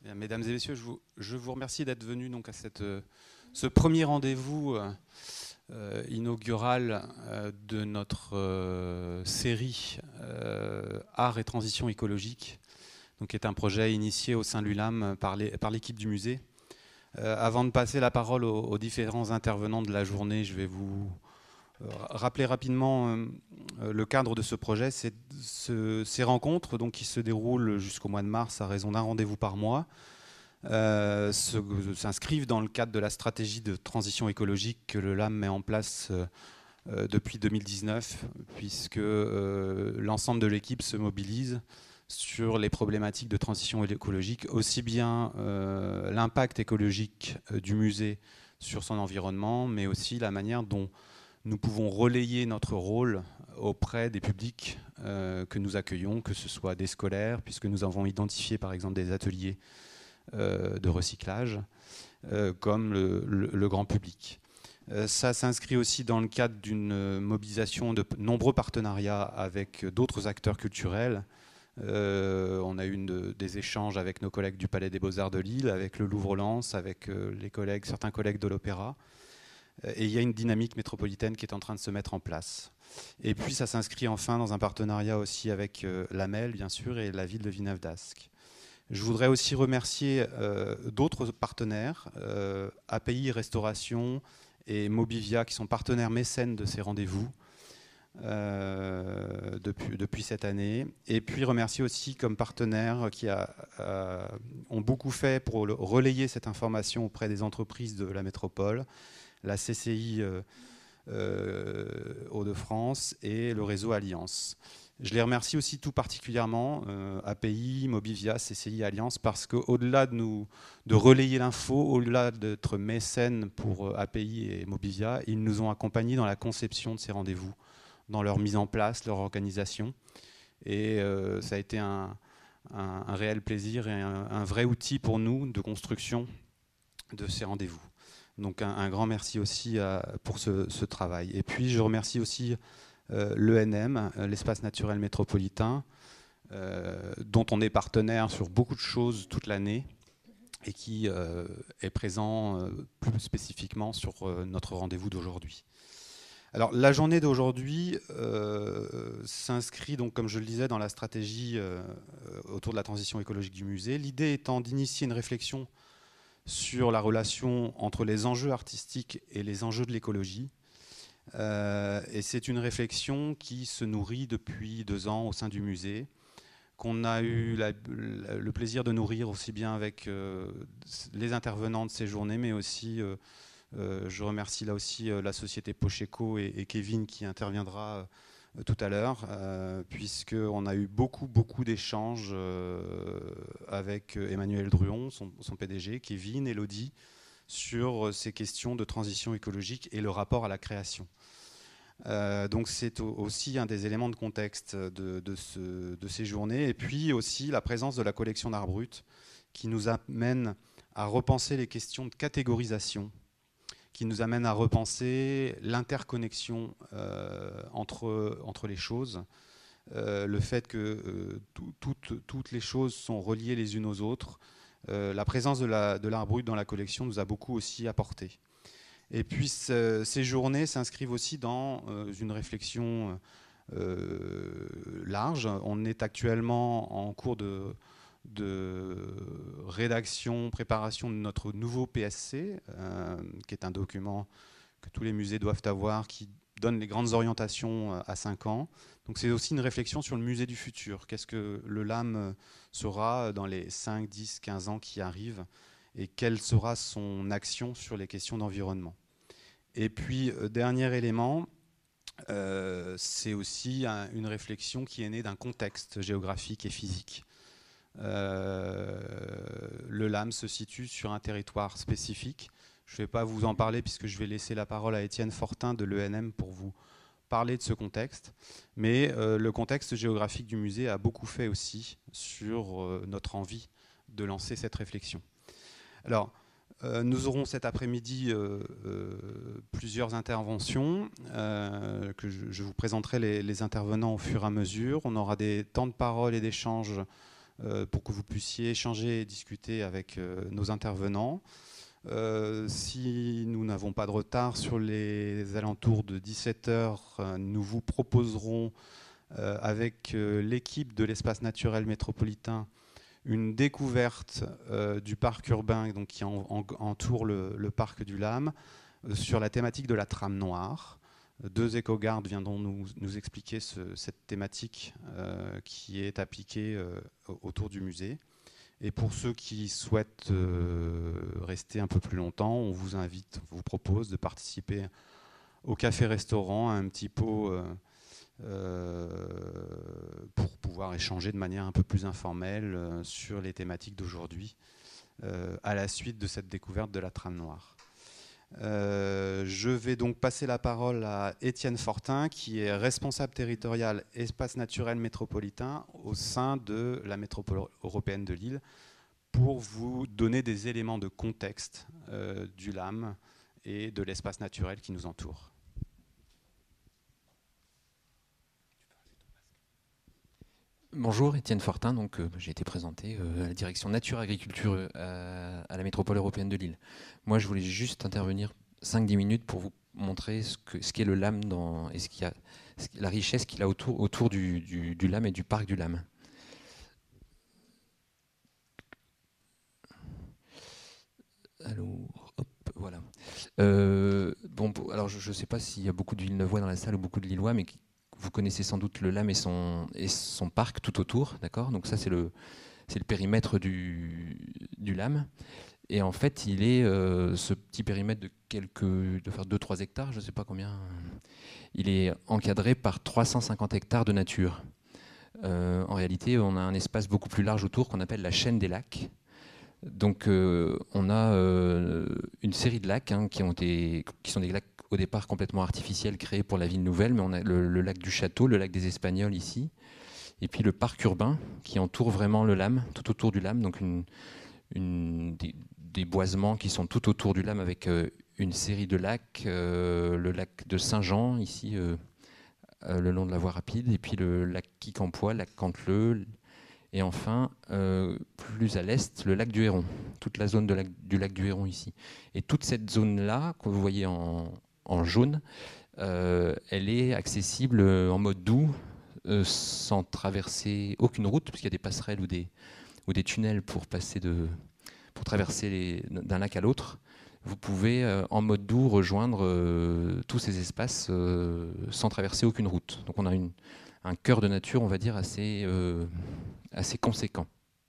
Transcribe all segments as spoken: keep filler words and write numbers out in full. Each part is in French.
Bien, mesdames et messieurs, je vous, je vous remercie d'être venus donc à cette, euh, ce premier rendez-vous euh, inaugural euh, de notre euh, série euh, Art et transition écologique, donc qui est un projet initié au sein de l'U L A M par les, par l'équipe du musée. Euh, avant de passer la parole aux, aux différents intervenants de la journée, je vais vous euh, rappeler rapidement euh, le cadre de ce projet. C'est ce, ces rencontres donc, qui se déroulent jusqu'au mois de mars à raison d'un rendez-vous par mois. Euh, s'inscrivent dans le cadre de la stratégie de transition écologique que le L A M met en place euh, depuis deux mille dix-neuf, puisque euh, l'ensemble de l'équipe se mobilise sur les problématiques de transition écologique, aussi bien euh, l'impact écologique euh, du musée sur son environnement, mais aussi la manière dont nous pouvons relayer notre rôle auprès des publics euh, que nous accueillons, que ce soit des scolaires, puisque nous avons identifié par exemple des ateliers de recyclage, euh, comme le, le, le grand public. Euh, ça s'inscrit aussi dans le cadre d'une mobilisation de nombreux partenariats avec d'autres acteurs culturels. Euh, on a eu une, des échanges avec nos collègues du Palais des Beaux-Arts de Lille, avec le Louvre-Lens, avec euh, les collègues, certains collègues de l'Opéra. Et il y a une dynamique métropolitaine qui est en train de se mettre en place. Et puis ça s'inscrit enfin dans un partenariat aussi avec euh, l'A M E L, bien sûr, et la ville de Villeneuve-d'Ascq. Je voudrais aussi remercier euh, d'autres partenaires, euh, A P I Restauration et Mobivia, qui sont partenaires mécènes de ces rendez-vous euh, depuis, depuis cette année. Et puis remercier aussi comme partenaires qui a, euh, ont beaucoup fait pour le, relayer cette information auprès des entreprises de la métropole, la C C I euh, euh, Hauts-de-France et le réseau Alliance. Je les remercie aussi tout particulièrement, euh, A P I, Mobivia, C C I, Alliance, parce qu'au-delà de, nous, de relayer l'info, au-delà d'être mécènes pour A P I et Mobivia, ils nous ont accompagnés dans la conception de ces rendez-vous, dans leur mise en place, leur organisation. Et euh, ça a été un, un, un réel plaisir et un, un vrai outil pour nous de construction de ces rendez-vous. Donc un, un grand merci aussi à, pour ce, ce travail. Et puis je remercie aussi Euh, l'E N M, l'espace naturel métropolitain, euh, dont on est partenaire sur beaucoup de choses toute l'année et qui euh, est présent euh, plus spécifiquement sur euh, notre rendez-vous d'aujourd'hui. Alors la journée d'aujourd'hui euh, s'inscrit donc, comme je le disais, dans la stratégie euh, autour de la transition écologique du musée. L'idée étant d'initier une réflexion sur la relation entre les enjeux artistiques et les enjeux de l'écologie. Euh, et c'est une réflexion qui se nourrit depuis deux ans au sein du musée, qu'on a eu la, la, le plaisir de nourrir aussi bien avec euh, les intervenants de ces journées, mais aussi, euh, euh, je remercie là aussi euh, la société Pocheco et, et Kevin qui interviendra euh, tout à l'heure, euh, puisqu'on a eu beaucoup, beaucoup d'échanges euh, avec Emmanuel Druon, son, son P D G, Kevin, Elodie, sur ces questions de transition écologique et le rapport à la création. Euh, donc c'est aussi un des éléments de contexte de, de, ce, de ces journées. Et puis aussi la présence de la collection d'art brut qui nous amène à repenser les questions de catégorisation, qui nous amène à repenser l'interconnexion euh, entre, entre les choses, euh, le fait que euh, tout, toutes, toutes les choses sont reliées les unes aux autres. Euh, la présence de l'art de brut dans la collection nous a beaucoup aussi apporté. Et puis ce, ces journées s'inscrivent aussi dans euh, une réflexion euh, large. On est actuellement en cours de, de rédaction, préparation de notre nouveau P S C, euh, qui est un document que tous les musées doivent avoir, qui donne les grandes orientations à cinq ans. Donc c'est aussi une réflexion sur le musée du futur. Qu'est-ce que le L A M sera dans les cinq, dix, quinze ans qui arrivent et quelle sera son action sur les questions d'environnement. Et puis, euh, dernier élément, euh, c'est aussi un, une réflexion qui est née d'un contexte géographique et physique. Euh, le L A M se situe sur un territoire spécifique. Je ne vais pas vous en parler puisque je vais laisser la parole à Étienne Fortin de l'E N M pour vous parler de ce contexte. Mais euh, le contexte géographique du musée a beaucoup fait aussi sur euh, notre envie de lancer cette réflexion. Alors, euh, nous aurons cet après-midi euh, euh, plusieurs interventions, euh, que je, je vous présenterai les, les intervenants au fur et à mesure. On aura des temps de parole et d'échange euh, pour que vous puissiez échanger et discuter avec euh, nos intervenants. Euh, si nous n'avons pas de retard, sur les alentours de dix-sept heures, euh, nous vous proposerons euh, avec euh, l'équipe de l'espace naturel métropolitain une découverte euh, du parc urbain donc, qui en, en, entoure le, le parc du Lam euh, sur la thématique de la trame noire. Deux éco-gardes viendront nous, nous expliquer ce, cette thématique euh, qui est appliquée euh, autour du musée. Et pour ceux qui souhaitent euh, rester un peu plus longtemps, on vous invite, on vous propose de participer au café-restaurant, à un petit pot euh, euh, pour pouvoir échanger de manière un peu plus informelle euh, sur les thématiques d'aujourd'hui, euh, à la suite de cette découverte de la trame noire. Euh, je vais donc passer la parole à Étienne Fortin, qui est responsable territorial espace naturel métropolitain au sein de la métropole européenne de Lille, pour vous donner des éléments de contexte euh, du Lam et de l'espace naturel qui nous entoure. Bonjour, Étienne Fortin, donc, euh, j'ai été présenté euh, à la direction Nature Agriculture euh, à la métropole européenne de Lille. Moi, je voulais juste intervenir cinq dix minutes pour vous montrer ce qu'est ce qu'est le Lam dans, et ce qu'il y a, ce, la richesse qu'il a autour, autour du, du, du Lam et du parc du Lam. Alors, hop, voilà. Euh, bon, alors je ne sais pas s'il y a beaucoup de Villeneuvois dans la salle ou beaucoup de Lillois, mais qui, vous connaissez sans doute le Lam et son, et son parc tout autour, d'accord? Donc ça, c'est le, c'est le périmètre du, du Lam. Et en fait, il est euh, ce petit périmètre de quelques, de faire deux trois hectares, je ne sais pas combien. Il est encadré par trois cent cinquante hectares de nature. Euh, en réalité, on a un espace beaucoup plus large autour qu'on appelle la chaîne des lacs. Donc, euh, on a euh, une série de lacs hein, qui, ont été, qui sont des lacs au départ complètement artificiels créés pour la ville nouvelle, mais on a le, le lac du Château, le lac des Espagnols ici, et puis le parc urbain qui entoure vraiment le Lam, tout autour du Lam, donc une, une, des, des boisements qui sont tout autour du Lam avec euh, une série de lacs, euh, le lac de Saint-Jean ici, euh, euh, le long de la voie rapide, et puis le lac Quincampoix, lac Canteleu, et enfin, euh, plus à l'est, le lac du Héron, toute la zone de lac, du lac du Héron ici. Et toute cette zone-là, que vous voyez en, en jaune, euh, elle est accessible en mode doux, euh, sans traverser aucune route, puisqu'il y a des passerelles ou des, ou des tunnels pour, passer de, pour traverser d'un lac à l'autre. Vous pouvez, euh, en mode doux, rejoindre euh, tous ces espaces euh, sans traverser aucune route. Donc on a une, un cœur de nature, on va dire, assez... Euh, assez conséquent.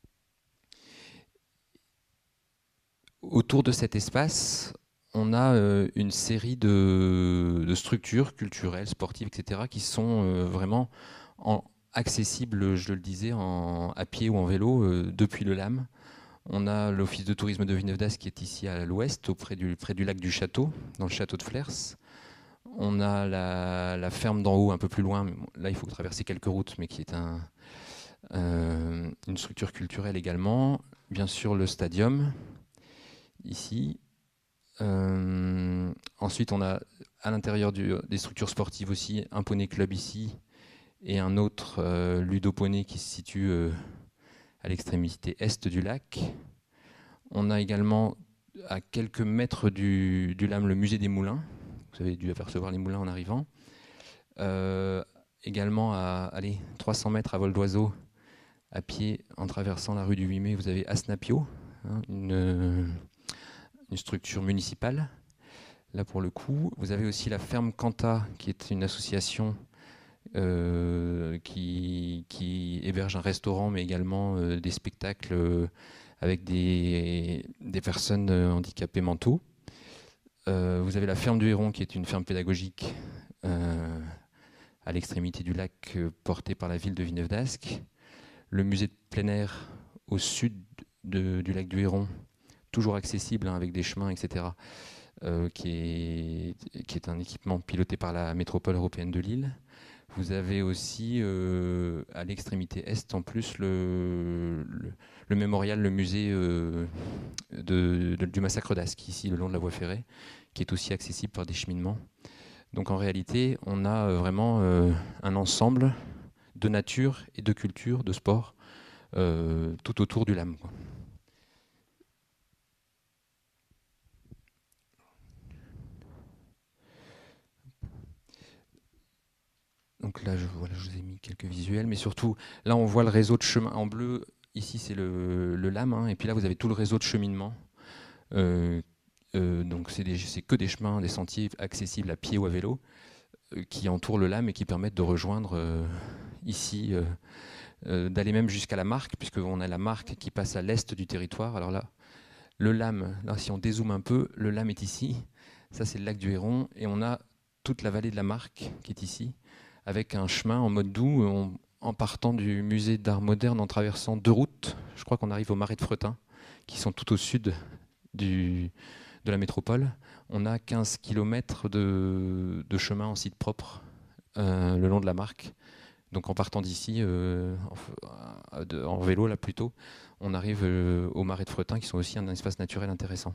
Autour de cet espace, on a euh, une série de, de structures culturelles, sportives, et cetera, qui sont euh, vraiment en, accessibles, je le disais, en, à pied ou en vélo, euh, depuis le Lam. On a l'office de tourisme de Villeneuve d'Ascq qui est ici à l'ouest, auprès du, près du lac du Château, dans le château de Flers. On a la, la ferme d'en haut, un peu plus loin. Là, il faut traverser quelques routes, mais qui est un... Euh, une structure culturelle également, bien sûr le stadium, ici. Euh, ensuite, on a à l'intérieur des structures sportives aussi un poney club ici et un autre euh, ludoponey qui se situe euh, à l'extrémité est du lac. On a également à quelques mètres du, du Lam le musée des moulins. Vous avez dû apercevoir les moulins en arrivant. Euh, également à allez, trois cents mètres à vol d'oiseau, à pied, en traversant la rue du huit mai, vous avez Asnapio, hein, une, une structure municipale. Là, pour le coup, vous avez aussi la ferme Canta, qui est une association euh, qui, qui héberge un restaurant, mais également euh, des spectacles euh, avec des, des personnes handicapées mentaux. Euh, vous avez la ferme du Héron, qui est une ferme pédagogique euh, à l'extrémité du lac, euh, portée par la ville de Villeneuve d'Ascq. Le musée de plein air au sud de, du lac du Héron, toujours accessible hein, avec des chemins, et cetera, euh, qui, est, qui est un équipement piloté par la métropole européenne de Lille. Vous avez aussi euh, à l'extrémité est en plus le, le, le mémorial, le musée euh, de, de, du massacre d'Ascq, ici le long de la voie ferrée, qui est aussi accessible par des cheminements. Donc en réalité, on a vraiment euh, un ensemble de nature et de culture, de sport, euh, tout autour du lame, quoi. Donc là, je, voilà, je vous ai mis quelques visuels, mais surtout, là, on voit le réseau de chemin en bleu. Ici, c'est le, le lame, hein, et puis là, vous avez tout le réseau de cheminement. Euh, euh, donc, c'est que des chemins, des sentiers accessibles à pied ou à vélo, euh, qui entourent le lame et qui permettent de rejoindre euh, ici, euh, euh, d'aller même jusqu'à la Marque, puisqu'on a la Marque qui passe à l'est du territoire. Alors là, le lame, là, si on dézoome un peu, le lame est ici. Ça, c'est le lac du Héron, et on a toute la vallée de la Marque qui est ici, avec un chemin en mode doux, on, en partant du musée d'art moderne, en traversant deux routes. Je crois qu'on arrive au Marais de Fretin, qui sont tout au sud du, de la métropole. On a quinze kilomètres de, de chemin en site propre euh, le long de la Marque. Donc en partant d'ici, euh, en, en vélo là plutôt, on arrive euh, au Marais de Fretin, qui sont aussi un espace naturel intéressant.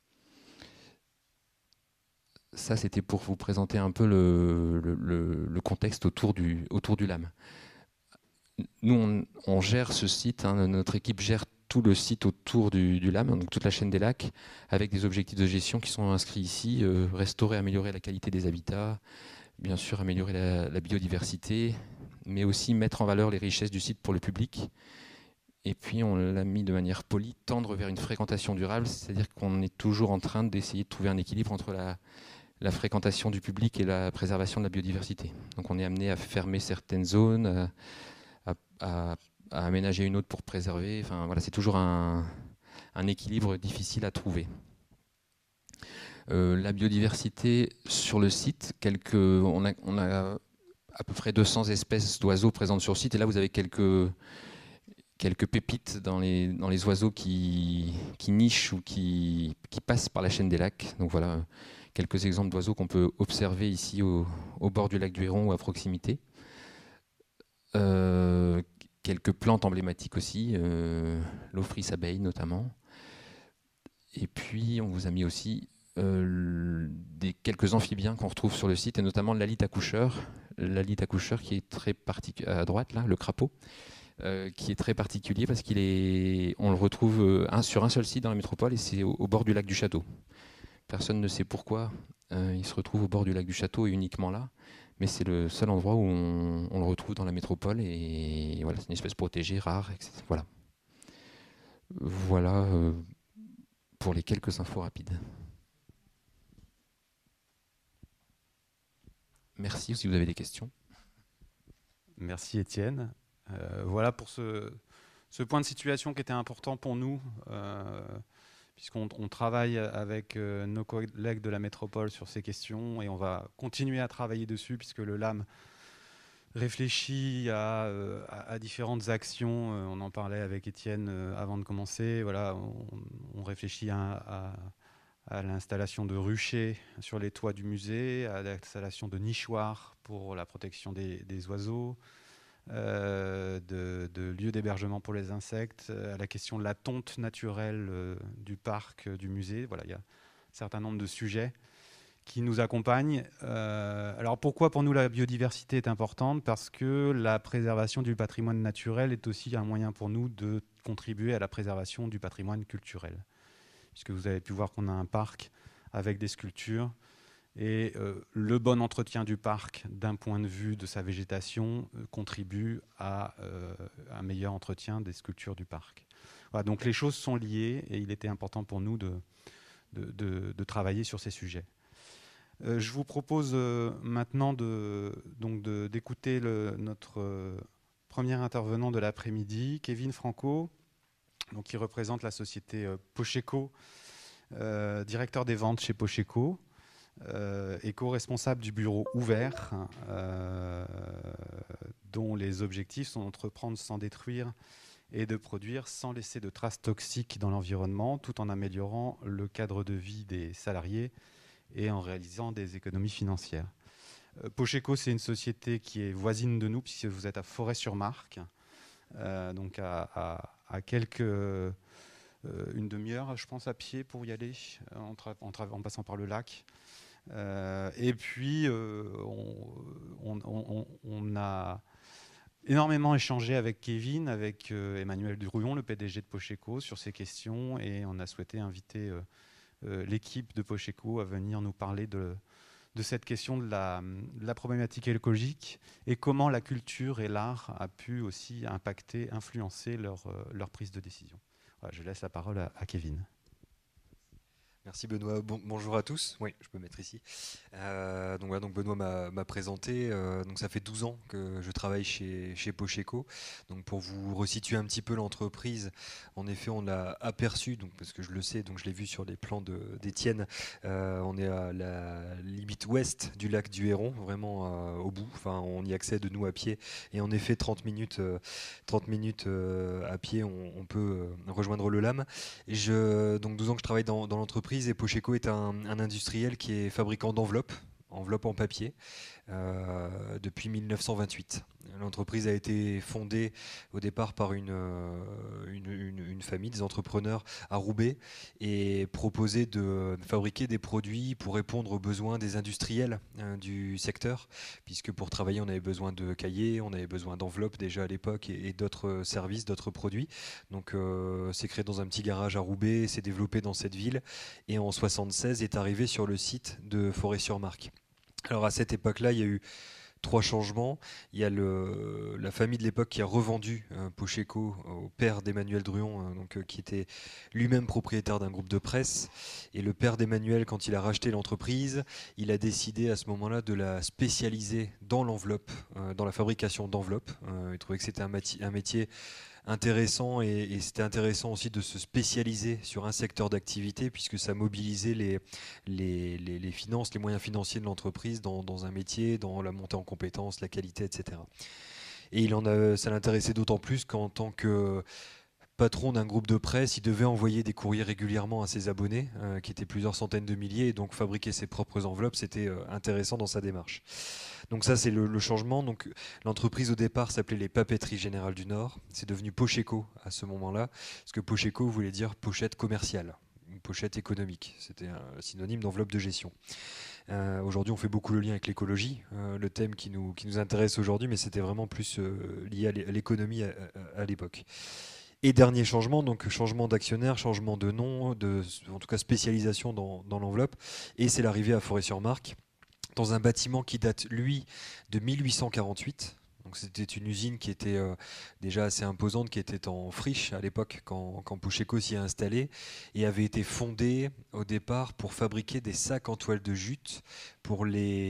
Ça, c'était pour vous présenter un peu le, le, le contexte autour du, autour du lame. Nous, on, on gère ce site, hein, notre équipe gère tout le site autour du, du lame, donc toute la chaîne des lacs, avec des objectifs de gestion qui sont inscrits ici, euh, restaurer, améliorer la qualité des habitats, bien sûr améliorer la, la biodiversité, mais aussi mettre en valeur les richesses du site pour le public. Et puis on l'a mis de manière polie, tendre vers une fréquentation durable, c'est-à-dire qu'on est toujours en train d'essayer de trouver un équilibre entre la, la fréquentation du public et la préservation de la biodiversité. Donc on est amené à fermer certaines zones, à, à, à aménager une autre pour préserver. Enfin, voilà, c'est toujours un, un équilibre difficile à trouver. Euh, la biodiversité sur le site, quelques, on, a, on a à peu près deux cents espèces d'oiseaux présentes sur le site, et là vous avez quelques, quelques pépites dans les, dans les oiseaux qui, qui nichent ou qui, qui passent par la chaîne des lacs. Donc voilà, quelques exemples d'oiseaux qu'on peut observer ici au, au bord du lac du Héron ou à proximité. Euh, quelques plantes emblématiques aussi, euh, l'Ophrys abeille notamment. Et puis on vous a mis aussi euh, des, quelques amphibiens qu'on retrouve sur le site, et notamment l'alite accoucheur, l'alite accoucheur qui est très particulier à droite là, le crapaud, euh, qui est très particulier parce qu'il est, on le retrouve euh, un, sur un seul site dans la métropole, et c'est au, au bord du lac du Château. Personne ne sait pourquoi euh, il se retrouve au bord du lac du Château et uniquement là. Mais c'est le seul endroit où on, on le retrouve dans la métropole, et voilà, c'est une espèce protégée, rare, et cetera. Voilà, voilà euh, pour les quelques infos rapides. Merci si vous avez des questions. Merci Étienne. Euh, voilà pour ce, ce point de situation qui était important pour nous, euh, puisqu'on on travaille avec euh, nos collègues de la métropole sur ces questions, et on va continuer à travailler dessus, puisque le lame réfléchit à, euh, à, à différentes actions. Euh, on en parlait avec Étienne euh, avant de commencer. Voilà, on, on réfléchit à, à, à l'installation de ruchers sur les toits du musée, à l'installation de nichoirs pour la protection des, des oiseaux, euh, de, de lieux d'hébergement pour les insectes, à la question de la tonte naturelle euh, du parc, euh, du musée. Voilà, il y a un certain nombre de sujets qui nous accompagnent. Euh, alors pourquoi pour nous la biodiversité est importante? Parce que la préservation du patrimoine naturel est aussi un moyen pour nous de contribuer à la préservation du patrimoine culturel. Puisque vous avez pu voir qu'on a un parc avec des sculptures, et euh, le bon entretien du parc d'un point de vue de sa végétation euh, contribue à euh, un meilleur entretien des sculptures du parc. Voilà, donc les choses sont liées, et il était important pour nous de, de, de, de travailler sur ces sujets. Euh, je vous propose euh, maintenant de, donc de, d'écouter le, notre euh, premier intervenant de l'après-midi, Kevin Franco, donc, qui représente la société euh, Pocheco, euh, directeur des ventes chez Pocheco, euh, et co-responsable du bureau ouvert, euh, dont les objectifs sont d'entreprendre sans détruire et de produire sans laisser de traces toxiques dans l'environnement, tout en améliorant le cadre de vie des salariés et en réalisant des économies financières. Euh, Pocheco, c'est une société qui est voisine de nous, puisque vous êtes à Forêt-sur-Marque, euh, donc à, à, à quelques... Euh, une demi-heure, je pense, à pied pour y aller, en, en, en passant par le lac. Euh, et puis, euh, on, on, on, on a énormément échangé avec Kevin, avec euh, Emmanuel Durouillon, le P D G de Pocheco, sur ces questions, et on a souhaité inviter euh, euh, l'équipe de Pocheco à venir nous parler de, de cette question de la, de la problématique écologique et comment la culture et l'art a pu aussi impacter, influencer leur, euh, leur prise de décision. Voilà, je laisse la parole à, à Kevin. Merci Benoît, bon, bonjour à tous, oui je peux mettre ici. Euh, donc, voilà, donc Benoît m'a présenté, euh, donc ça fait douze ans que je travaille chez, chez Pocheco. Donc pour vous resituer un petit peu l'entreprise, en effet on l'a aperçu, donc, parce que je le sais, donc je l'ai vu sur les plans d'Étienne, euh, on est à la limite ouest du lac du Héron, vraiment euh, au bout, enfin, on y accède de nous à pied, et en effet trente minutes, euh, trente minutes euh, à pied on, on peut euh, rejoindre le Lame. Et je, donc douze ans que je travaille dans, dans l'entreprise, et Pocheco est un, un industriel qui est fabricant d'enveloppes, enveloppes en papier, euh, depuis mille neuf cent vingt-huit. L'entreprise a été fondée au départ par une, une, une, une famille, des entrepreneurs à Roubaix, et proposait de fabriquer des produits pour répondre aux besoins des industriels hein, du secteur, puisque pour travailler on avait besoin de cahiers, on avait besoin d'enveloppes déjà à l'époque, et, et d'autres services, d'autres produits. Donc euh, c'est créé dans un petit garage à Roubaix, c'est développé dans cette ville, et en soixante-seize est arrivé sur le site de Forêt-sur-Marque. Alors à cette époque-là, il y a eu trois changements. Il y a le, la famille de l'époque qui a revendu euh, Pocheco au père d'Emmanuel Druon, euh, donc, euh, qui était lui-même propriétaire d'un groupe de presse. Et le père d'Emmanuel, quand il a racheté l'entreprise, il a décidé à ce moment-là de la spécialiser dans l'enveloppe, euh, dans la fabrication d'enveloppes. Euh, il trouvait que c'était un, un métier intéressant, et, et c'était intéressant aussi de se spécialiser sur un secteur d'activité, puisque ça mobilisait les, les, les, les finances, les moyens financiers de l'entreprise dans, dans un métier, dans la montée en compétences, la qualité, et cetera. Et il en a, ça l'intéressait d'autant plus qu'en tant que patron d'un groupe de presse, il devait envoyer des courriers régulièrement à ses abonnés, euh, qui étaient plusieurs centaines de milliers, et donc fabriquer ses propres enveloppes, c'était euh, intéressant dans sa démarche. Donc ça, c'est le, le changement. Donc l'entreprise au départ s'appelait les Papeteries Générales du Nord. C'est devenu Pocheco à ce moment-là, parce que Pocheco voulait dire pochette commerciale, une pochette économique. C'était un synonyme d'enveloppe de gestion. Euh, aujourd'hui, on fait beaucoup le lien avec l'écologie, euh, le thème qui nous, qui nous intéresse aujourd'hui, mais c'était vraiment plus euh, lié à l'économie à, à, à l'époque. Et dernier changement, donc changement d'actionnaire, changement de nom, de, en tout cas spécialisation dans, dans l'enveloppe, et c'est l'arrivée à Forêt-sur-Marque, dans un bâtiment qui date, lui, de mille huit cent quarante-huit. Donc c'était une usine qui était euh, déjà assez imposante, qui était en friche à l'époque quand, quand Pocheco s'y est installé, et avait été fondée au départ pour fabriquer des sacs en toile de jute pour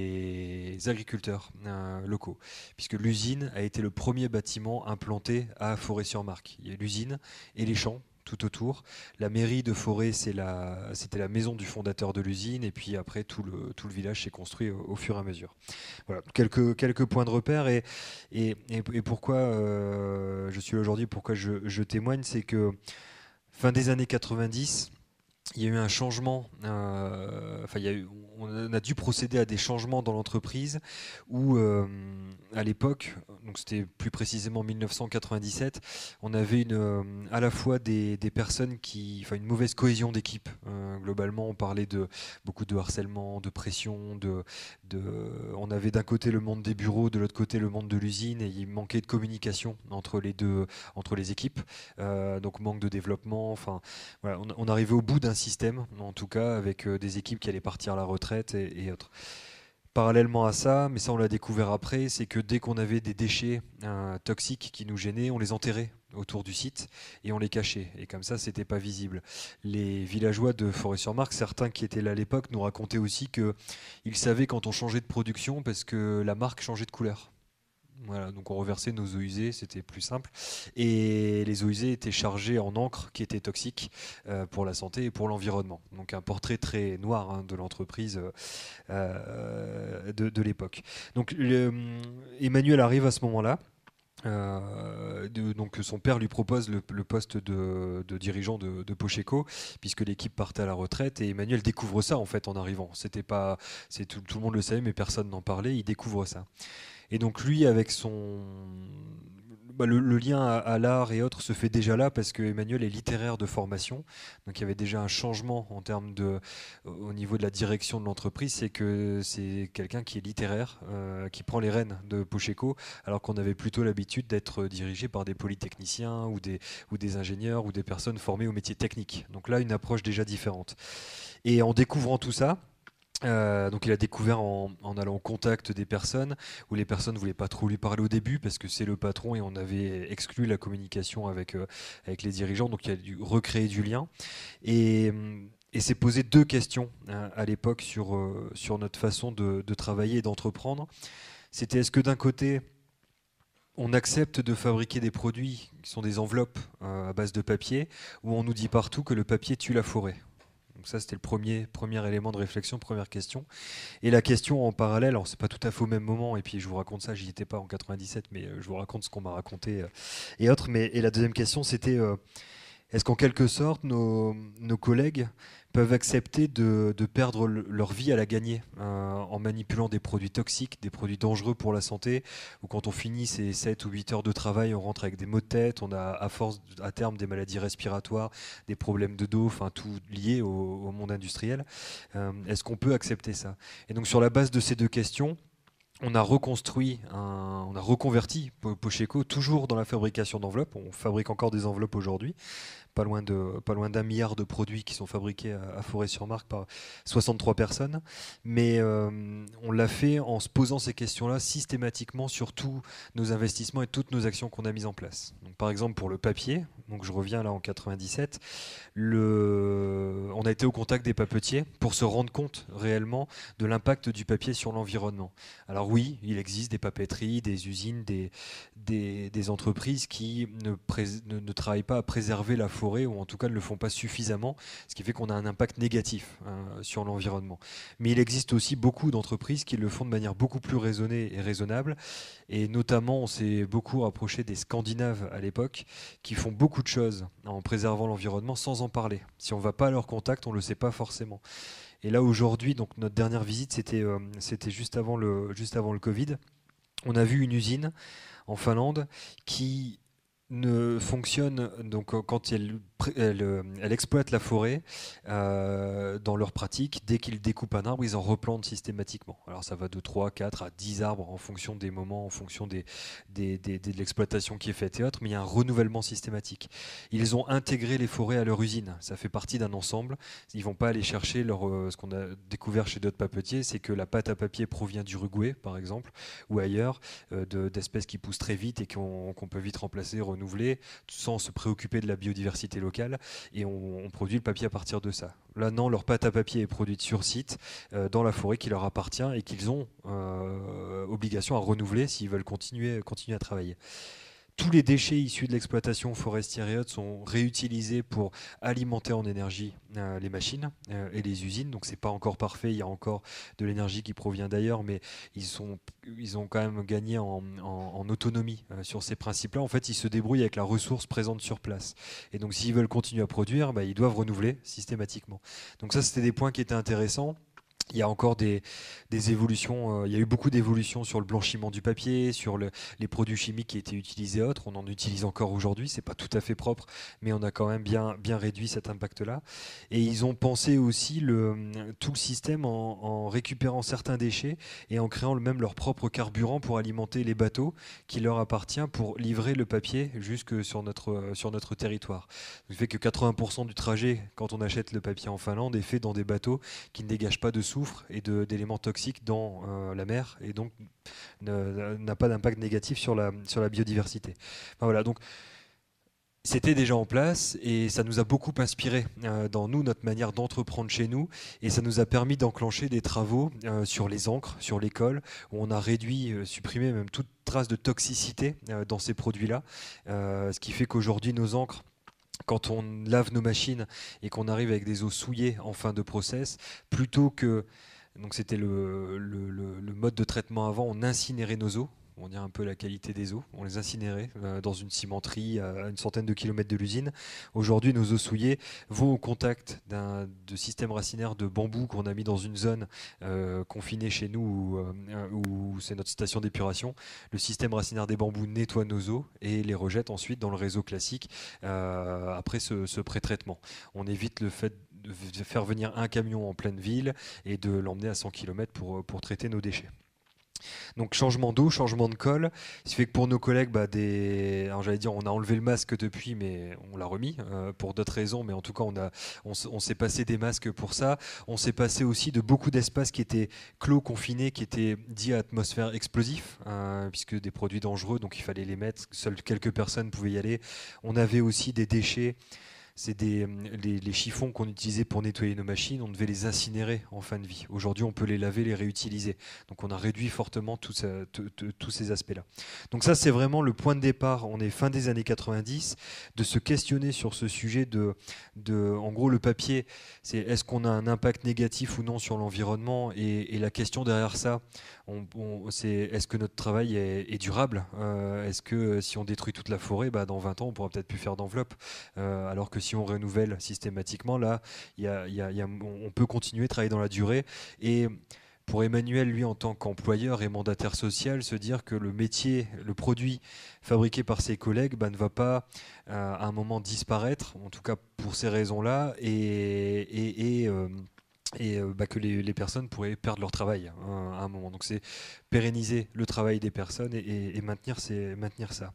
les agriculteurs euh, locaux, puisque l'usine a été le premier bâtiment implanté à Forêt-sur-Marque. Il y a l'usine et les champs tout autour. La mairie de Forêt, c'est la, c'était la maison du fondateur de l'usine, et puis après tout le, tout le village s'est construit au, au fur et à mesure. Voilà, quelques, quelques points de repère, et, et, et, et pourquoi euh, je suis là aujourd'hui, pourquoi je, je témoigne, c'est que fin des années quatre-vingt-dix, il y a eu un changement, euh, enfin, il y a eu, on a dû procéder à des changements dans l'entreprise où, euh, à l'époque, donc c'était plus précisément mille neuf cent quatre-vingt-dix-sept, on avait une, euh, à la fois des, des personnes qui, enfin, une mauvaise cohésion d'équipe. Euh, globalement, on parlait de beaucoup de harcèlement, de pression, de, de, on avait d'un côté le monde des bureaux, de l'autre côté le monde de l'usine, et il manquait de communication entre les deux, entre les équipes. Euh, donc manque de développement. Enfin, voilà, on, on arrivait au bout d'un système, en tout cas, avec euh, des équipes qui allaient partir à la retraite et, et autres. Parallèlement à ça, mais ça on l'a découvert après, c'est que dès qu'on avait des déchets euh, toxiques qui nous gênaient, on les enterrait autour du site et on les cachait. Et comme ça, c'était pas visible. Les villageois de Forêt-sur-Marque, certains qui étaient là à l'époque, nous racontaient aussi qu'ils savaient quand on changeait de production parce que la marque changeait de couleur. Voilà, donc on reversait nos eaux usées, c'était plus simple. Et les eaux usées étaient chargées en encre qui était toxique euh, pour la santé et pour l'environnement. Donc un portrait très noir hein, de l'entreprise euh, de, de l'époque. Donc le, Emmanuel arrive à ce moment-là. Euh, de, donc son père lui propose le, le poste de, de dirigeant de, de Pocheco, puisque l'équipe partait à la retraite, et Emmanuel découvre ça en fait en arrivant. C'était pas, c'est tout, tout le monde le savait, mais personne n'en parlait. Il découvre ça. Et donc lui, avec son... Bah, le, le lien à, à l'art et autres se fait déjà là parce que Emmanuel est littéraire de formation. Donc il y avait déjà un changement en termes de, au niveau de la direction de l'entreprise, c'est que c'est quelqu'un qui est littéraire, euh, qui prend les rênes de Pocheco, alors qu'on avait plutôt l'habitude d'être dirigé par des polytechniciens ou des, ou des ingénieurs ou des personnes formées au métier technique. Donc là, une approche déjà différente. Et en découvrant tout ça, Euh, donc il a découvert en, en allant au contact des personnes, où les personnes ne voulaient pas trop lui parler au début parce que c'est le patron et on avait exclu la communication avec, euh, avec les dirigeants, donc il a dû recréer du lien. Et, et s'est posé deux questions hein, à l'époque sur, euh, sur notre façon de, de travailler et d'entreprendre. C'était est-ce que d'un côté, on accepte de fabriquer des produits qui sont des enveloppes euh, à base de papier, où on nous dit partout que le papier tue la forêt. Donc ça, c'était le premier, premier élément de réflexion, première question. Et la question en parallèle, alors c'est pas tout à fait au même moment, et puis je vous raconte ça, j'y étais pas en quatre-vingt-dix-sept, mais euh, je vous raconte ce qu'on m'a raconté euh, et autres. Mais, et la deuxième question, c'était euh, est-ce qu'en quelque sorte, nos, nos collègues peuvent accepter de, de perdre le- leur vie à la gagner euh, en manipulant des produits toxiques, des produits dangereux pour la santé, ou quand on finit ces sept ou huit heures de travail, on rentre avec des maux de tête, on a à force, à terme, des maladies respiratoires, des problèmes de dos, enfin tout lié au, au monde industriel. Euh, Est-ce qu'on peut accepter ça? Et donc sur la base de ces deux questions, on a reconstruit, un- on a reconverti Po- Pocheco toujours dans la fabrication d'enveloppes. On fabrique encore des enveloppes aujourd'hui, pas loin de, pas loin d'un milliard de produits qui sont fabriqués à, à Forêt-sur-Marque par soixante-trois personnes. Mais euh, on l'a fait en se posant ces questions-là systématiquement sur tous nos investissements et toutes nos actions qu'on a mises en place. Donc, par exemple, pour le papier, donc je reviens là en quatre-vingt-dix-sept, le... on a été au contact des papetiers pour se rendre compte réellement de l'impact du papier sur l'environnement. Alors oui, il existe des papeteries, des usines, des, des, des entreprises qui ne, prés- ne, ne travaillent pas à préserver la forêt, ou en tout cas ne le font pas suffisamment, ce qui fait qu'on a un impact négatif hein, sur l'environnement. Mais il existe aussi beaucoup d'entreprises qui le font de manière beaucoup plus raisonnée et raisonnable, et notamment on s'est beaucoup rapproché des Scandinaves à l'époque, qui font beaucoup de choses en préservant l'environnement sans en parler. Si on ne va pas à leur contact, on ne le sait pas forcément. Et là aujourd'hui, donc notre dernière visite, c'était euh, c'était juste avant le juste avant le Covid. On a vu une usine en Finlande qui ne fonctionne donc euh, quand elle, pré- elle, euh, elle exploite la forêt euh, dans leur pratique. Dès qu'ils découpent un arbre, ils en replantent systématiquement. Alors ça va de trois, quatre à dix arbres en fonction des moments, en fonction des, des- des- des- de l'exploitation qui est faite et autres, mais il y a un renouvellement systématique. Ils ont intégré les forêts à leur usine. Ça fait partie d'un ensemble. Ils vont pas aller chercher leur, euh, ce qu'on a découvert chez d'autres papetiers, c'est que la pâte à papier provient d'Uruguay, par exemple, ou ailleurs, euh, de- d'espèces qui poussent très vite et qu'on qu'on peut vite remplacer, renouveler, sans se préoccuper de la biodiversité locale, et on, on produit le papier à partir de ça. Là, non, leur pâte à papier est produite sur site, euh, dans la forêt qui leur appartient et qu'ils ont euh, obligation à renouveler s'ils veulent continuer, continuer à travailler. Tous les déchets issus de l'exploitation forestière et autres sont réutilisés pour alimenter en énergie euh, les machines euh, et les usines. Donc c'est pas encore parfait, il y a encore de l'énergie qui provient d'ailleurs, mais ils, sont, ils ont quand même gagné en, en- en autonomie euh, sur ces principes-là. En fait, ils se débrouillent avec la ressource présente sur place. Et donc s'ils veulent continuer à produire, bah, ils doivent renouveler systématiquement. Donc ça, c'était des points qui étaient intéressants. Il y a encore des, des évolutions, euh, il y a eu beaucoup d'évolutions sur le blanchiment du papier, sur le- les produits chimiques qui étaient utilisés et autres. On en utilise encore aujourd'hui, c'est pas tout à fait propre, mais on a quand même bien, bien réduit cet impact-là. Et ils ont pensé aussi le, tout le système en, en récupérant certains déchets et en créant le même leur propre carburant pour alimenter les bateaux qui leur appartient pour livrer le papier jusque sur notre, sur notre territoire. Ce qui fait que quatre-vingts pour cent du trajet, quand on achète le papier en Finlande, est fait dans des bateaux qui ne dégage pas de soufre et de- d'éléments toxiques dans euh, la mer et donc ne- n'a pas d'impact négatif sur la, sur la biodiversité. Enfin, voilà, donc c'était déjà en place et ça nous a beaucoup inspiré euh, dans nous, notre manière d'entreprendre chez nous, et ça nous a permis d'enclencher des travaux euh, sur les encres, sur l'école, où on a réduit, euh, supprimé même toute trace de toxicité euh, dans ces produits-là, Euh, ce qui fait qu'aujourd'hui nos encres, quand on lave nos machines et qu'on arrive avec des eaux souillées en fin de process, plutôt que, donc c'était le, le- le- le mode de traitement avant, on incinérait nos eaux on dirait un peu la qualité des eaux. On les incinérait euh, dans une cimenterie à une centaine de kilomètres de l'usine. Aujourd'hui, nos eaux souillées vont au contact d'un de système racinaire de bambou qu'on a mis dans une zone euh, confinée chez nous où, euh, où c'est notre station d'épuration. Le système racinaire des bambous nettoie nos eaux et les rejette ensuite dans le réseau classique euh, après ce, ce pré-traitement. On évite le fait de faire venir un camion en pleine ville et de l'emmener à cent kilomètres pour, pour traiter nos déchets. Donc changement d'eau, changement de colle, ce qui fait que pour nos collègues, bah, des... alors j'allais dire on a enlevé le masque depuis, mais on l'a remis euh, pour d'autres raisons, mais en tout cas on, a, on, on s'est passé des masques pour ça, on s'est passé aussi de beaucoup d'espaces qui étaient clos, confinés, qui étaient dits à atmosphère explosif, hein, puisque des produits dangereux, donc il fallait les mettre, seules quelques personnes pouvaient y aller. On avait aussi des déchets. C'est des, les, les chiffons qu'on utilisait pour nettoyer nos machines, on devait les incinérer en fin de vie. Aujourd'hui, on peut les laver, les réutiliser. Donc on a réduit fortement tous ces aspects-là. Donc ça, c'est vraiment le point de départ. On est fin des années quatre-vingt-dix, de se questionner sur ce sujet de, de en gros, le papier, c'est est-ce qu'on a un impact négatif ou non sur l'environnement, et, et la question derrière ça, on, on, c'est est-ce que notre travail est, est durable euh, Est-ce que si on détruit toute la forêt, bah, dans vingt ans, on pourra peut-être plus faire d'enveloppe, euh, alors que si on renouvelle systématiquement, là, y a, y a, y a, on peut continuer à travailler dans la durée. Et pour Emmanuel, lui, en tant qu'employeur et mandataire social, se dire que le métier, le produit fabriqué par ses collègues bah, ne va pas euh, à un moment disparaître, en tout cas pour ces raisons-là, et, et, et euh, et euh, bah, que les, les personnes pourraient perdre leur travail hein, à un moment. Donc c'est pérenniser le travail des personnes et, et, et maintenir, ces, maintenir ça.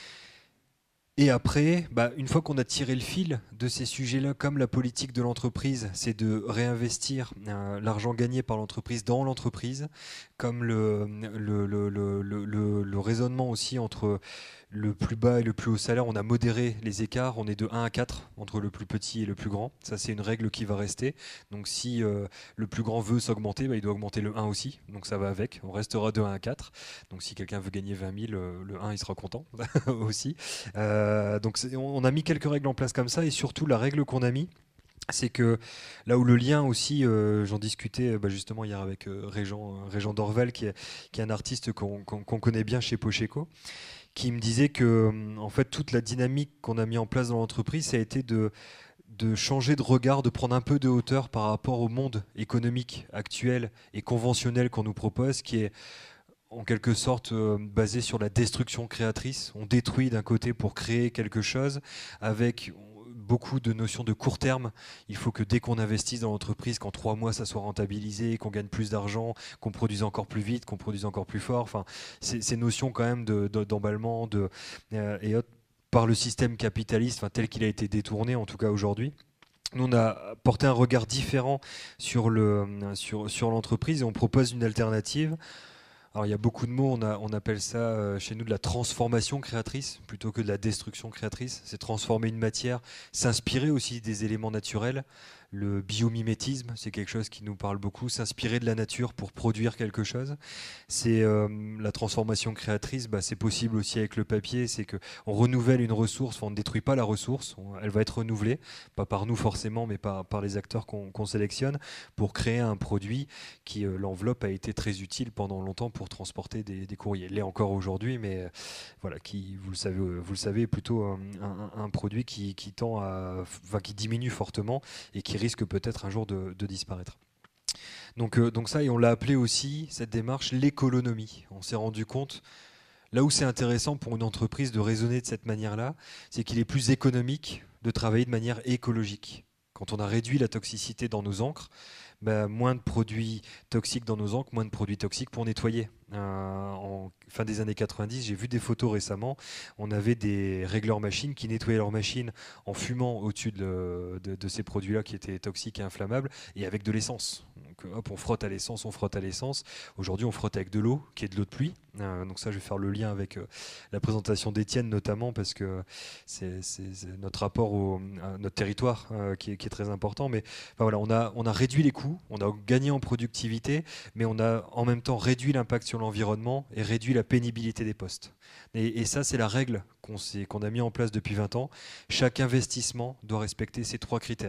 Et après, bah, une fois qu'on a tiré le fil de ces sujets-là, comme la politique de l'entreprise, c'est de réinvestir euh, l'argent gagné par l'entreprise dans l'entreprise, comme le, le, le, le, le, le raisonnement aussi entre le plus bas et le plus haut salaire, on a modéré les écarts, on est de un à quatre entre le plus petit et le plus grand. Ça, c'est une règle qui va rester. Donc si euh, le plus grand veut s'augmenter, bah, il doit augmenter le un aussi, donc ça va avec. On restera de un à quatre. Donc si quelqu'un veut gagner vingt mille, euh, le un, il sera content aussi. Euh, donc on a mis quelques règles en place comme ça, et surtout la règle qu'on a mis, c'est que là où le lien aussi, euh, j'en discutais bah, justement hier avec euh, Régent, Régent Dorval, qui est, qui est un artiste qu'on qu'on, qu'on connaît bien chez Pocheco, qui me disait que en fait toute la dynamique qu'on a mis en place dans l'entreprise, ça a été de, de changer de regard, de prendre un peu de hauteur par rapport au monde économique actuel et conventionnel qu'on nous propose, qui est en quelque sorte euh, basé sur la destruction créatrice. On détruit d'un côté pour créer quelque chose, avec beaucoup de notions de court terme. Il faut que dès qu'on investisse dans l'entreprise, qu'en trois mois ça soit rentabilisé, qu'on gagne plus d'argent, qu'on produise encore plus vite, qu'on produise encore plus fort. Enfin, ces notions quand même de, de, d'emballement de, euh, et autres, par le système capitaliste, enfin, tel qu'il a été détourné en tout cas aujourd'hui. Nous, on a porté un regard différent sur, le, sur, sur l'entreprise, et on propose une alternative. Alors il y a beaucoup de mots, on, a, on appelle ça euh, chez nous de la transformation créatrice plutôt que de la destruction créatrice. C'est transformer une matière, s'inspirer aussi des éléments naturels. Le biomimétisme, c'est quelque chose qui nous parle beaucoup, s'inspirer de la nature pour produire quelque chose. C'est euh, la transformation créatrice, bah, c'est possible aussi avec le papier, c'est qu'on renouvelle une ressource, enfin, on ne détruit pas la ressource, on, elle va être renouvelée, pas par nous forcément, mais par, par les acteurs qu'on qu'on sélectionne, pour créer un produit qui, euh, l'enveloppe a été très utile pendant longtemps pour transporter des, des courriers. Elle l'est encore aujourd'hui, mais euh, voilà, qui, vous le savez, vous le savez, est plutôt un, un, un produit qui, qui tend à, enfin, qui diminue fortement et qui risque peut-être un jour de, de disparaître. Donc, euh, donc ça, et on l'a appelé aussi, cette démarche, l'économie. On s'est rendu compte, là où c'est intéressant pour une entreprise de raisonner de cette manière-là, c'est qu'il est plus économique de travailler de manière écologique. Quand on a réduit la toxicité dans nos encres, bah, moins de produits toxiques dans nos encres, moins de produits toxiques pour nettoyer. Euh, en fin des années quatre-vingt-dix, j'ai vu des photos récemment, on avait des régleurs machines qui nettoyaient leurs machines en fumant au-dessus de, de, de ces produits-là qui étaient toxiques et inflammables, et avec de l'essence. Donc hop, on frotte à l'essence, on frotte à l'essence. Aujourd'hui, on frotte avec de l'eau, qui est de l'eau de pluie. Euh, donc ça, je vais faire le lien avec euh, la présentation d'Étienne notamment, parce que c'est notre rapport au, à notre territoire euh, qui, est, qui est très important. Mais enfin, voilà, on a, on a réduit les coûts, on a gagné en productivité, mais on a en même temps réduit l'impact sur l'environnement et réduit la pénibilité des postes. Et, et ça, c'est la règle qu'on qu'on a mis en place depuis vingt ans. Chaque investissement doit respecter ces trois critères.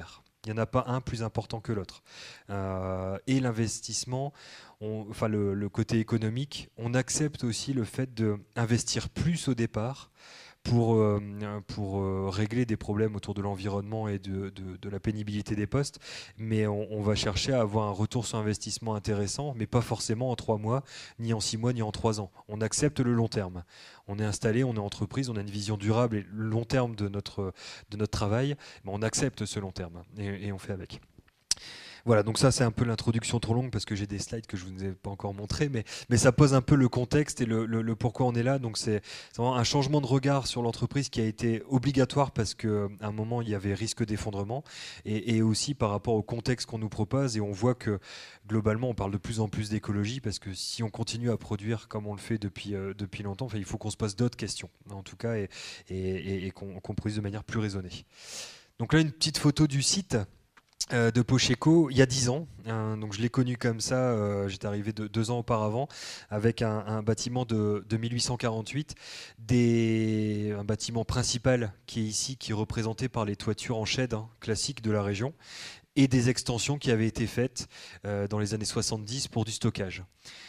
Il n'y en a pas un plus important que l'autre. Euh, et l'investissement, on, enfin le, le côté économique, on accepte aussi le fait d'investir plus au départ pour, euh, pour euh, régler des problèmes autour de l'environnement et de, de, de la pénibilité des postes. Mais on, on va chercher à avoir un retour sur investissement intéressant, mais pas forcément en trois mois, ni en six mois, ni en trois ans. On accepte le long terme. On est installé, on est entreprise, on a une vision durable et le long terme de notre, de notre travail, mais on accepte ce long terme et, et on fait avec. Voilà, donc ça c'est un peu l'introduction trop longue parce que j'ai des slides que je ne vous ai pas encore montrés, mais, mais ça pose un peu le contexte et le, le, le pourquoi on est là. Donc c'est vraiment un changement de regard sur l'entreprise qui a été obligatoire parce qu'à un moment il y avait risque d'effondrement et, et aussi par rapport au contexte qu'on nous propose, et on voit que globalement on parle de plus en plus d'écologie parce que si on continue à produire comme on le fait depuis, euh, depuis longtemps, enfin, il faut qu'on se pose d'autres questions en tout cas et, et, et, et qu'on qu'on produise de manière plus raisonnée. Donc là une petite photo du site Euh, de Pocheco il y a dix ans. Hein, donc je l'ai connu comme ça, euh, j'étais arrivé de, deux ans auparavant, avec un, un bâtiment de, de mille huit cent quarante-huit, des, un bâtiment principal qui est ici, qui est représenté par les toitures en chêne hein, classiques de la région, et des extensions qui avaient été faites euh, dans les années soixante-dix pour du stockage.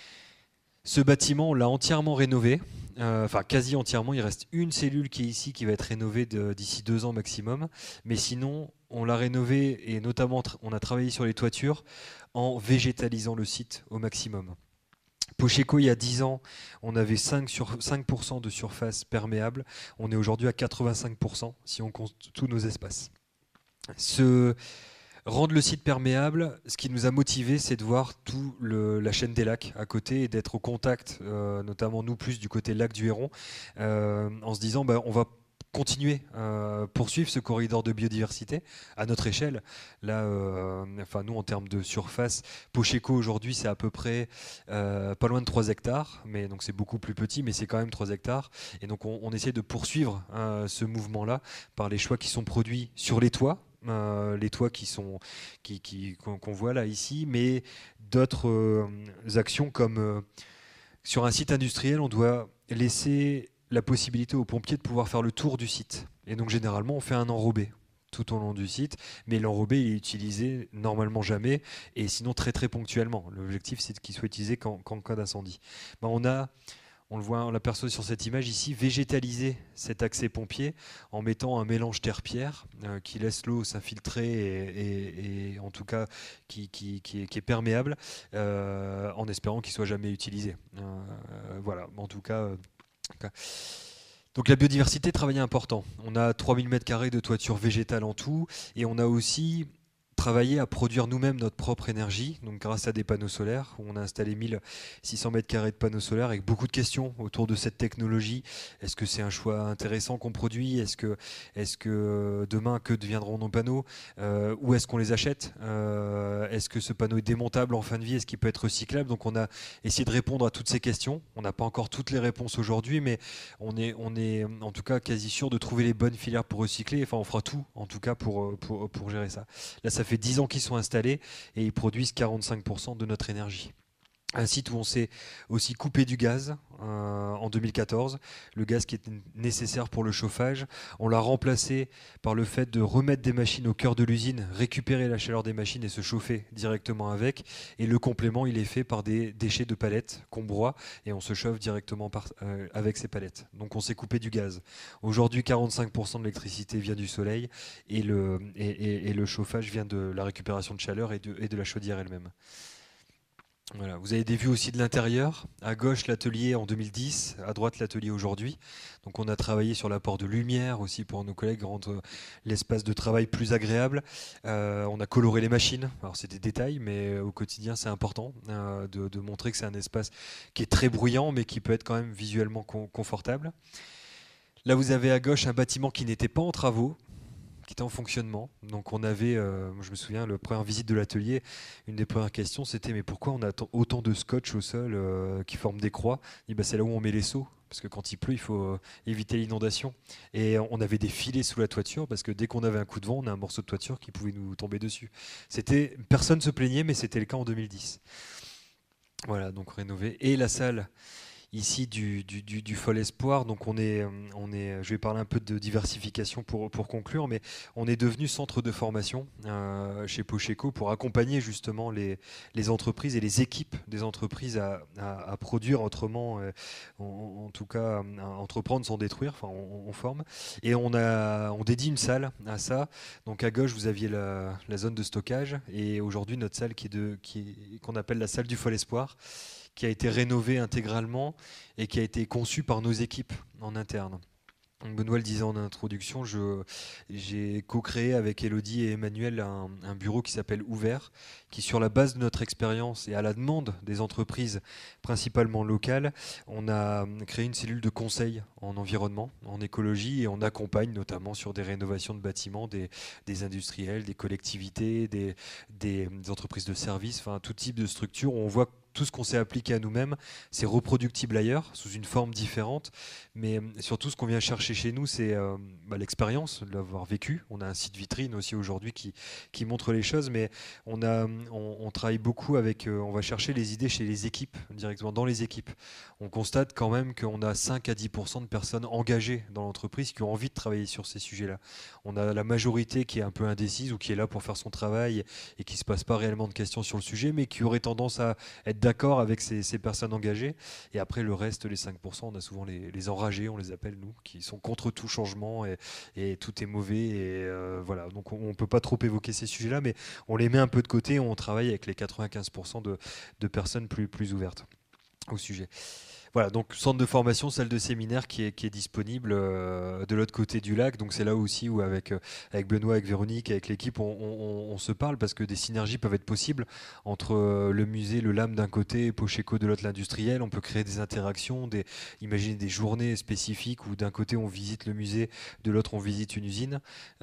Ce bâtiment, on l'a entièrement rénové, euh, enfin quasi entièrement. Il reste une cellule qui est ici, qui va être rénovée d'ici deux ans maximum. Mais sinon, on l'a rénové et notamment on a travaillé sur les toitures en végétalisant le site au maximum. Pocheco, il y a dix ans, on avait cinq pour cent de surface perméable. On est aujourd'hui à quatre-vingt-cinq pour cent si on compte tous nos espaces. Ce... Rendre le site perméable, ce qui nous a motivés, c'est de voir toute la chaîne des lacs à côté et d'être au contact, euh, notamment nous plus du côté lac du Héron, euh, en se disant bah, on va continuer à euh, poursuivre ce corridor de biodiversité à notre échelle. Là, euh, enfin nous en termes de surface, Pocheco aujourd'hui c'est à peu près euh, pas loin de trois hectares, mais donc c'est beaucoup plus petit, mais c'est quand même trois hectares. Et donc on, on essaie de poursuivre euh, ce mouvement-là par les choix qui sont produits sur les toits. Euh, les toits qui sont qui, qui, qu'on, qu'on voit là ici, mais d'autres euh, actions comme euh, sur un site industriel, on doit laisser la possibilité aux pompiers de pouvoir faire le tour du site. Et donc généralement, on fait un enrobé tout au long du site, mais l'enrobé il est utilisé normalement jamais, et sinon très très ponctuellement. L'objectif c'est qu'il soit utilisé qu'en, qu'en cas d'incendie. Ben, on a On le voit, on l'aperçoit sur cette image ici, végétaliser cet accès pompier en mettant un mélange terre-pierre euh, qui laisse l'eau s'infiltrer et, et, et en tout cas qui, qui, qui, est, qui est perméable euh, en espérant qu'il ne soit jamais utilisé. Euh, voilà, en tout cas. Euh, donc la biodiversité, travail important. On a trois mille mètres carrés de toiture végétale en tout et on a aussi travailler à produire nous-mêmes notre propre énergie, donc grâce à des panneaux solaires. On a installé mille six cents mètres carrés de panneaux solaires avec beaucoup de questions autour de cette technologie. Est-ce que c'est un choix intéressant qu'on produit? Est-ce que, est-ce que demain, que deviendront nos panneaux? euh, Où est-ce qu'on les achète? euh, Est-ce que ce panneau est démontable en fin de vie? Est-ce qu'il peut être recyclable? Donc on a essayé de répondre à toutes ces questions. On n'a pas encore toutes les réponses aujourd'hui, mais on est, on est en tout cas quasi sûr de trouver les bonnes filières pour recycler. Enfin, on fera tout en tout cas pour, pour, pour gérer ça. Là, ça fait dix ans qu'ils sont installés et ils produisent quarante-cinq pour cent de notre énergie. Un site où on s'est aussi coupé du gaz euh, en deux mille quatorze, le gaz qui était nécessaire pour le chauffage. On l'a remplacé par le fait de remettre des machines au cœur de l'usine, récupérer la chaleur des machines et se chauffer directement avec. Et le complément, il est fait par des déchets de palettes qu'on broie et on se chauffe directement par, euh, avec ces palettes. Donc on s'est coupé du gaz. Aujourd'hui, quarante-cinq pour cent de l'électricité vient du soleil et le, et, et, et le chauffage vient de la récupération de chaleur et de, et de la chaudière elle-même. Voilà. Vous avez des vues aussi de l'intérieur. À gauche, l'atelier en deux mille dix, à droite, l'atelier aujourd'hui. Donc on a travaillé sur l'apport de lumière aussi pour nos collègues, rendre l'espace de travail plus agréable. Euh, on a coloré les machines. Alors c'est des détails, mais au quotidien, c'est important euh, de, de montrer que c'est un espace qui est très bruyant, mais qui peut être quand même visuellement con- confortable. Là, vous avez à gauche un bâtiment qui n'était pas en travaux, qui était en fonctionnement. Donc on avait, euh, je me souviens, la première visite de l'atelier, une des premières questions c'était mais pourquoi on a autant de scotch au sol euh, qui forme des croix? Et ben, c'est là où on met les seaux, parce que quand il pleut, il faut euh, éviter l'inondation. Et on avait des filets sous la toiture, parce que dès qu'on avait un coup de vent, on a un morceau de toiture qui pouvait nous tomber dessus. C'était, personne ne se plaignait, mais c'était le cas en deux mille dix. Voilà, donc rénové. Et la salle ici du, du, du, du Fol Espoir. Donc on est, on est, je vais parler un peu de diversification pour, pour conclure, mais on est devenu centre de formation euh, chez Pocheco pour accompagner justement les, les entreprises et les équipes des entreprises à, à, à produire autrement, euh, en, en tout cas à entreprendre sans détruire, enfin on, on forme. Et on, a, on dédie une salle à ça. Donc à gauche vous aviez la, la zone de stockage et aujourd'hui notre salle qui est de, qui est, qu'on appelle la salle du Fol Espoir, qui a été rénové intégralement et qui a été conçu par nos équipes en interne. Donc Benoît le disait en introduction, je, j'ai co-créé avec Elodie et Emmanuel un, un bureau qui s'appelle Ouvert, qui sur la base de notre expérience et à la demande des entreprises principalement locales, on a créé une cellule de conseil en environnement, en écologie, et on accompagne notamment sur des rénovations de bâtiments des, des industriels, des collectivités, des, des, des entreprises de services, enfin tout type de structure où on voit tout ce qu'on s'est appliqué à nous-mêmes, c'est reproductible ailleurs, sous une forme différente. Mais surtout, ce qu'on vient chercher chez nous, c'est euh, bah, l'expérience de l'avoir vécu. On a un site vitrine aussi aujourd'hui qui, qui montre les choses, mais on, a, on, on travaille beaucoup avec... Euh, on va chercher les idées chez les équipes, directement dans les équipes. On constate quand même qu'on a cinq à dix pour cent de personnes engagées dans l'entreprise qui ont envie de travailler sur ces sujets-là. On a la majorité qui est un peu indécise ou qui est là pour faire son travail et qui ne se passe pas réellement de questions sur le sujet, mais qui aurait tendance à être d'accord avec ces, ces personnes engagées. Et après, le reste, les cinq pour cent, on a souvent les, les enragés, on les appelle, nous, qui sont contre tout changement et, et tout est mauvais. Et euh, voilà. Donc, on ne peut pas trop évoquer ces sujets-là, mais on les met un peu de côté. On travaille avec les quatre-vingt-quinze pour cent de, de personnes plus, plus ouvertes au sujet. Voilà, donc centre de formation, salle de séminaire qui est, qui est disponible euh, de l'autre côté du lac. Donc c'est là aussi où avec, euh, avec Benoît, avec Véronique, avec l'équipe, on, on, on se parle parce que des synergies peuvent être possibles entre euh, le musée, le L A M d'un côté et Pocheco de l'autre, l'industriel. On peut créer des interactions, des, imaginer des journées spécifiques où d'un côté on visite le musée, de l'autre on visite une usine.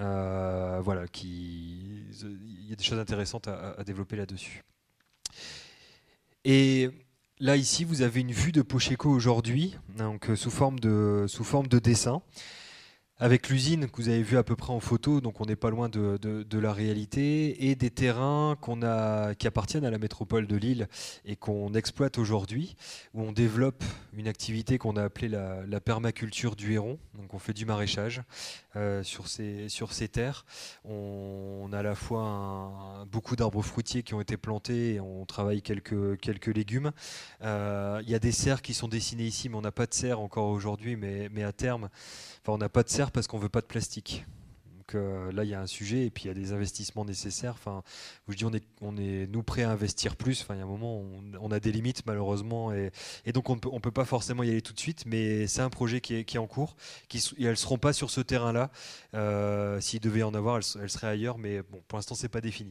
Euh, voilà, qui, il y a des choses intéressantes à, à développer là-dessus. Et là, ici, vous avez une vue de Pocheco aujourd'hui, donc sous forme de, sous forme de dessin, avec l'usine que vous avez vue à peu près en photo, donc on n'est pas loin de, de, de la réalité, et des terrains qu'on a, qui appartiennent à la métropole de Lille et qu'on exploite aujourd'hui, où on développe une activité qu'on a appelée la, la permaculture du héron. Donc on fait du maraîchage euh, sur, ces, sur ces terres. On, on a à la fois un, beaucoup d'arbres fruitiers qui ont été plantés et on travaille quelques, quelques légumes. Euh, il y a des serres qui sont dessinées ici, mais on n'a pas de serres encore aujourd'hui, mais, mais à terme, enfin, on n'a pas de serre parce qu'on ne veut pas de plastique. Donc euh, là, il y a un sujet et puis il y a des investissements nécessaires. Enfin, je dis, on est, on est nous prêts à investir plus. Enfin, il y a un moment, on, on a des limites malheureusement et, et donc on ne peut, on peut pas forcément y aller tout de suite. Mais c'est un projet qui est, qui est en cours. Qui, et elles ne seront pas sur ce terrain-là. Euh, S'il devait y en avoir, elles, elles seraient ailleurs. Mais bon, pour l'instant, c'est pas défini.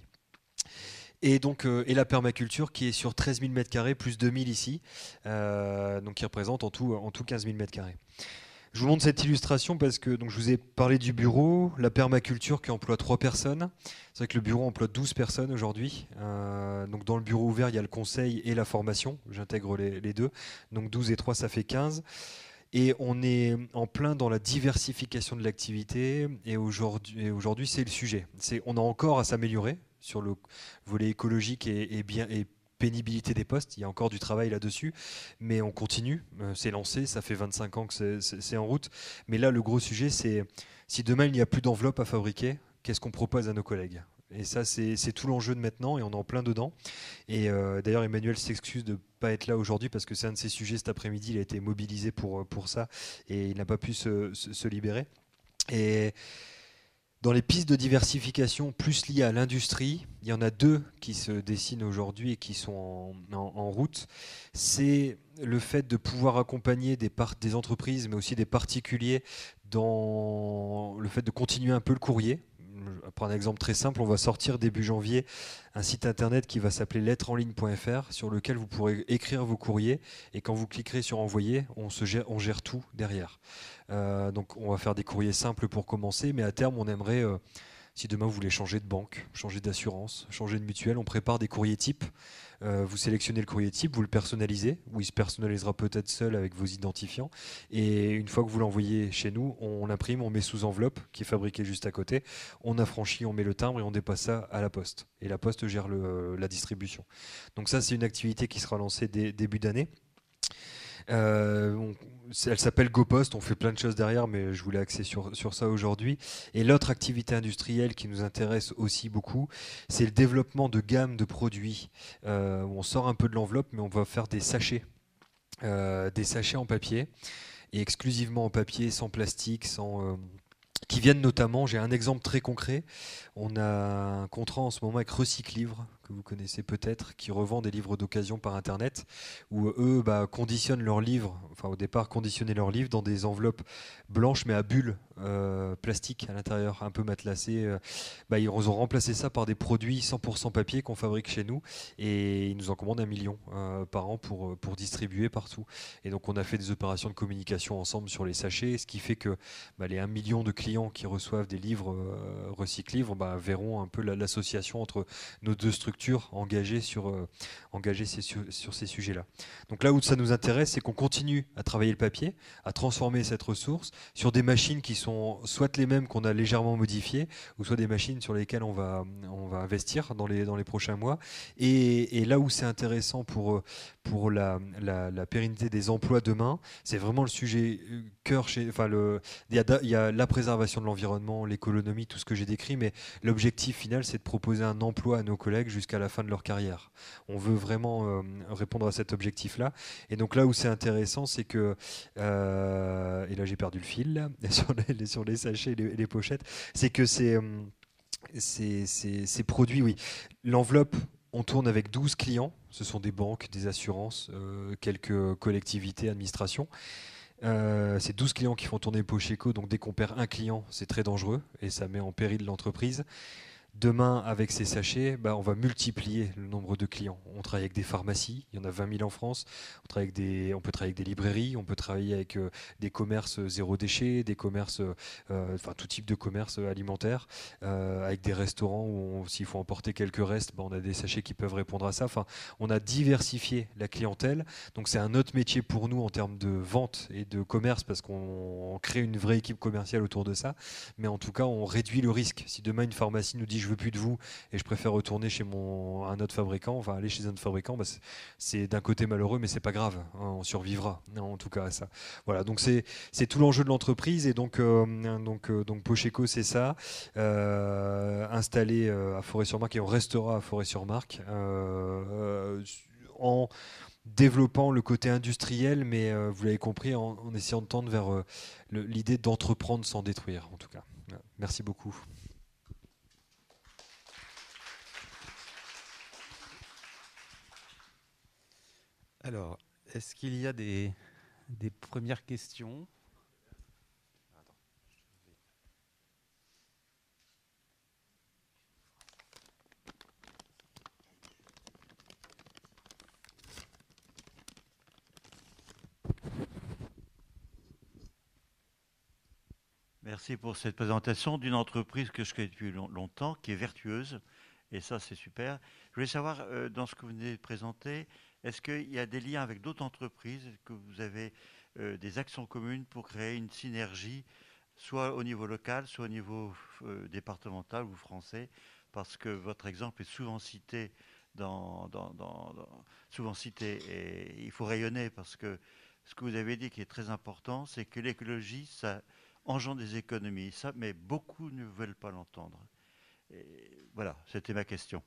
Et donc euh, et la permaculture qui est sur treize mille mètres carrés plus deux mille ici, euh, donc qui représente en tout, en tout quinze mille mètres carrés. Je vous montre cette illustration parce que donc, je vous ai parlé du bureau, la permaculture qui emploie trois personnes. C'est vrai que le bureau emploie douze personnes aujourd'hui. Euh, donc dans le bureau ouvert, il y a le conseil et la formation. J'intègre les, les deux. Donc douze et trois, ça fait quinze. Et on est en plein dans la diversification de l'activité. Et aujourd'hui, aujourd'hui c'est le sujet. C'est, on a encore à s'améliorer sur le volet écologique et, et bien et pénibilité des postes, il y a encore du travail là-dessus, mais on continue, euh, c'est lancé, ça fait vingt-cinq ans que c'est, c'est, c'est en route, mais là le gros sujet c'est, si demain il n'y a plus d'enveloppe à fabriquer, qu'est-ce qu'on propose à nos collègues ? Et ça c'est, c'est tout l'enjeu de maintenant et on est en plein dedans. Et euh, d'ailleurs Emmanuel s'excuse de ne pas être là aujourd'hui parce que c'est un de ses sujets cet après-midi, il a été mobilisé pour, pour ça et il n'a pas pu se, se, se libérer. Et dans les pistes de diversification plus liées à l'industrie, il y en a deux qui se dessinent aujourd'hui et qui sont en, en, en route. C'est le fait de pouvoir accompagner des, part, des entreprises, mais aussi des particuliers, dans le fait de continuer un peu le courrier. Je prends un exemple très simple, on va sortir début janvier un site internet qui va s'appeler lettres en ligne point f r sur lequel vous pourrez écrire vos courriers et quand vous cliquerez sur envoyer, on, se gère, on gère tout derrière. Euh, donc on va faire des courriers simples pour commencer, mais à terme on aimerait, euh, si demain vous voulez changer de banque, changer d'assurance, changer de mutuelle, on prépare des courriers types. Euh, vous sélectionnez le courrier type, vous le personnalisez, ou il se personnalisera peut-être seul avec vos identifiants. Et une fois que vous l'envoyez chez nous, on l'imprime, on met sous enveloppe qui est fabriquée juste à côté, on affranchit, on met le timbre et on dépasse ça à la poste. Et la poste gère le, la distribution. Donc ça, c'est une activité qui sera lancée dès début d'année. Euh, on- elle s'appelle GoPost, on fait plein de choses derrière, mais je voulais axer sur, sur ça aujourd'hui. Et l'autre activité industrielle qui nous intéresse aussi beaucoup, c'est le développement de gammes de produits. Euh, où on sort un peu de l'enveloppe, mais on va faire des sachets. Euh, des sachets en papier, et exclusivement en papier, sans plastique, sans... euh, qui viennent notamment, j'ai un exemple très concret, on a un contrat en ce moment avec Recyclivre, que vous connaissez peut-être, qui revend des livres d'occasion par Internet, où eux bah, conditionnent leurs livres, enfin au départ conditionnaient leurs livres dans des enveloppes blanches mais à bulles euh, plastiques à l'intérieur, un peu matelassées. Euh, bah, ils ont remplacé ça par des produits cent pour cent papier qu'on fabrique chez nous, et ils nous en commandent un million euh, par an pour, pour distribuer partout. Et donc on a fait des opérations de communication ensemble sur les sachets, ce qui fait que bah, les un million de clients qui reçoivent des livres euh, Recyclivre bah, verront un peu la, l'association entre nos deux structures engagées sur, euh, engagées sur, sur ces sujets-là. Donc là où ça nous intéresse, c'est qu'on continue à travailler le papier, à transformer cette ressource sur des machines qui sont soit les mêmes qu'on a légèrement modifiées, ou soit des machines sur lesquelles on va, on va investir dans les, dans les prochains mois. Et, et là où c'est intéressant pour, pour la, la, la pérennité des emplois demain, c'est vraiment le sujet cœur chez... Enfin, le, il y a, il y a la préservation de l'environnement, l'économie, tout ce que j'ai décrit, mais l'objectif final, c'est de proposer un emploi à nos collègues jusqu'à la fin de leur carrière. On veut vraiment euh, répondre à cet objectif-là. Et donc là où c'est intéressant, c'est que, euh, et là j'ai perdu le fil, là, sur, les, sur les sachets et les, les pochettes, c'est que c'est, euh, c'est, c'est, c'est produit, oui. L'enveloppe, on tourne avec douze clients, ce sont des banques, des assurances, euh, quelques collectivités, administrations. Euh, c'est douze clients qui font tourner Pocheco, donc dès qu'on perd un client, c'est très dangereux et ça met en péril l'entreprise. Demain, avec ces sachets, bah, on va multiplier le nombre de clients. On travaille avec des pharmacies, il y en a vingt mille en France. On, travaille avec des, on peut travailler avec des librairies, on peut travailler avec euh, des commerces zéro déchet, des commerces, euh, enfin tout type de commerce alimentaire, euh, avec des restaurants où s'il faut emporter quelques restes, bah, on a des sachets qui peuvent répondre à ça. Enfin, on a diversifié la clientèle. Donc c'est un autre métier pour nous en termes de vente et de commerce parce qu'on crée une vraie équipe commerciale autour de ça. Mais en tout cas, on réduit le risque. Si demain une pharmacie nous dit je veux plus de vous et je préfère retourner chez mon, un autre fabricant, enfin aller chez un autre fabricant, bah c'est, c'est d'un côté malheureux, mais c'est pas grave, hein, on survivra, en tout cas à ça. Voilà, donc c'est, c'est tout l'enjeu de l'entreprise et donc, euh, donc, euh, donc Pocheco, c'est ça, euh, installé euh, à Forêt-sur-Marque et on restera à Forêt-sur-Marque euh, euh, en développant le côté industriel, mais euh, vous l'avez compris, en, en essayant de tendre vers euh, le, l'idée d'entreprendre sans détruire, en tout cas. Merci beaucoup. Alors, est-ce qu'il y a des, des premières questions ? Merci pour cette présentation d'une entreprise que je connais depuis longtemps, qui est vertueuse, et ça c'est super. Je voulais savoir, euh, dans ce que vous venez de présenter, est-ce qu'il y a des liens avec d'autres entreprises, que vous avez euh, des actions communes pour créer une synergie, soit au niveau local, soit au niveau euh, départemental ou français, parce que votre exemple est souvent cité, dans, dans, dans, dans, souvent cité, et il faut rayonner, parce que ce que vous avez dit qui est très important, c'est que l'écologie, ça engendre des économies, ça, mais beaucoup ne veulent pas l'entendre. Et voilà, c'était ma question.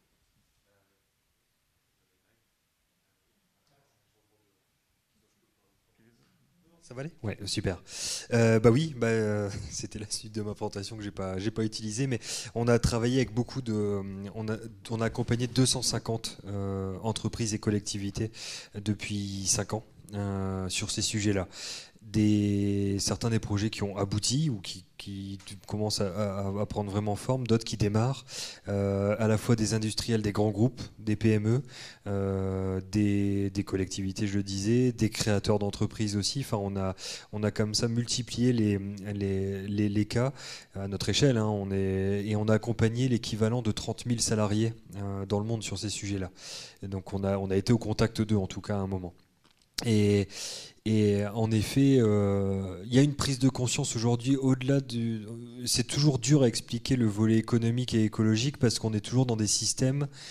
Ça va aller ? Ouais, super. Euh, bah oui, bah, euh, c'était la suite de ma présentation que j'ai pas, j'ai pas utilisée, mais on a travaillé avec beaucoup de, on a, on a accompagné deux cent cinquante euh, entreprises et collectivités depuis cinq ans euh, sur ces sujets-là. Des, certains des projets qui ont abouti ou qui, qui commencent à, à, à prendre vraiment forme, d'autres qui démarrent, euh, à la fois des industriels, des grands groupes, des P M E, euh, des, des collectivités, je le disais, des créateurs d'entreprises aussi. Enfin, on a, on a comme ça multiplié les, les, les, les cas à notre échelle. Hein, on est, et on a accompagné l'équivalent de trente mille salariés euh, dans le monde sur ces sujets-là. Et donc on a, on a été au contact d'eux en tout cas à un moment. Et, et en effet, euh, il y a une prise de conscience aujourd'hui au-delà du... C'est toujours dur à expliquer le volet économique et écologique parce qu'on est toujours dans des systèmes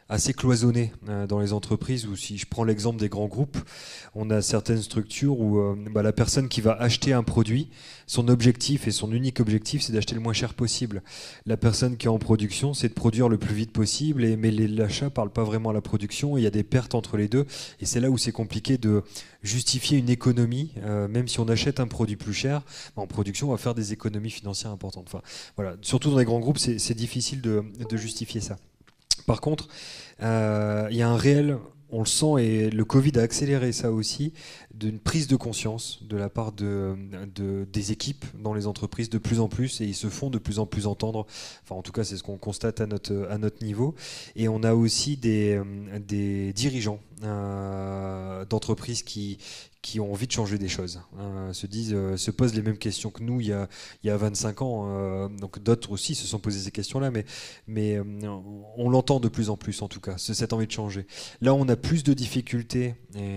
assez cloisonné euh, dans les entreprises, où si je prends l'exemple des grands groupes, on a certaines structures où euh, bah, la personne qui va acheter un produit, son objectif et son unique objectif, c'est d'acheter le moins cher possible. La personne qui est en production, c'est de produire le plus vite possible, et, mais l'achat ne parle pas vraiment à la production, et il y a des pertes entre les deux, et c'est là où c'est compliqué de justifier une économie, euh, même si on achète un produit plus cher, bah, en production on va faire des économies financières importantes. Enfin, voilà. Surtout dans les grands groupes, c'est difficile de, de justifier ça. Par contre, euh, il y a un réel, on le sent, et le Covid a accéléré ça aussi, d'une prise de conscience de la part de, de, des équipes dans les entreprises de plus en plus, et ils se font de plus en plus entendre. Enfin, en tout cas, c'est ce qu'on constate à notre, à notre niveau. Et on a aussi des, des dirigeants euh, d'entreprises qui, qui ont envie de changer des choses, hein, se disent, euh, se posent les mêmes questions que nous il y a, il y a vingt-cinq ans. Euh, donc d'autres aussi se sont posés ces questions-là, mais, mais euh, on l'entend de plus en plus, en tout cas, cette envie de changer. Là, on a plus de difficultés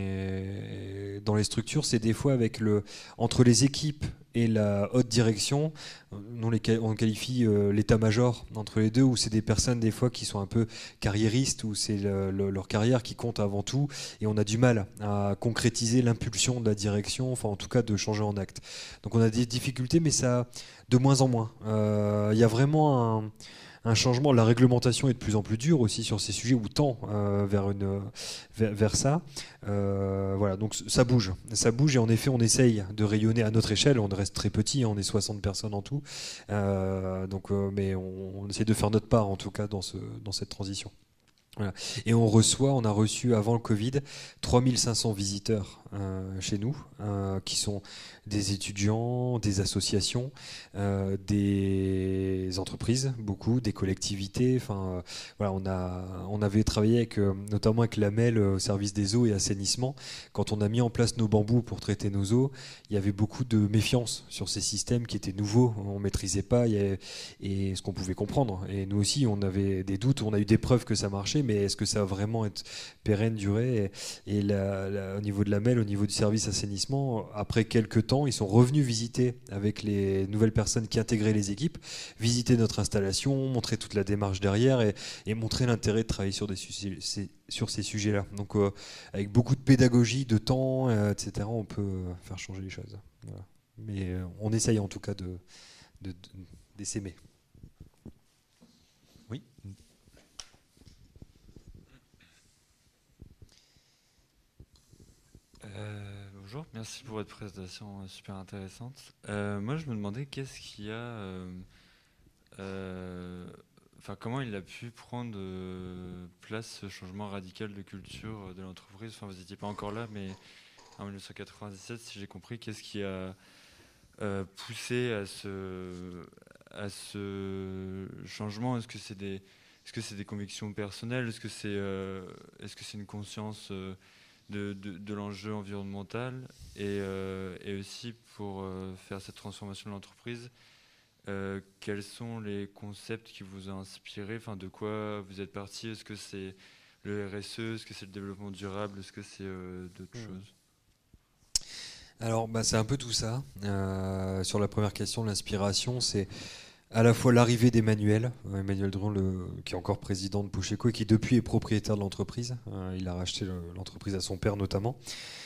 et, dans les structures, c'est des fois avec le, entre les équipes et la haute direction. Nous, on qualifie euh, l'état-major entre les deux, où c'est des personnes des fois qui sont un peu carriéristes, où c'est le, le, leur carrière qui compte avant tout, et on a du mal à concrétiser l'impulsion de la direction, enfin en tout cas de changer en acte. Donc on a des difficultés, mais ça de moins en moins. Il euh, y a vraiment un... un changement. La réglementation est de plus en plus dure aussi sur ces sujets, ou tend euh, vers, une, vers, vers ça. Euh, voilà, donc ça bouge. Ça bouge, et en effet, on essaye de rayonner à notre échelle. On reste très petit, on est soixante personnes en tout. Euh, donc, euh, mais on, on essaie de faire notre part, en tout cas, dans, ce, dans cette transition. Voilà. Et on reçoit, on a reçu avant le Covid trois mille cinq cents visiteurs euh, chez nous, euh, qui sont des étudiants, des associations, euh, des entreprises, beaucoup, des collectivités. Enfin, euh, voilà, on a, on avait travaillé avec, euh, notamment avec l'A M E L, au service des eaux et assainissement. Quand on a mis en place nos bambous pour traiter nos eaux, il y avait beaucoup de méfiance sur ces systèmes qui étaient nouveaux, on maîtrisait pas, il y avait, et ce qu'on pouvait comprendre. Et nous aussi, on avait des doutes, on a eu des preuves que ça marchait, mais est-ce que ça va vraiment être pérenne, durée? Et, et la, la, au niveau de la M E L, au niveau du service assainissement, après quelques temps, ils sont revenus visiter avec les nouvelles personnes qui intégraient les équipes, visiter notre installation, montrer toute la démarche derrière, et, et montrer l'intérêt de travailler sur, des, sur ces sujets-là. Donc euh, avec beaucoup de pédagogie, de temps, euh, et cetera, on peut faire changer les choses. Voilà. Mais euh, on essaye en tout cas de, de, de, d'essaimer. Oui. Euh, bonjour, merci pour votre présentation euh, super intéressante. Euh, moi, je me demandais qu'est-ce qu'il y a, euh, euh, enfin, comment il a pu prendre euh, place ce changement radical de culture de l'entreprise. Enfin, vous n'étiez pas encore là, mais en mille neuf cent quatre-vingt-dix-sept, si j'ai compris, qu'est-ce qui a euh, poussé à ce, à ce changement? Est-ce que c'est des, est-ce que c'est des convictions personnelles? Est-ce que c'est, euh, est-ce que c'est une conscience euh, de, de, de l'enjeu environnemental, et, euh, et aussi pour euh, faire cette transformation de l'entreprise, euh, quels sont les concepts qui vous ont inspiré, enfin, de quoi vous êtes parti? Est-ce que c'est le R S E, est-ce que c'est le développement durable, est-ce que c'est euh, d'autres mmh. choses? Alors bah, c'est un peu tout ça. Euh, sur la première question, l'inspiration, c'est à la fois l'arrivée d'Emmanuel, Emmanuel Drouin, le, qui est encore président de Pocheco et qui depuis est propriétaire de l'entreprise. Euh, il a racheté l'entreprise à son père notamment.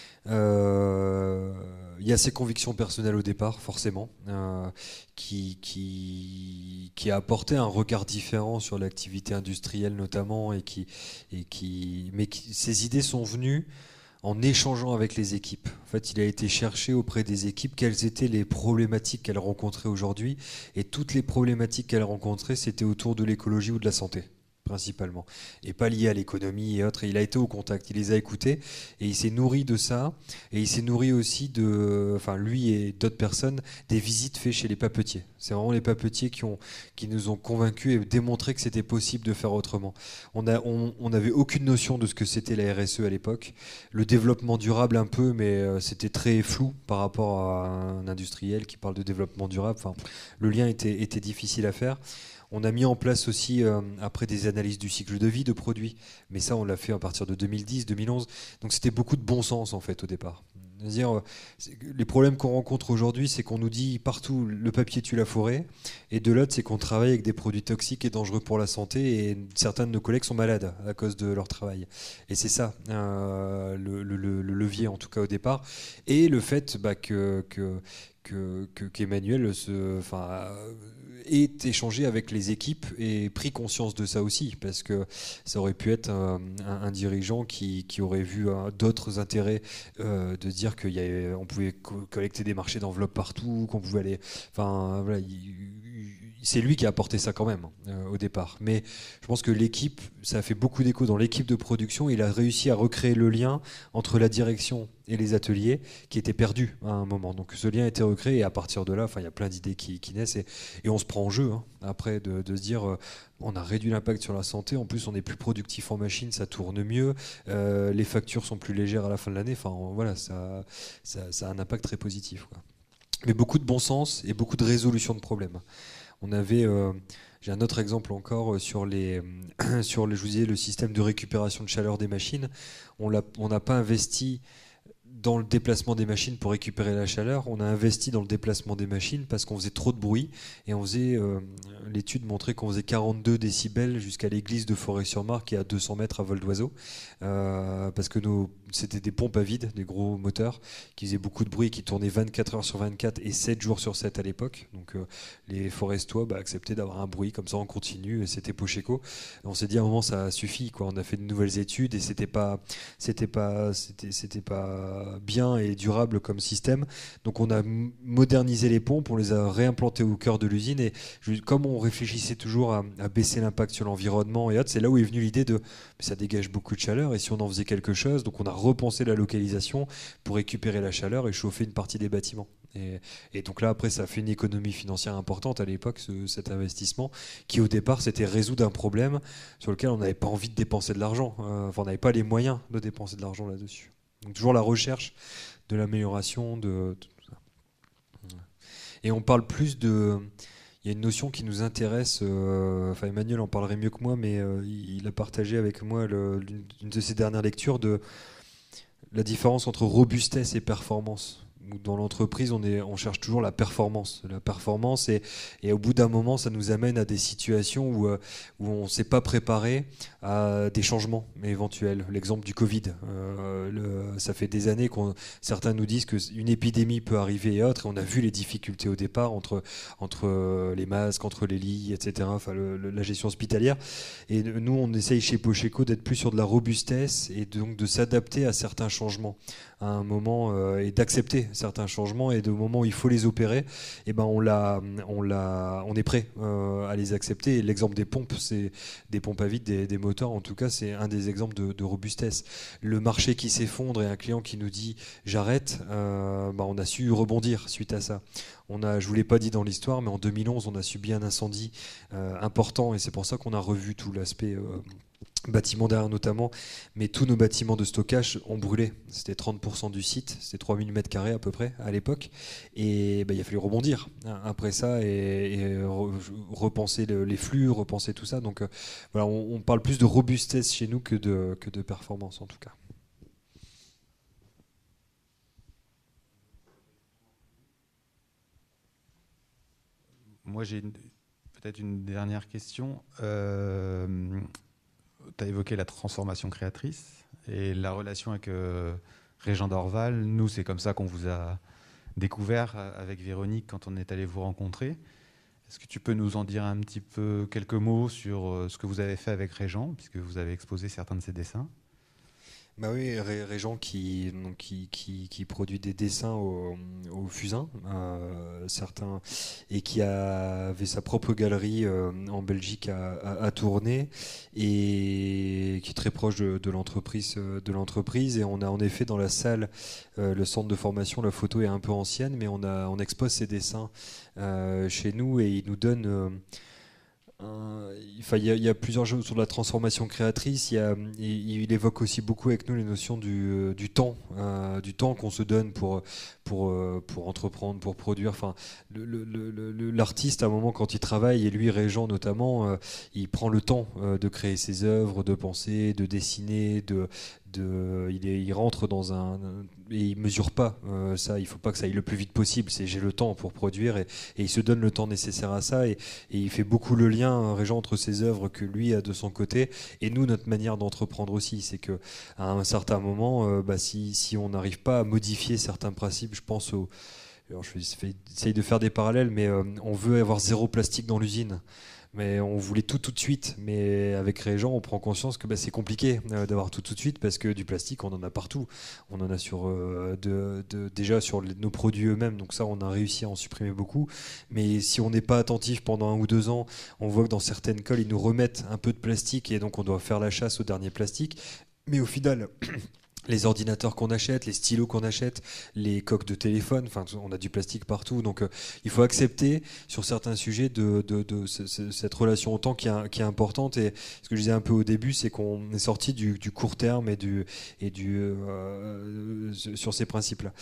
Euh, il y a ses convictions personnelles au départ, forcément, euh, qui, qui, qui a apporté un regard différent sur l'activité industrielle notamment, et qui, et qui, mais qui, ses idées sont venues en échangeant avec les équipes. En fait, il a été chercher auprès des équipes quelles étaient les problématiques qu'elles rencontraient aujourd'hui, et toutes les problématiques qu'elles rencontraient, c'était autour de l'écologie ou de la santé, principalement, et pas lié à l'économie et autres. Et il a été au contact, il les a écoutés, et il s'est nourri de ça, et il s'est nourri aussi de, enfin lui et d'autres personnes, des visites faites chez les papetiers. C'est vraiment les papetiers qui, ont, qui nous ont convaincus et démontré que c'était possible de faire autrement. On a, on, on n'avait aucune notion de ce que c'était la R S E à l'époque. Le développement durable un peu, mais c'était très flou par rapport à un industriel qui parle de développement durable. Enfin, le lien était, était difficile à faire. On a mis en place aussi, euh, après, des analyses du cycle de vie de produits. Mais ça, on l'a fait à partir de deux mille dix, deux mille onze. Donc c'était beaucoup de bon sens, en fait, au départ. C'est-à-dire, les problèmes qu'on rencontre aujourd'hui, c'est qu'on nous dit partout le papier tue la forêt, et de l'autre, c'est qu'on travaille avec des produits toxiques et dangereux pour la santé, et certains de nos collègues sont malades à cause de leur travail. Et c'est ça, euh, le, le, le levier en tout cas au départ, et le fait bah, que, que, que, que, qu'Emmanuel se, enfin, ait échangé avec les équipes et pris conscience de ça aussi, parce que ça aurait pu être un, un, un dirigeant qui, qui aurait vu hein, d'autres intérêts euh, de dire qu'on pouvait co collecter des marchés d'enveloppes partout, qu'on pouvait aller... Enfin, voilà, c'est lui qui a apporté ça quand même euh, au départ. Mais je pense que l'équipe, ça a fait beaucoup d'écho dans l'équipe de production. Il a réussi à recréer le lien entre la direction et les ateliers qui étaient perdus à un moment. Donc ce lien a été recréé et à partir de là, il y a plein d'idées qui, qui naissent et, et on se prend en jeu hein, après de, de se dire euh, on a réduit l'impact sur la santé, en plus on est plus productif en machine, ça tourne mieux, euh, les factures sont plus légères à la fin de l'année. Enfin voilà, ça, ça, ça a un impact très positif, quoi. Mais beaucoup de bon sens et beaucoup de résolution de problèmes. On avait, euh, j'ai un autre exemple encore sur les, sur le, je vous disais, le système de récupération de chaleur des machines. On n'a pas investi dans le déplacement des machines pour récupérer la chaleur, on a investi dans le déplacement des machines parce qu'on faisait trop de bruit et on faisait, euh, l'étude montrait qu'on faisait quarante-deux décibels jusqu'à l'église de Forêt-sur-Marne qui est à deux cents mètres à vol d'oiseau, euh, parce que nos, c'était des pompes à vide, des gros moteurs qui faisaient beaucoup de bruit, qui tournaient vingt-quatre heures sur vingt-quatre et sept jours sur sept à l'époque. Donc euh, les forestois bah, acceptaient d'avoir un bruit comme ça en continu et c'était Pocheco. On s'est dit à un moment ça suffit, quoi. On a fait de nouvelles études et c'était pas, c'était pas, c'était, c'était pas bien et durable comme système. Donc on a modernisé les pompes, on les a réimplantées au cœur de l'usine et je, comme on réfléchissait toujours à, à baisser l'impact sur l'environnement et autres, c'est là où est venue l'idée de mais ça dégage beaucoup de chaleur et si on en faisait quelque chose, donc on a repensé la localisation pour récupérer la chaleur et chauffer une partie des bâtiments. Et, et donc là après ça a fait une économie financière importante à l'époque, ce, cet investissement qui au départ c'était résoudre un problème sur lequel on n'avait pas envie de dépenser de l'argent, euh, enfin on n'avait pas les moyens de dépenser de l'argent là-dessus. Donc toujours la recherche de l'amélioration de, de tout ça. Et on parle plus de... Il y a une notion qui nous intéresse, euh, enfin Emmanuel en parlerait mieux que moi, mais euh, il a partagé avec moi le, une de ses dernières lectures de la différence entre robustesse et performance. Dans l'entreprise, on, est, on cherche toujours la performance. La performance et, et au bout d'un moment, ça nous amène à des situations où, où on ne s'est pas préparé à des changements éventuels. L'exemple du Covid. Euh, le, ça fait des années que certains nous disent qu'une épidémie peut arriver et autres. Et on a vu les difficultés au départ entre, entre les masques, entre les lits, et cetera. Enfin, le, le, la gestion hospitalière. Et nous, on essaye chez Pocheco d'être plus sur de la robustesse et donc de s'adapter à certains changements à un moment euh, et d'accepter certains changements et au moment où il faut les opérer, et ben on l'a, on l'a, on est prêt euh, à les accepter. Et l'exemple des pompes, c'est des pompes à vide, des, des moteurs en tout cas, c'est un des exemples de, de robustesse. Le marché qui s'effondre et un client qui nous dit j'arrête, euh, ben on a su rebondir suite à ça. On a, je vous l'ai pas dit dans l'histoire, mais en deux mille onze, on a subi un incendie euh, important et c'est pour ça qu'on a revu tout l'aspect euh, bâtiments derrière notamment, mais tous nos bâtiments de stockage ont brûlé. C'était trente pour cent du site, c'était trois mille mètres carrés à peu près à l'époque, et bah, il a fallu rebondir après ça et, et re, repenser le, les flux, repenser tout ça. Donc euh, voilà, on, on parle plus de robustesse chez nous que de, que de performance en tout cas. Moi j'ai peut-être une dernière question. Euh, Tu as évoqué la transformation créatrice et la relation avec euh, Régent Dorval. Nous, c'est comme ça qu'on vous a découvert avec Véronique quand on est allé vous rencontrer. Est-ce que tu peux nous en dire un petit peu quelques mots sur ce que vous avez fait avec Régent, puisque vous avez exposé certains de ses dessins? Bah oui, Régent qui, qui, qui, qui produit des dessins au, au fusain, euh, certains, et qui a, avait sa propre galerie euh, en Belgique à, à, à tourner, et qui est très proche de, de l'entreprise, de l'entreprise. Et on a en effet dans la salle, euh, le centre de formation, la photo est un peu ancienne, mais on, a, on expose ses dessins euh, chez nous et il nous donne... Euh, Euh, enfin, il y, y a plusieurs choses sur la transformation créatrice. Il, y a, il, il évoque aussi beaucoup avec nous les notions du, du temps, euh, du temps qu'on se donne pour, pour, pour entreprendre, pour produire. Enfin, le, le, le, l'artiste, à un moment, quand il travaille, et lui, Régent notamment, euh, il prend le temps euh, de créer ses œuvres, de penser, de dessiner, de, de il, est, il rentre dans un et il mesure pas euh, ça, il faut pas que ça aille le plus vite possible, c'est j'ai le temps pour produire et, et il se donne le temps nécessaire à ça et, et il fait beaucoup le lien, Régent, entre ses œuvres que lui a de son côté et nous notre manière d'entreprendre aussi, c'est que à un certain moment euh, bah, si, si on n'arrive pas à modifier certains principes, je pense au alors je fais, essaye de faire des parallèles, mais euh, on veut avoir zéro plastique dans l'usine. Mais on voulait tout tout de suite. Mais avec Régent, on prend conscience que bah, c'est compliqué euh, d'avoir tout tout de suite parce que du plastique, on en a partout. On en a sur, euh, de, de, déjà sur les, nos produits eux-mêmes. Donc ça, on a réussi à en supprimer beaucoup. Mais si on n'est pas attentif pendant un ou deux ans, on voit que dans certaines cols, ils nous remettent un peu de plastique et donc on doit faire la chasse au dernier plastique. Mais au final... les ordinateurs qu'on achète, les stylos qu'on achète, les coques de téléphone, enfin on a du plastique partout, donc euh, il faut accepter sur certains sujets de, de, de, de, de cette relation au temps qui est, qui est importante. Et ce que je disais un peu au début, c'est qu'on est sorti du, du court terme et du, et du euh, sur ces principes-là.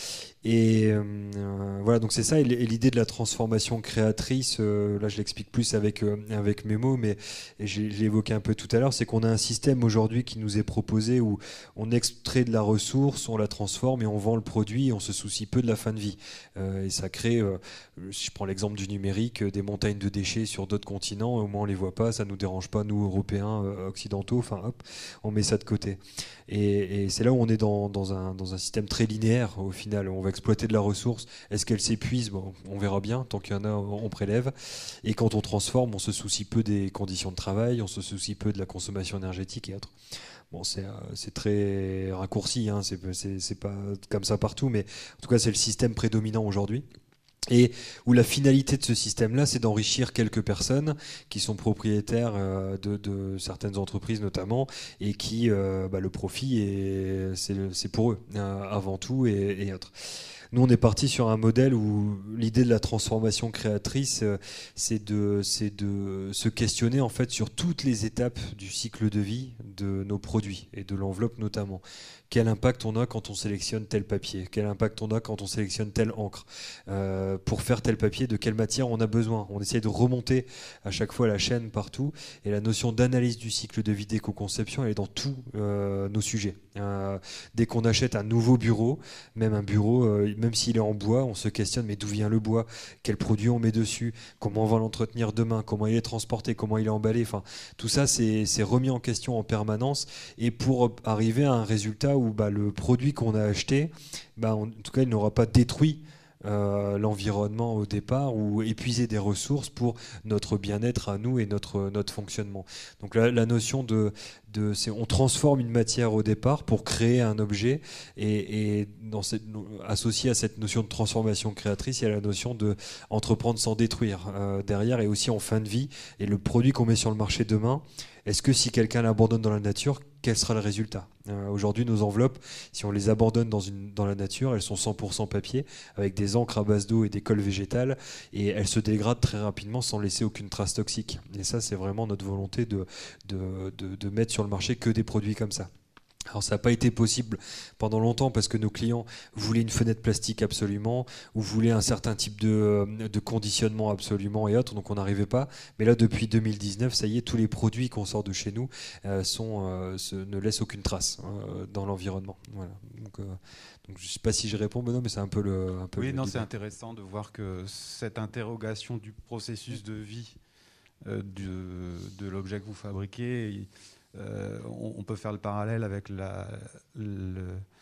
Et euh, voilà, donc c'est ça. Et l'idée de la transformation créatrice, euh, là je l'explique plus avec euh, avec mes mots, mais je l'ai évoqué un peu tout à l'heure, c'est qu'on a un système aujourd'hui qui nous est proposé où on extrait de la ressource, on la transforme et on vend le produit et on se soucie peu de la fin de vie. Euh, et ça crée, euh, si je prends l'exemple du numérique, des montagnes de déchets sur d'autres continents, au moins on les voit pas, ça nous dérange pas, nous Européens, euh, occidentaux, enfin hop, on met ça de côté. Et, et c'est là où on est dans, dans, un, dans un système très linéaire au final, on va exploiter de la ressource, est-ce qu'elle s'épuise? Bon, on verra bien, tant qu'il y en a, on prélève. Et quand on transforme, on se soucie peu des conditions de travail, on se soucie peu de la consommation énergétique et autres. Bon, c'est euh, très raccourci, hein, c'est pas comme ça partout, mais en tout cas, c'est le système prédominant aujourd'hui. Et où la finalité de ce système-là, c'est d'enrichir quelques personnes qui sont propriétaires euh, de, de certaines entreprises notamment, et qui, euh, bah, le profit, c'est pour eux, euh, avant tout, et, et autres. Nous, on est parti sur un modèle où l'idée de la transformation créatrice, euh, c'est de, de se questionner en fait sur toutes les étapes du cycle de vie de nos produits, et de l'enveloppe notamment. Quel impact on a quand on sélectionne tel papier? Quel impact on a quand on sélectionne telle encre? euh, Pour faire tel papier, de quelle matière on a besoin? On essaie de remonter à chaque fois la chaîne partout. Et la notion d'analyse du cycle de vie d'éco-conception, elle est dans tous euh, nos sujets. Euh, dès qu'on achète un nouveau bureau, même un bureau, euh, même s'il est en bois, on se questionne, mais d'où vient le bois? Quel produit on met dessus? Comment on va l'entretenir demain? Comment il est transporté? Comment il est emballé? Enfin, tout ça, c'est remis en question en permanence. Et pour arriver à un résultat où bah, le produit qu'on a acheté, bah, en tout cas, il n'aura pas détruit euh, l'environnement au départ ou épuisé des ressources pour notre bien-être à nous et notre, notre fonctionnement. Donc la, la notion de, de c'est on transforme une matière au départ pour créer un objet et, et dans cette, associé à cette notion de transformation créatrice, il y a la notion de entreprendre sans détruire euh, derrière et aussi en fin de vie. Et le produit qu'on met sur le marché demain, est-ce que si quelqu'un l'abandonne dans la nature, quel sera le résultat? euh, Aujourd'hui, nos enveloppes, si on les abandonne dans, une, dans la nature, elles sont cent pour cent papier, avec des encres à base d'eau et des colles végétales, et elles se dégradent très rapidement sans laisser aucune trace toxique. Et ça, c'est vraiment notre volonté de, de, de, de mettre sur le marché que des produits comme ça. Alors ça n'a pas été possible pendant longtemps parce que nos clients voulaient une fenêtre plastique absolument ou voulaient un certain type de, de conditionnement absolument et autres, donc on n'arrivait pas. Mais là depuis deux mille dix-neuf, ça y est, tous les produits qu'on sort de chez nous euh, sont, euh, se, ne laissent aucune trace euh, dans l'environnement. Voilà. Donc, euh, donc je ne sais pas si je réponds, mais non, mais c'est un peu le... Un peu oui, le non, c'est intéressant de voir que cette interrogation du processus de vie euh, de, de l'objet que vous fabriquez... Il, Euh, on, on peut faire le parallèle avec la, le,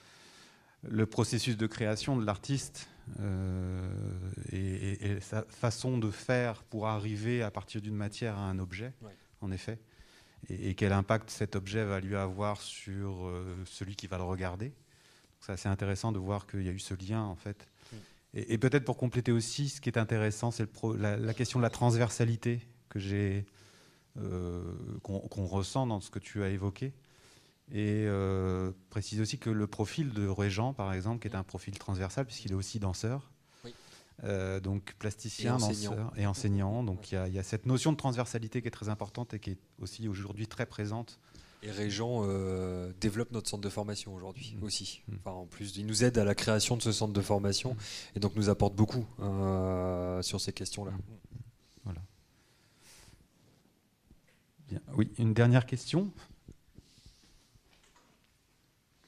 le processus de création de l'artiste euh, et, et, et sa façon de faire pour arriver à partir d'une matière à un objet, ouais. En effet, et, et quel impact cet objet va lui avoir sur euh, celui qui va le regarder. C'est assez intéressant de voir qu'il y a eu ce lien en fait. Oui. Et, et peut-être pour compléter aussi, ce qui est intéressant, c'est la, la question de la transversalité que j'ai Euh, qu'on qu'on ressent dans ce que tu as évoqué. Et euh, précise aussi que le profil de Régent, par exemple, qui est un profil transversal, puisqu'il est aussi danseur, oui. euh, donc plasticien, et enseignant. danseur et enseignant. Donc il ouais. y, y a cette notion de transversalité qui est très importante et qui est aussi aujourd'hui très présente. Et Régent euh, développe notre centre de formation aujourd'hui mmh. aussi. Enfin, en plus, il nous aide à la création de ce centre de formation mmh. et donc nous apporte beaucoup euh, sur ces questions-là. Mmh. Voilà. Bien. Oui, une dernière question.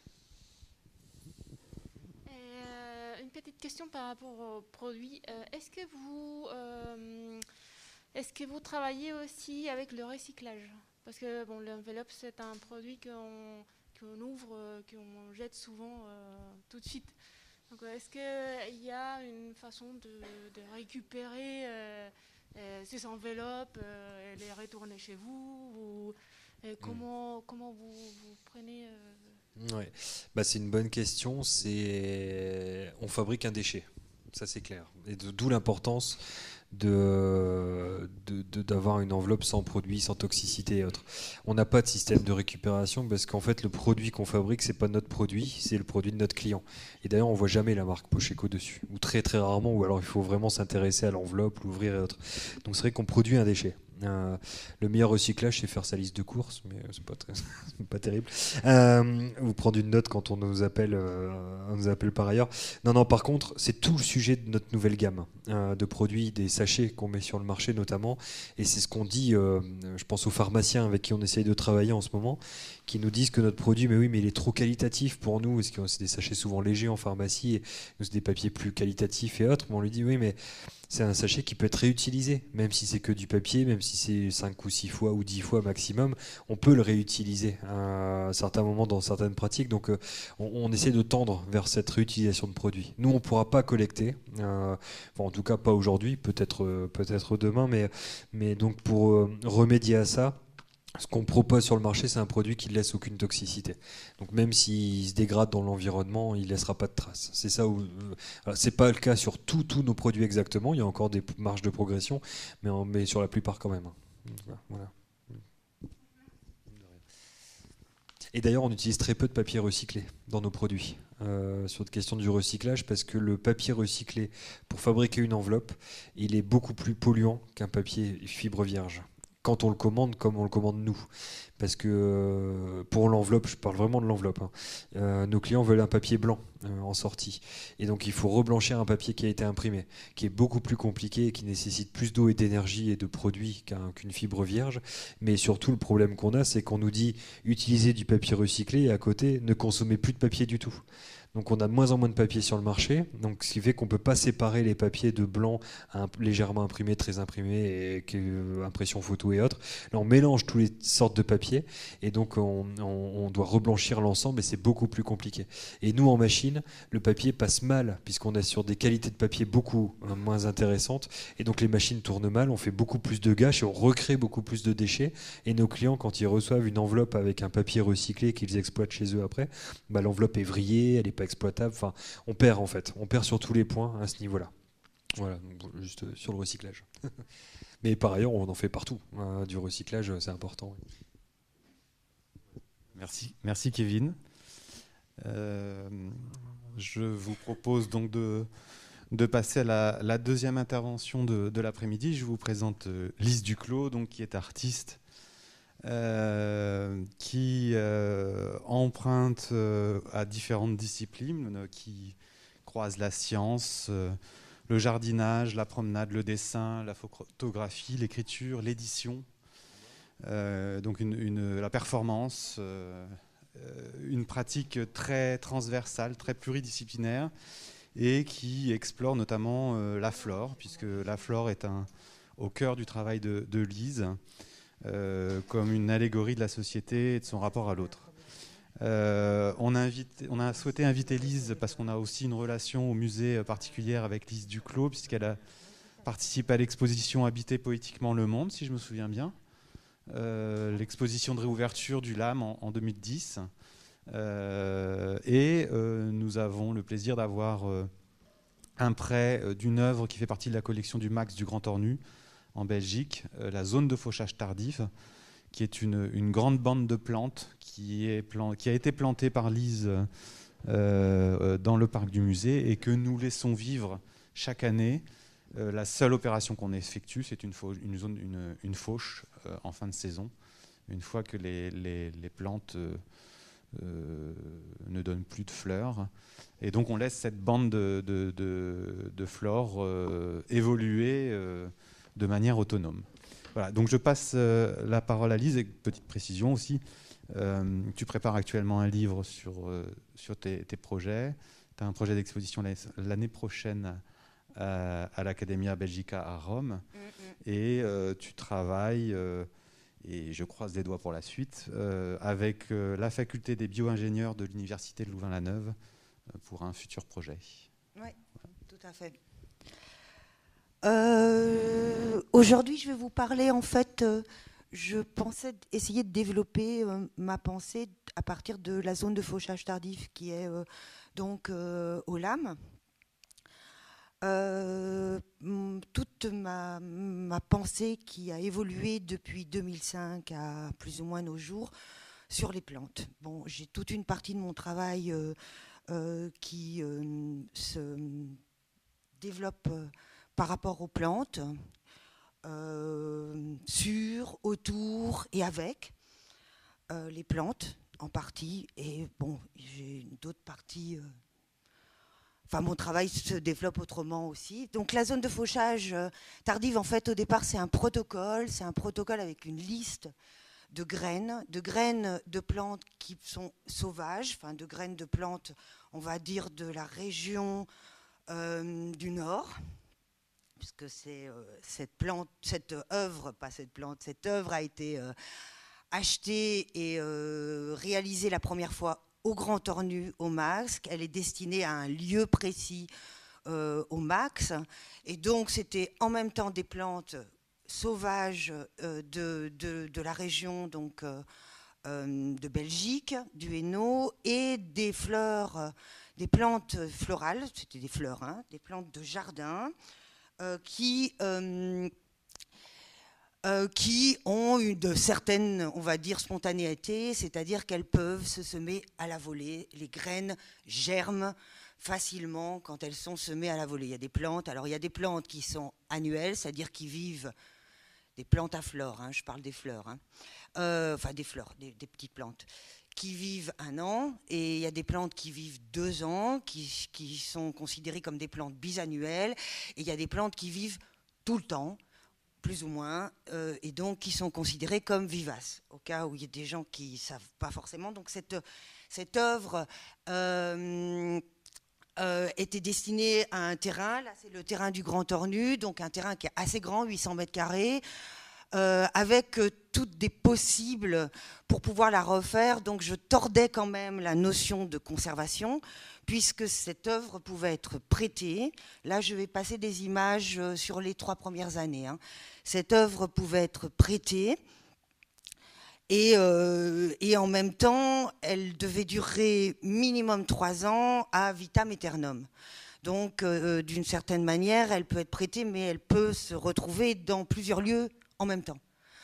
petite question par rapport aux produits. Euh, est-ce que vous, euh, est-ce que vous travaillez aussi avec le recyclage? Parce que bon, l'enveloppe, c'est un produit qu'on, qu'on ouvre, euh, qu'on jette souvent euh, tout de suite. Donc, est-ce qu'il y a une façon de, de récupérer euh, euh, ces enveloppes euh, et les retourner chez vous ou, euh, comment, mmh. comment vous, vous prenez euh... Ouais. Bah, c'est une bonne question. C'est... On fabrique un déchet, ça c'est clair. Et de, d'où l'importance de, de, de, d'avoir une enveloppe sans produit, sans toxicité et autres. On n'a pas de système de récupération parce qu'en fait le produit qu'on fabrique, c'est pas notre produit, c'est le produit de notre client. Et d'ailleurs on voit jamais la marque Pocheco dessus, ou très très rarement, ou alors il faut vraiment s'intéresser à l'enveloppe, l'ouvrir et autres. Donc c'est vrai qu'on produit un déchet. Euh, le meilleur recyclage, c'est faire sa liste de courses, mais c'est pas, très, c'est pas terrible. Euh, ou prendre une note quand on nous appelle, euh, on nous appelle par ailleurs. Non, non. Par contre, c'est tout le sujet de notre nouvelle gamme euh, de produits, des sachets qu'on met sur le marché notamment, et c'est ce qu'on dit. Euh, je pense aux pharmaciens avec qui on essaye de travailler en ce moment, qui nous disent que notre produit, mais oui, mais il est trop qualitatif pour nous, parce que c'est des sachets souvent légers en pharmacie, et nous c'est des papiers plus qualitatifs et autres. Mais on lui dit oui, mais c'est un sachet qui peut être réutilisé, même si c'est que du papier, même si c'est cinq ou six fois ou dix fois maximum, on peut le réutiliser à certains moments dans certaines pratiques. Donc euh, on, on essaie de tendre vers cette réutilisation de produits. Nous, on ne pourra pas collecter, euh, enfin, en tout cas pas aujourd'hui, peut-être euh, peut-être demain, mais, mais donc pour euh, remédier à ça, ce qu'on propose sur le marché, c'est un produit qui ne laisse aucune toxicité. Donc même s'il se dégrade dans l'environnement, il ne laissera pas de traces. C'est ça où, euh, c'est pas le cas sur tous tous nos produits exactement. Il y a encore des marges de progression, mais, en, mais sur la plupart quand même. Voilà. Et d'ailleurs, on utilise très peu de papier recyclé dans nos produits. Euh, sur la question du recyclage, parce que le papier recyclé pour fabriquer une enveloppe, il est beaucoup plus polluant qu'un papier fibre vierge. Quand on le commande comme on le commande nous. Parce que euh, pour l'enveloppe, je parle vraiment de l'enveloppe, hein, euh, nos clients veulent un papier blanc euh, en sortie. Et donc il faut reblanchir un papier qui a été imprimé, qui est beaucoup plus compliqué et qui nécessite plus d'eau et d'énergie et de produits qu'un, qu'une fibre vierge. Mais surtout, le problème qu'on a, c'est qu'on nous dit utilisez du papier recyclé et à côté, ne consommez plus de papier du tout. Donc on a de moins en moins de papier sur le marché, donc ce qui fait qu'on ne peut pas séparer les papiers de blanc légèrement imprimés, très imprimés, et euh, impression photo et autres. Là on mélange toutes les sortes de papiers et donc on, on, on doit reblanchir l'ensemble et c'est beaucoup plus compliqué. Et nous en machine, le papier passe mal puisqu'on est sur des qualités de papier beaucoup hein, moins intéressantes et donc les machines tournent mal, on fait beaucoup plus de gâches et on recrée beaucoup plus de déchets et nos clients quand ils reçoivent une enveloppe avec un papier recyclé qu'ils exploitent chez eux après, bah, l'enveloppe est vrillée, elle est pas exploitable, enfin on perd en fait, on perd sur tous les points à ce niveau-là. Voilà, donc, juste sur le recyclage. Mais par ailleurs, on en fait partout. Hein, du recyclage, c'est important. Oui. Merci, merci Kevin. Euh, je vous propose donc de, de passer à la, la deuxième intervention de, de l'après-midi. Je vous présente euh, Lise Duclos, donc, qui est artiste. Euh, qui euh, emprunte euh, à différentes disciplines, euh, qui croisent la science, euh, le jardinage, la promenade, le dessin, la photographie, l'écriture, l'édition, euh, donc une, une, la performance, euh, une pratique très transversale, très pluridisciplinaire, et qui explore notamment euh, la flore, puisque la flore est un, au cœur du travail de, de Lise. Euh, comme une allégorie de la société et de son rapport à l'autre. Euh, on, a invité, on a souhaité inviter Lise parce qu'on a aussi une relation au musée particulière avec Lise Duclos, puisqu'elle a participé à l'exposition Habiter poétiquement le monde, si je me souviens bien. Euh, l'exposition de réouverture du L A M en, en deux mille dix. Euh, et euh, nous avons le plaisir d'avoir euh, un prêt euh, d'une œuvre qui fait partie de la collection du Max du Grand Ornu, en Belgique, euh, la zone de fauchage tardif, qui est une, une grande bande de plantes qui, est plan- qui a été plantée par Lise euh, dans le parc du musée et que nous laissons vivre chaque année. Euh, la seule opération qu'on effectue, c'est une, fauche, une, zone, une, une fauche euh, en fin de saison, une fois que les, les, les plantes euh, euh, ne donnent plus de fleurs. Et donc on laisse cette bande de, de, de, de flore euh, évoluer euh, de manière autonome. Voilà, donc je passe euh, la parole à Lise, et petite précision aussi, euh, tu prépares actuellement un livre sur, euh, sur tes, tes projets, tu as un projet d'exposition l'année prochaine euh, à l'Accademia Belgica à Rome. Mm-hmm. Et euh, tu travailles, euh, et je croise les doigts pour la suite, euh, avec euh, la faculté des bio-ingénieurs de l'Université de Louvain-la-Neuve euh, pour un futur projet. Oui, tout à fait. Euh, aujourd'hui, je vais vous parler, en fait, euh, je pensais essayer de développer euh, ma pensée à partir de la zone de fauchage tardif qui est euh, donc euh, au Lam. Euh, toute ma, ma pensée qui a évolué depuis deux mille cinq à plus ou moins nos jours sur les plantes. Bon, j'ai toute une partie de mon travail euh, euh, qui euh, se développe euh, par rapport aux plantes, euh, sur, autour et avec euh, les plantes en partie. Et bon, j'ai d'autres parties. Euh, enfin, mon travail se développe autrement aussi. Donc, la zone de fauchage euh, tardive, en fait, au départ, c'est un protocole. C'est un protocole avec une liste de graines, de graines de plantes qui sont sauvages, enfin, de graines de plantes, on va dire, de la région euh, du Nord. Puisque c'est, euh, cette plante, cette œuvre, pas cette plante, cette œuvre a été euh, achetée et euh, réalisée la première fois au Grand Tornu, au Max. Elle est destinée à un lieu précis euh, au Max. Et donc, c'était en même temps des plantes sauvages euh, de, de, de la région donc, euh, euh, de Belgique, du Hainaut, et des fleurs, euh, des plantes florales, c'était des fleurs, hein, des plantes de jardin, Euh, qui, euh, euh, qui ont une certaine, on va dire, spontanéité, c'est-à-dire qu'elles peuvent se semer à la volée. Les graines germent facilement quand elles sont semées à la volée. Il y a des plantes, alors il y a des plantes qui sont annuelles, c'est-à-dire qui vivent, des plantes à fleurs, hein, je parle des fleurs, hein, euh, enfin des fleurs, des, des petites plantes, qui vivent un an, et il y a des plantes qui vivent deux ans, qui, qui sont considérées comme des plantes bisannuelles, et il y a des plantes qui vivent tout le temps, plus ou moins, euh, et donc qui sont considérées comme vivaces, au cas où il y a des gens qui ne savent pas forcément. Donc cette, cette œuvre euh, euh, était destinée à un terrain, là c'est le terrain du Grand Tornu, donc un terrain qui est assez grand, huit cents mètres carrés, Euh, avec euh, toutes des possibles pour pouvoir la refaire. Donc je tordais quand même la notion de conservation, puisque cette œuvre pouvait être prêtée. Là, je vais passer des images euh, sur les trois premières années. Hein. Cette œuvre pouvait être prêtée, et, euh, et en même temps, elle devait durer minimum trois ans à vitam aeternum. Donc, euh, d'une certaine manière, elle peut être prêtée, mais elle peut se retrouver dans plusieurs lieux en même temps.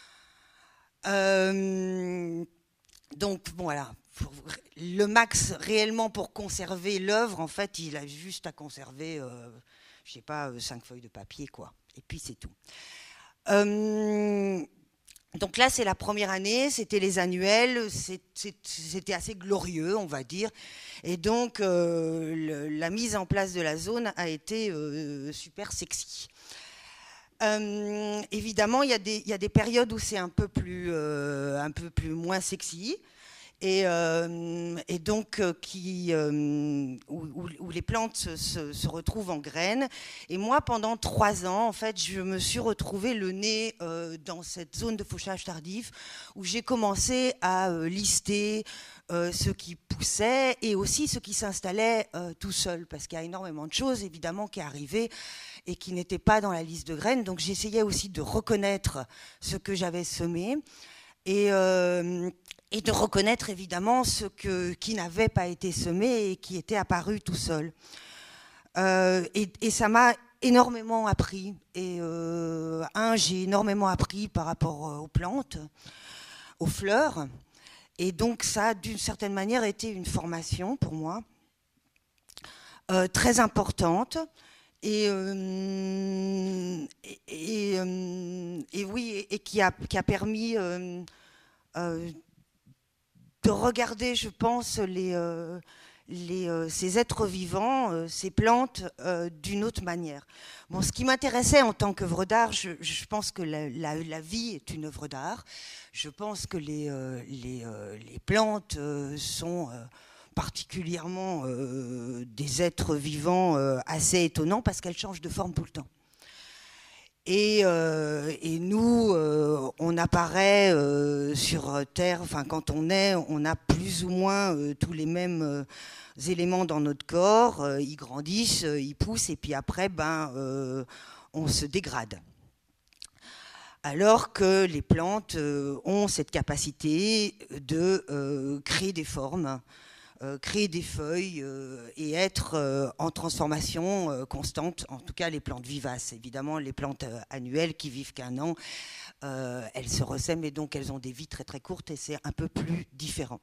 Euh, donc, bon, voilà. Pour, le max, réellement, pour conserver l'œuvre, en fait, il a juste à conserver, euh, je sais pas, euh, cinq feuilles de papier, quoi. Et puis, c'est tout. Euh, donc là, c'est la première année, c'était les annuels, c'est, c'est, c'était assez glorieux, on va dire. Et donc, euh, le, la mise en place de la zone a été euh, super sexy. Euh, évidemment, il y, y a des périodes où c'est un peu plus, euh, un peu plus moins sexy, et, euh, et donc euh, qui, euh, où, où les plantes se, se, se retrouvent en graines. Et moi, pendant trois ans, en fait, je me suis retrouvée le nez euh, dans cette zone de fauchage tardif, où j'ai commencé à euh, lister euh, ce qui poussait et aussi ce qui s'installait euh, tout seul, parce qu'il y a énormément de choses, évidemment, qui arrivaient et qui n'étaient pas dans la liste de graines. Donc j'essayais aussi de reconnaître ce que j'avais semé, et, euh, et de reconnaître évidemment ce que, qui n'avait pas été semé et qui était apparu tout seul. Euh, et, et ça m'a énormément appris. Et euh, un, j'ai énormément appris par rapport aux plantes, aux fleurs. Et donc ça a d'une certaine manière été une formation pour moi, euh, très importante. Et, euh, et, et, euh, et oui, et, et qui, a, qui a permis euh, euh, de regarder, je pense, les, euh, les, euh, ces êtres vivants, euh, ces plantes, euh, d'une autre manière. Bon, ce qui m'intéressait en tant qu'œuvre d'art, je, je pense que la, la, la vie est une œuvre d'art. Je pense que les, euh, les, euh, les plantes euh, sont... Euh, particulièrement euh, des êtres vivants euh, assez étonnants parce qu'elles changent de forme tout le temps. Et, euh, et nous, euh, on apparaît euh, sur Terre, enfin quand on est, on a plus ou moins euh, tous les mêmes euh, éléments dans notre corps, euh, ils grandissent, euh, ils poussent, et puis après, ben, euh, on se dégrade. Alors que les plantes euh, ont cette capacité de euh, créer des formes, Euh, créer des feuilles euh, et être euh, en transformation euh, constante, en tout cas les plantes vivaces. Évidemment, les plantes euh, annuelles qui vivent qu'un an, euh, elles se ressèment et donc elles ont des vies très très courtes et c'est un peu plus différent.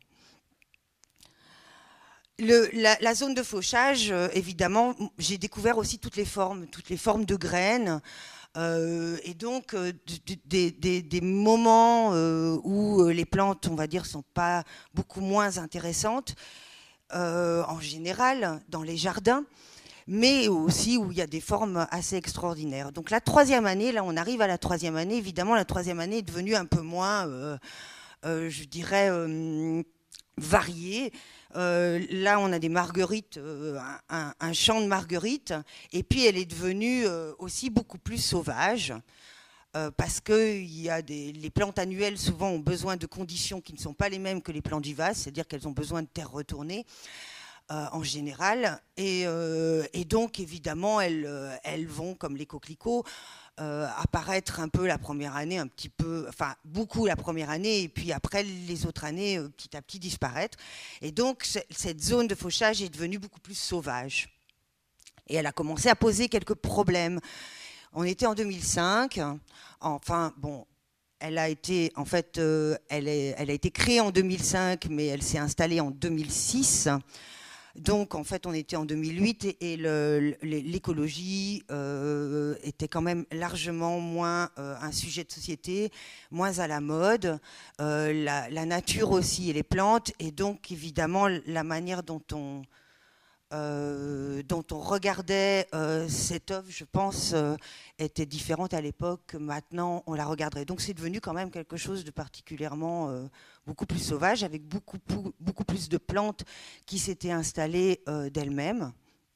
Le, la, la zone de fauchage, euh, évidemment, j'ai découvert aussi toutes les formes, toutes les formes de graines. Euh, et donc euh, des, des, des moments euh, où les plantes, on va dire, sont pas beaucoup moins intéressantes euh, en général dans les jardins, mais aussi où il y a des formes assez extraordinaires. Donc la troisième année, là on arrive à la troisième année, évidemment la troisième année est devenue un peu moins, euh, euh, je dirais, euh, variée. Euh, là, on a des marguerites, euh, un, un champ de marguerites, et puis elle est devenue euh, aussi beaucoup plus sauvage, euh, parce que il y a des, les plantes annuelles souvent ont besoin de conditions qui ne sont pas les mêmes que les plantes vivaces, c'est-à-dire qu'elles ont besoin de terre retournée euh, en général, et, euh, et donc évidemment elles, elles vont, comme les coquelicots, Euh, apparaître un peu la première année, un petit peu, enfin beaucoup la première année, et puis après les autres années euh, petit à petit disparaître. Et donc cette zone de fauchage est devenue beaucoup plus sauvage. Et elle a commencé à poser quelques problèmes. On était en deux mille cinq, enfin bon, elle a été, en fait, euh, elle, est, elle a été créée en deux mille cinq, mais elle s'est installée en deux mille six. Donc, en fait, on était en deux mille huit et, et le, l'écologie euh, était quand même largement moins euh, un sujet de société, moins à la mode, euh, la, la nature aussi et les plantes, et donc évidemment la manière dont on, euh, dont on regardait euh, cette œuvre, je pense, euh, était différente à l'époque que maintenant on la regarderait. Donc c'est devenu quand même quelque chose de particulièrement euh, beaucoup plus sauvage, avec beaucoup, beaucoup plus de plantes qui s'étaient installées euh, d'elles-mêmes.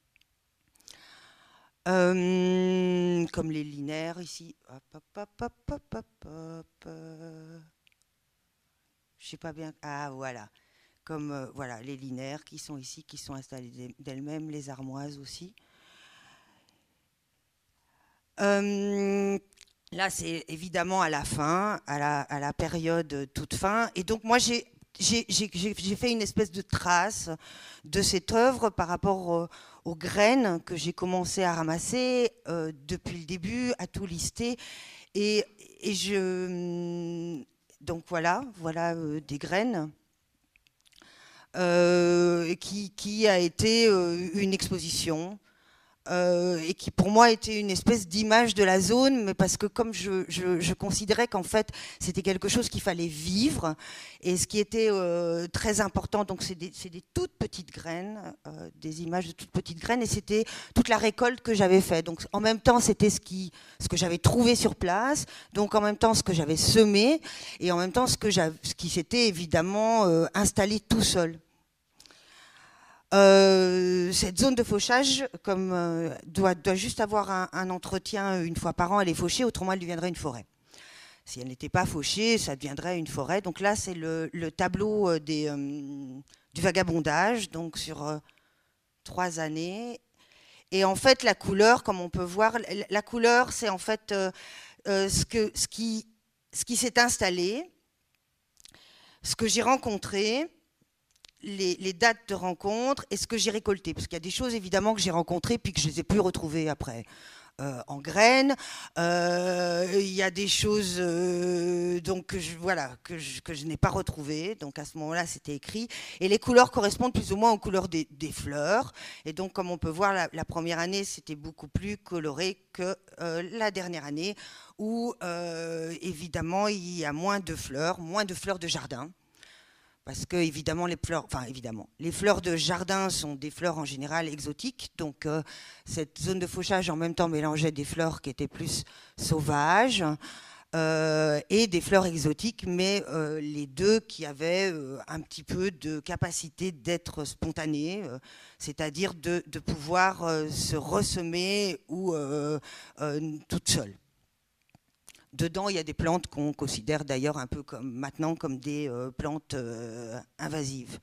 Euh, comme les linaires ici. Hop, hop, hop, hop, hop, hop, hop. Je sais pas bien. Ah, voilà. Comme euh, voilà, les linaires qui sont ici, qui sont installées d'elles-mêmes, les armoises aussi. Euh, Là, c'est évidemment à la fin, à la, à la période toute fin. Et donc, moi, j'ai, j'ai, j'ai, j'ai fait une espèce de trace de cette œuvre par rapport aux, aux graines que j'ai commencé à ramasser euh, depuis le début, à tout lister. Et, et je... Donc, voilà, voilà euh, des graines. Euh, qui, qui a été euh, une exposition. Euh, et qui pour moi était une espèce d'image de la zone, mais parce que comme je, je, je considérais qu'en fait c'était quelque chose qu'il fallait vivre, et ce qui était euh, très important, donc c'est des, c'est des toutes petites graines, euh, des images de toutes petites graines, et c'était toute la récolte que j'avais faite. Donc en même temps c'était ce, qui, ce que j'avais trouvé sur place, donc en même temps ce que j'avais semé, et en même temps ce, que ce qui s'était évidemment euh, installé tout seul. Euh, cette zone de fauchage, comme euh, doit, doit juste avoir un, un entretien une fois par an, elle est fauchée, autrement elle deviendrait une forêt. Si elle n'était pas fauchée, ça deviendrait une forêt. Donc là, c'est le, le tableau des, euh, du vagabondage, donc sur euh, trois années. Et en fait, la couleur, comme on peut voir, la couleur, c'est en fait euh, euh, ce, que, ce qui, ce qui s'est installé, ce que j'ai rencontré. Les, les dates de rencontre et ce que j'ai récolté. Parce qu'il y a des choses évidemment que j'ai rencontrées puis que je ne les ai plus retrouvées après euh, en graines. Euh, il y a des choses euh, donc, que je, voilà, que je, que je n'ai pas retrouvées. Donc à ce moment-là, c'était écrit. Et les couleurs correspondent plus ou moins aux couleurs des, des fleurs. Et donc comme on peut voir, la, la première année, c'était beaucoup plus coloré que euh, la dernière année où euh, évidemment, il y a moins de fleurs, moins de fleurs de jardin. Parce que évidemment les fleurs, enfin évidemment, les fleurs de jardin sont des fleurs en général exotiques. Donc euh, cette zone de fauchage en même temps mélangeait des fleurs qui étaient plus sauvages. euh, et des fleurs exotiques, mais euh, les deux qui avaient euh, un petit peu de capacité d'être spontanées, euh, c'est-à-dire de, de pouvoir euh, se ressemer ou euh, euh, toutes seules. Dedans, il y a des plantes qu'on considère d'ailleurs un peu comme maintenant comme des euh, plantes euh, invasives.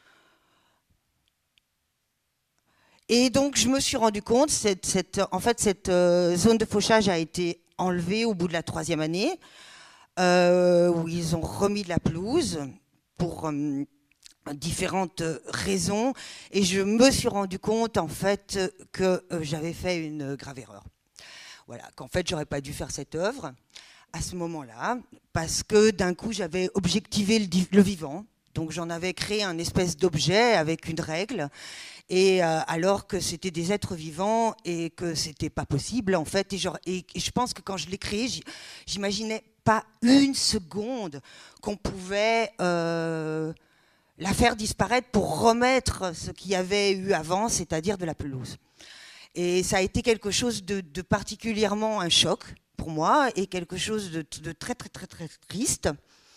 Et donc, je me suis rendu compte, cette, cette, en fait, cette euh, zone de fauchage a été enlevée au bout de la troisième année, euh, où ils ont remis de la pelouse pour euh, différentes raisons. Et je me suis rendu compte, en fait, que euh, j'avais fait une grave erreur. Voilà, qu'en fait, j'aurais pas dû faire cette œuvre à ce moment-là, parce que d'un coup, j'avais objectivé le, le vivant. Donc, j'en avais créé un espèce d'objet avec une règle. Et euh, alors que c'était des êtres vivants et que c'était pas possible en fait. Et, genre, et, et je pense que quand je l'ai créé, j'imaginais pas une seconde qu'on pouvait euh, la faire disparaître pour remettre ce qu'il y avait eu avant, c'est-à-dire de la pelouse. Et ça a été quelque chose de, de particulièrement un choc pour moi et quelque chose de, de très très très très triste.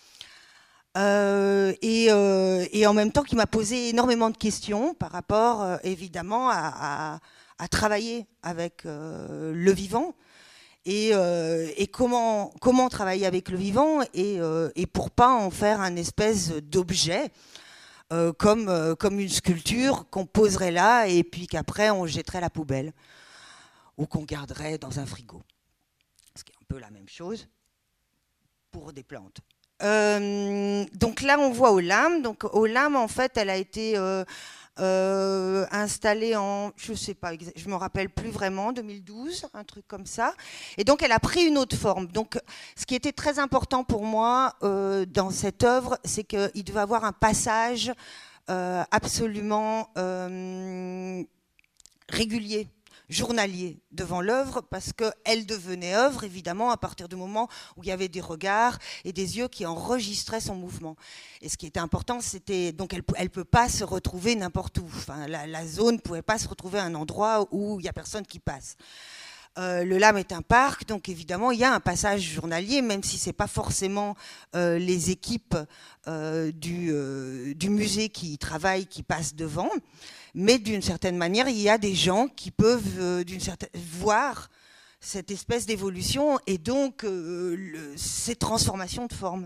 Euh, et, euh, et en même temps qui m'a posé énormément de questions par rapport euh, évidemment à, à, à travailler avec euh, le vivant et, euh, et comment, comment travailler avec le vivant et, euh, et pour pas en faire un espèce d'objet euh, comme, euh, comme une sculpture qu'on poserait là et puis qu'après on jetterait à la poubelle ou qu'on garderait dans un frigo, ce qui est un peu la même chose pour des plantes. Euh, donc là, on voit Olam. Donc Olam, en fait, elle a été euh, euh, installée en, je sais pas, je me rappelle plus vraiment, deux mille douze, un truc comme ça. Et donc, elle a pris une autre forme. Donc, ce qui était très important pour moi euh, dans cette œuvre, c'est qu'il devait avoir un passage euh, absolument euh, régulier, journalier devant l'œuvre, parce qu'elle devenait œuvre, évidemment, à partir du moment où il y avait des regards et des yeux qui enregistraient son mouvement. Et ce qui était important, c'était... Donc, elle ne peut pas se retrouver n'importe où. Enfin, la, la zone ne pouvait pas se retrouver à un endroit où il n'y a personne qui passe. Euh, le Lam est un parc, donc évidemment, il y a un passage journalier, même si ce n'est pas forcément euh, les équipes euh, du, euh, du musée qui y travaillent, qui passent devant. Mais d'une certaine manière, il y a des gens qui peuvent euh, d'une certaine, voir cette espèce d'évolution et donc euh, le, ces transformations de forme.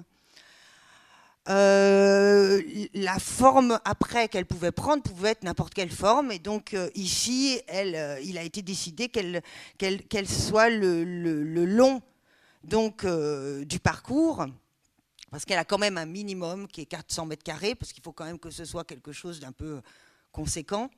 Euh, la forme après qu'elle pouvait prendre pouvait être n'importe quelle forme et donc euh, ici, elle, euh, il a été décidé qu'elle qu'elle, qu'elle soit le, le, le long donc, euh, du parcours. Parce qu'elle a quand même un minimum qui est quatre cents mètres carrés, parce qu'il faut quand même que ce soit quelque chose d'un peu conséquent.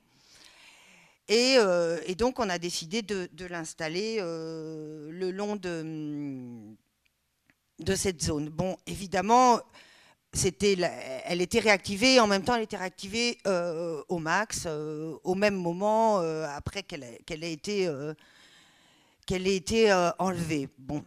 Et, euh, et donc, on a décidé de, de l'installer euh, le long de, de cette zone. Bon, évidemment, c'était, elle était réactivée, en même temps, elle était réactivée euh, au max, euh, au même moment, euh, après qu'elle ait, qu'elle ait été, euh, qu'elle ait été euh, enlevée. Bon.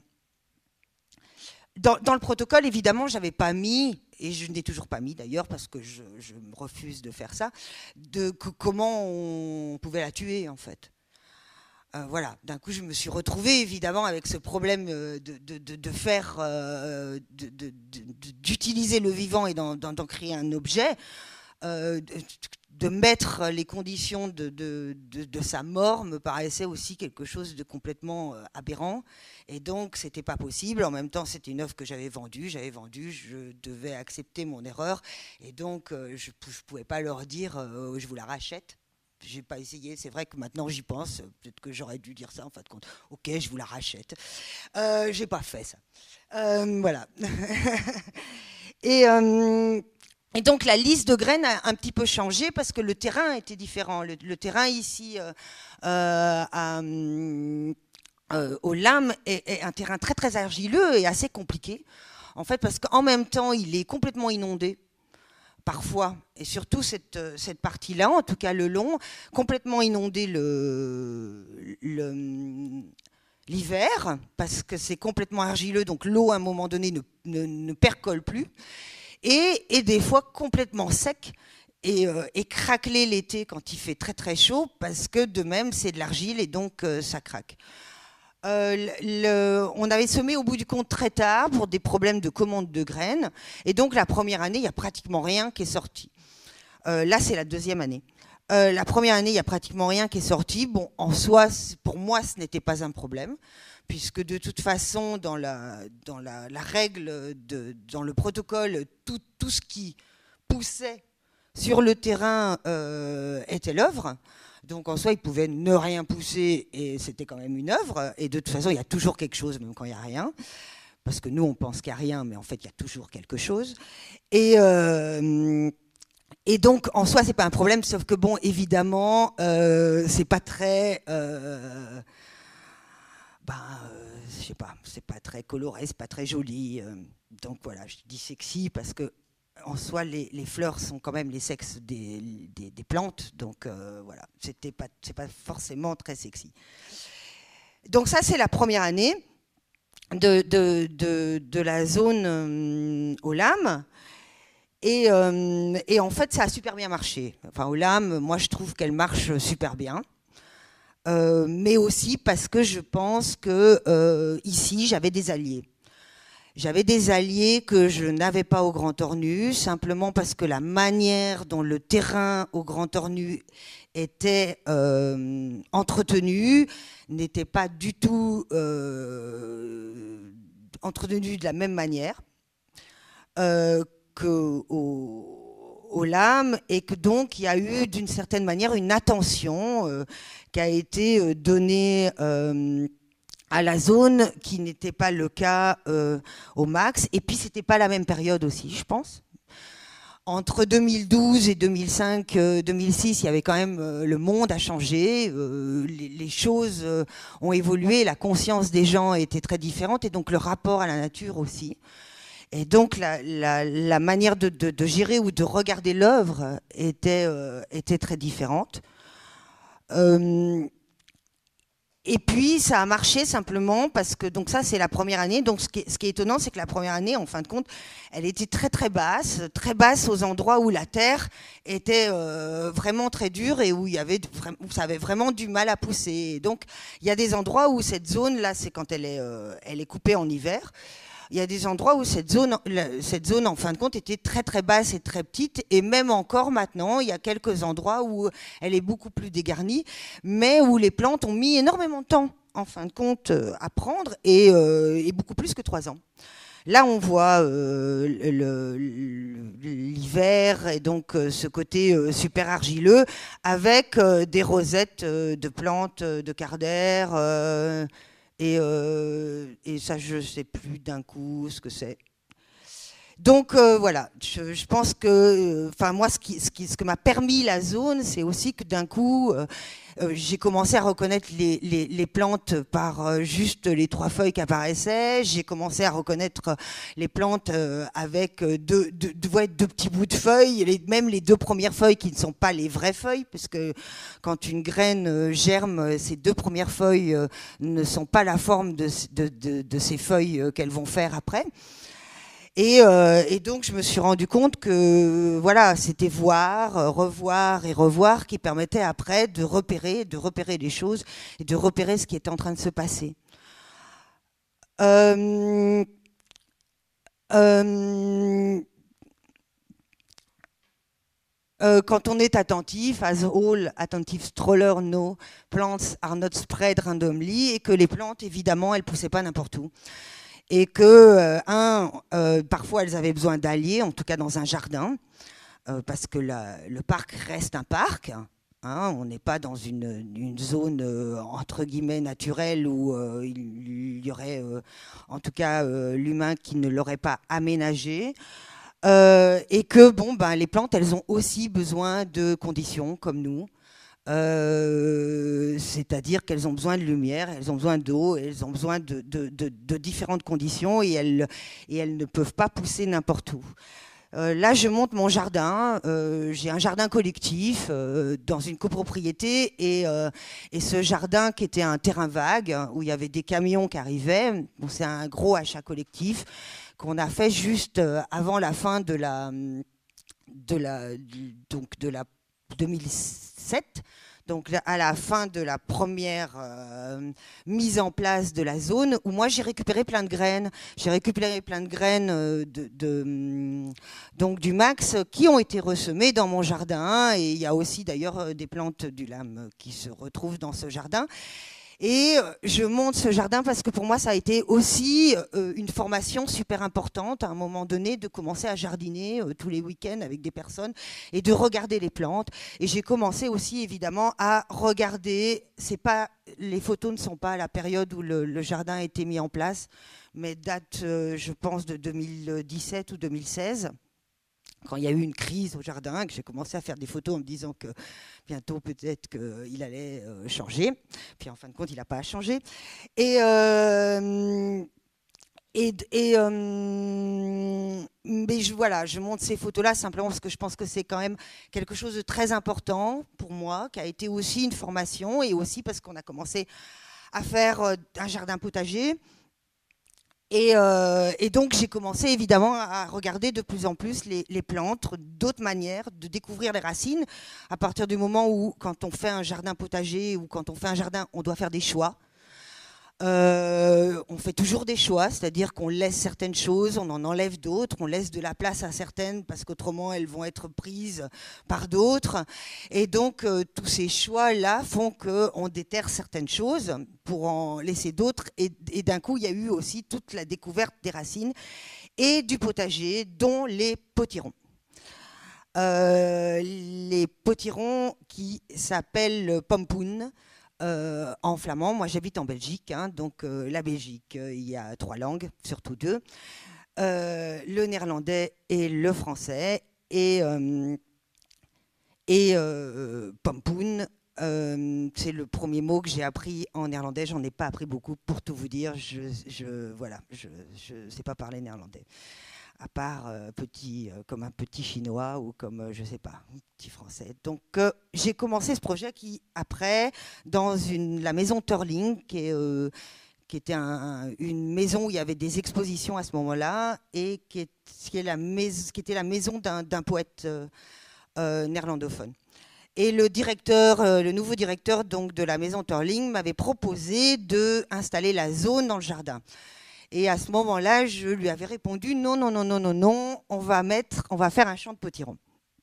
Dans, dans le protocole, évidemment, je n'avais pas mis, et je n'ai toujours pas mis d'ailleurs, parce que je, je me refuse de faire ça, de que, comment on pouvait la tuer, en fait. Euh, voilà, d'un coup, je me suis retrouvée, évidemment, avec ce problème de, de, de, de faire, euh, de, de, de, d'utiliser le vivant et d'en, d'en créer un objet, euh, de, de mettre les conditions de, de, de, de sa mort me paraissait aussi quelque chose de complètement euh, aberrant. Et donc, ce n'était pas possible. En même temps, c'était une œuvre que j'avais vendue. J'avais vendu, je devais accepter mon erreur. Et donc, euh, je ne pouvais pas leur dire euh, « je vous la rachète ». Je n'ai pas essayé. C'est vrai que maintenant, j'y pense. Peut-être que j'aurais dû dire ça, en fin de compte. « Ok, je vous la rachète euh, ». Je n'ai pas fait ça. Euh, voilà. Et... Euh, Et donc la liste de graines a un petit peu changé parce que le terrain était différent. Le, le terrain ici euh, euh, à, euh, au Lam est, est un terrain très très argileux et assez compliqué. En fait, parce qu'en même temps, il est complètement inondé parfois, et surtout cette, cette partie-là, en tout cas le long, complètement inondé le, le l'hiver parce que c'est complètement argileux, donc l'eau à un moment donné ne, ne, ne percole plus. Et, et des fois complètement sec et, euh, et craquelé l'été quand il fait très très chaud parce que de même c'est de l'argile et donc euh, ça craque. Euh, le, le, on avait semé au bout du compte très tard pour des problèmes de commande de graines. Et donc la première année, il n'y a pratiquement rien qui est sorti. Euh, là, c'est la deuxième année. Euh, la première année, il n'y a pratiquement rien qui est sorti. Bon, en soi, pour moi, ce n'était pas un problème, puisque de toute façon, dans la, dans la, la règle, de, dans le protocole, tout, tout ce qui poussait sur le terrain euh, était l'œuvre. Donc en soi, il pouvait ne rien pousser et c'était quand même une œuvre. Et de toute façon, il y a toujours quelque chose, même quand il n'y a rien. Parce que nous, on pense qu'il n'y a rien, mais en fait, il y a toujours quelque chose. Et... Euh, Et donc, en soi, c'est pas un problème, sauf que bon, évidemment, euh, c'est pas très, euh, ben, euh, je sais pas, c'est pas très coloré, c'est pas très joli. Euh, donc voilà, je dis sexy parce que en soi, les, les fleurs sont quand même les sexes des, des, des plantes, donc euh, voilà, c'était pas, c'est pas forcément très sexy. Donc ça, c'est la première année de de de, de la zone euh, aux lames. Et, euh, et en fait, ça a super bien marché. Enfin, aux lames, moi, je trouve qu'elle marche super bien. Euh, mais aussi parce que je pense que euh, ici, j'avais des alliés. J'avais des alliés que je n'avais pas au Grand Ornu, simplement parce que la manière dont le terrain au Grand Ornu était euh, entretenu n'était pas du tout euh, entretenu de la même manière. Euh, qu'aux aux lames, et que donc il y a eu d'une certaine manière une attention euh, qui a été donnée euh, à la zone qui n'était pas le cas euh, au max. Et puis c'était pas la même période aussi, je pense. Entre deux mille douze et deux mille cinq, euh, deux mille six, il y avait quand même euh, le monde a changé, euh, les, les choses euh, ont évolué, la conscience des gens était très différente et donc le rapport à la nature aussi. Et donc la, la, la manière de, de, de gérer ou de regarder l'œuvre était, euh, était très différente. Euh, et puis ça a marché simplement parce que, donc ça c'est la première année, donc ce qui est, ce qui est étonnant c'est que la première année en fin de compte elle était très très basse, très basse aux endroits où la terre était euh, vraiment très dure et où, il y avait, où ça avait vraiment du mal à pousser. Et donc il y a des endroits où cette zone là, c'est quand elle est, euh, elle est coupée en hiver. Il y a des endroits où cette zone, cette zone, en fin de compte, était très très basse et très petite. Et même encore maintenant, il y a quelques endroits où elle est beaucoup plus dégarnie, mais où les plantes ont mis énormément de temps, en fin de compte, à prendre, et, euh, et beaucoup plus que trois ans. Là, on voit euh, le, l'hiver et donc euh, ce côté euh, super argileux avec euh, des rosettes euh, de plantes euh, de cardère. Euh, Et, euh, et ça, je ne sais plus d'un coup ce que c'est. Donc euh, voilà, je, je pense que, enfin euh, moi, ce, qui, ce, qui, ce que m'a permis la zone, c'est aussi que d'un coup, euh, euh, j'ai commencé à reconnaître les, les, les plantes par euh, juste les trois feuilles qui apparaissaient. J'ai commencé à reconnaître les plantes euh, avec deux, deux, deux, deux petits bouts de feuilles, les, même les deux premières feuilles qui ne sont pas les vraies feuilles, parce que quand une graine euh, germe, ces deux premières feuilles euh, ne sont pas la forme de, de, de, de ces feuilles euh, qu'elles vont faire après. Et, euh, et donc je me suis rendu compte que voilà, c'était voir, revoir et revoir qui permettait après de repérer, de repérer les choses et de repérer ce qui était en train de se passer. Euh, euh, euh, quand on est attentif, as all attentive stroller know, plants are not spread randomly, et que les plantes, évidemment, elles poussaient pas n'importe où. Et que, euh, un, euh, parfois elles avaient besoin d'alliés, en tout cas dans un jardin, euh, parce que la, le parc reste un parc. Hein, on n'est pas dans une, une zone euh, entre guillemets naturelle où euh, il, il y aurait, euh, en tout cas, euh, l'humain qui ne l'aurait pas aménagé. Euh, et que bon, ben, les plantes, elles ont aussi besoin de conditions comme nous. Euh, c'est-à-dire qu'elles ont besoin de lumière, elles ont besoin d'eau, elles ont besoin de, de, de, de différentes conditions et elles, et elles ne peuvent pas pousser n'importe où. Euh, là, je monte mon jardin. Euh, j'ai un jardin collectif euh, dans une copropriété et, euh, et ce jardin qui était un terrain vague où il y avait des camions qui arrivaient. Bon, c'est un gros achat collectif qu'on a fait juste avant la fin de la, de la, donc de la deux mille sept. donc à la fin de la première euh, mise en place de la zone, où moi j'ai récupéré plein de graines. J'ai récupéré plein de graines euh, de, de, donc du max qui ont été ressemées dans mon jardin. Et il y a aussi d'ailleurs des plantes du lame qui se retrouvent dans ce jardin. Et je monte ce jardin parce que pour moi, ça a été aussi euh, une formation super importante à un moment donné de commencer à jardiner euh, tous les week-ends avec des personnes et de regarder les plantes. Et j'ai commencé aussi évidemment à regarder, c'est pas, les photos ne sont pas à la période où le, le jardin a été mis en place, mais datent, euh, je pense, de deux mille dix-sept ou deux mille seize. Quand il y a eu une crise au jardin, que j'ai commencé à faire des photos en me disant que bientôt peut-être qu'il allait euh, changer. Puis en fin de compte, il n'a pas changé. Et, euh, et, et euh, mais je, voilà, je montre ces photos-là simplement parce que je pense que c'est quand même quelque chose de très important pour moi, qui a été aussi une formation, et aussi parce qu'on a commencé à faire euh, un jardin potager. Et, euh, et donc, j'ai commencé évidemment à regarder de plus en plus les, les plantes, d'autres manières de découvrir les racines. À partir du moment où, quand on fait un jardin potager ou quand on fait un jardin, on doit faire des choix. Euh, on fait toujours des choix, c'est-à-dire qu'on laisse certaines choses, on en enlève d'autres, on laisse de la place à certaines parce qu'autrement elles vont être prises par d'autres. Et donc euh, tous ces choix-là font qu'on déterre certaines choses pour en laisser d'autres. Et, et d'un coup, il y a eu aussi toute la découverte des racines et du potager, dont les potirons. Euh, les potirons qui s'appellent pompoen. Euh, en flamand. Moi, j'habite en Belgique, hein, donc euh, la Belgique, euh, il y a trois langues, surtout deux, euh, le néerlandais et le français. Et, euh, et euh, pompoen, euh, c'est le premier mot que j'ai appris en néerlandais. J'en ai pas appris beaucoup, pour tout vous dire. Je, je voilà, je ne sais pas parler néerlandais. À part euh, petit, euh, comme un petit chinois ou comme, euh, je ne sais pas, un petit français. Donc, euh, j'ai commencé ce projet qui, après, dans une, la maison Turling, qui, est, euh, qui était un, une maison où il y avait des expositions à ce moment-là, et qui, est, qui, est la maison, qui était la maison d'un, d'un poète euh, euh, néerlandophone. Et le directeur, euh, le nouveau directeur donc, de la maison Turling m'avait proposé d'installer la zone dans le jardin. Et à ce moment-là, je lui avais répondu non, non, non, non, non, non, on va mettre, on va faire un champ de potirons.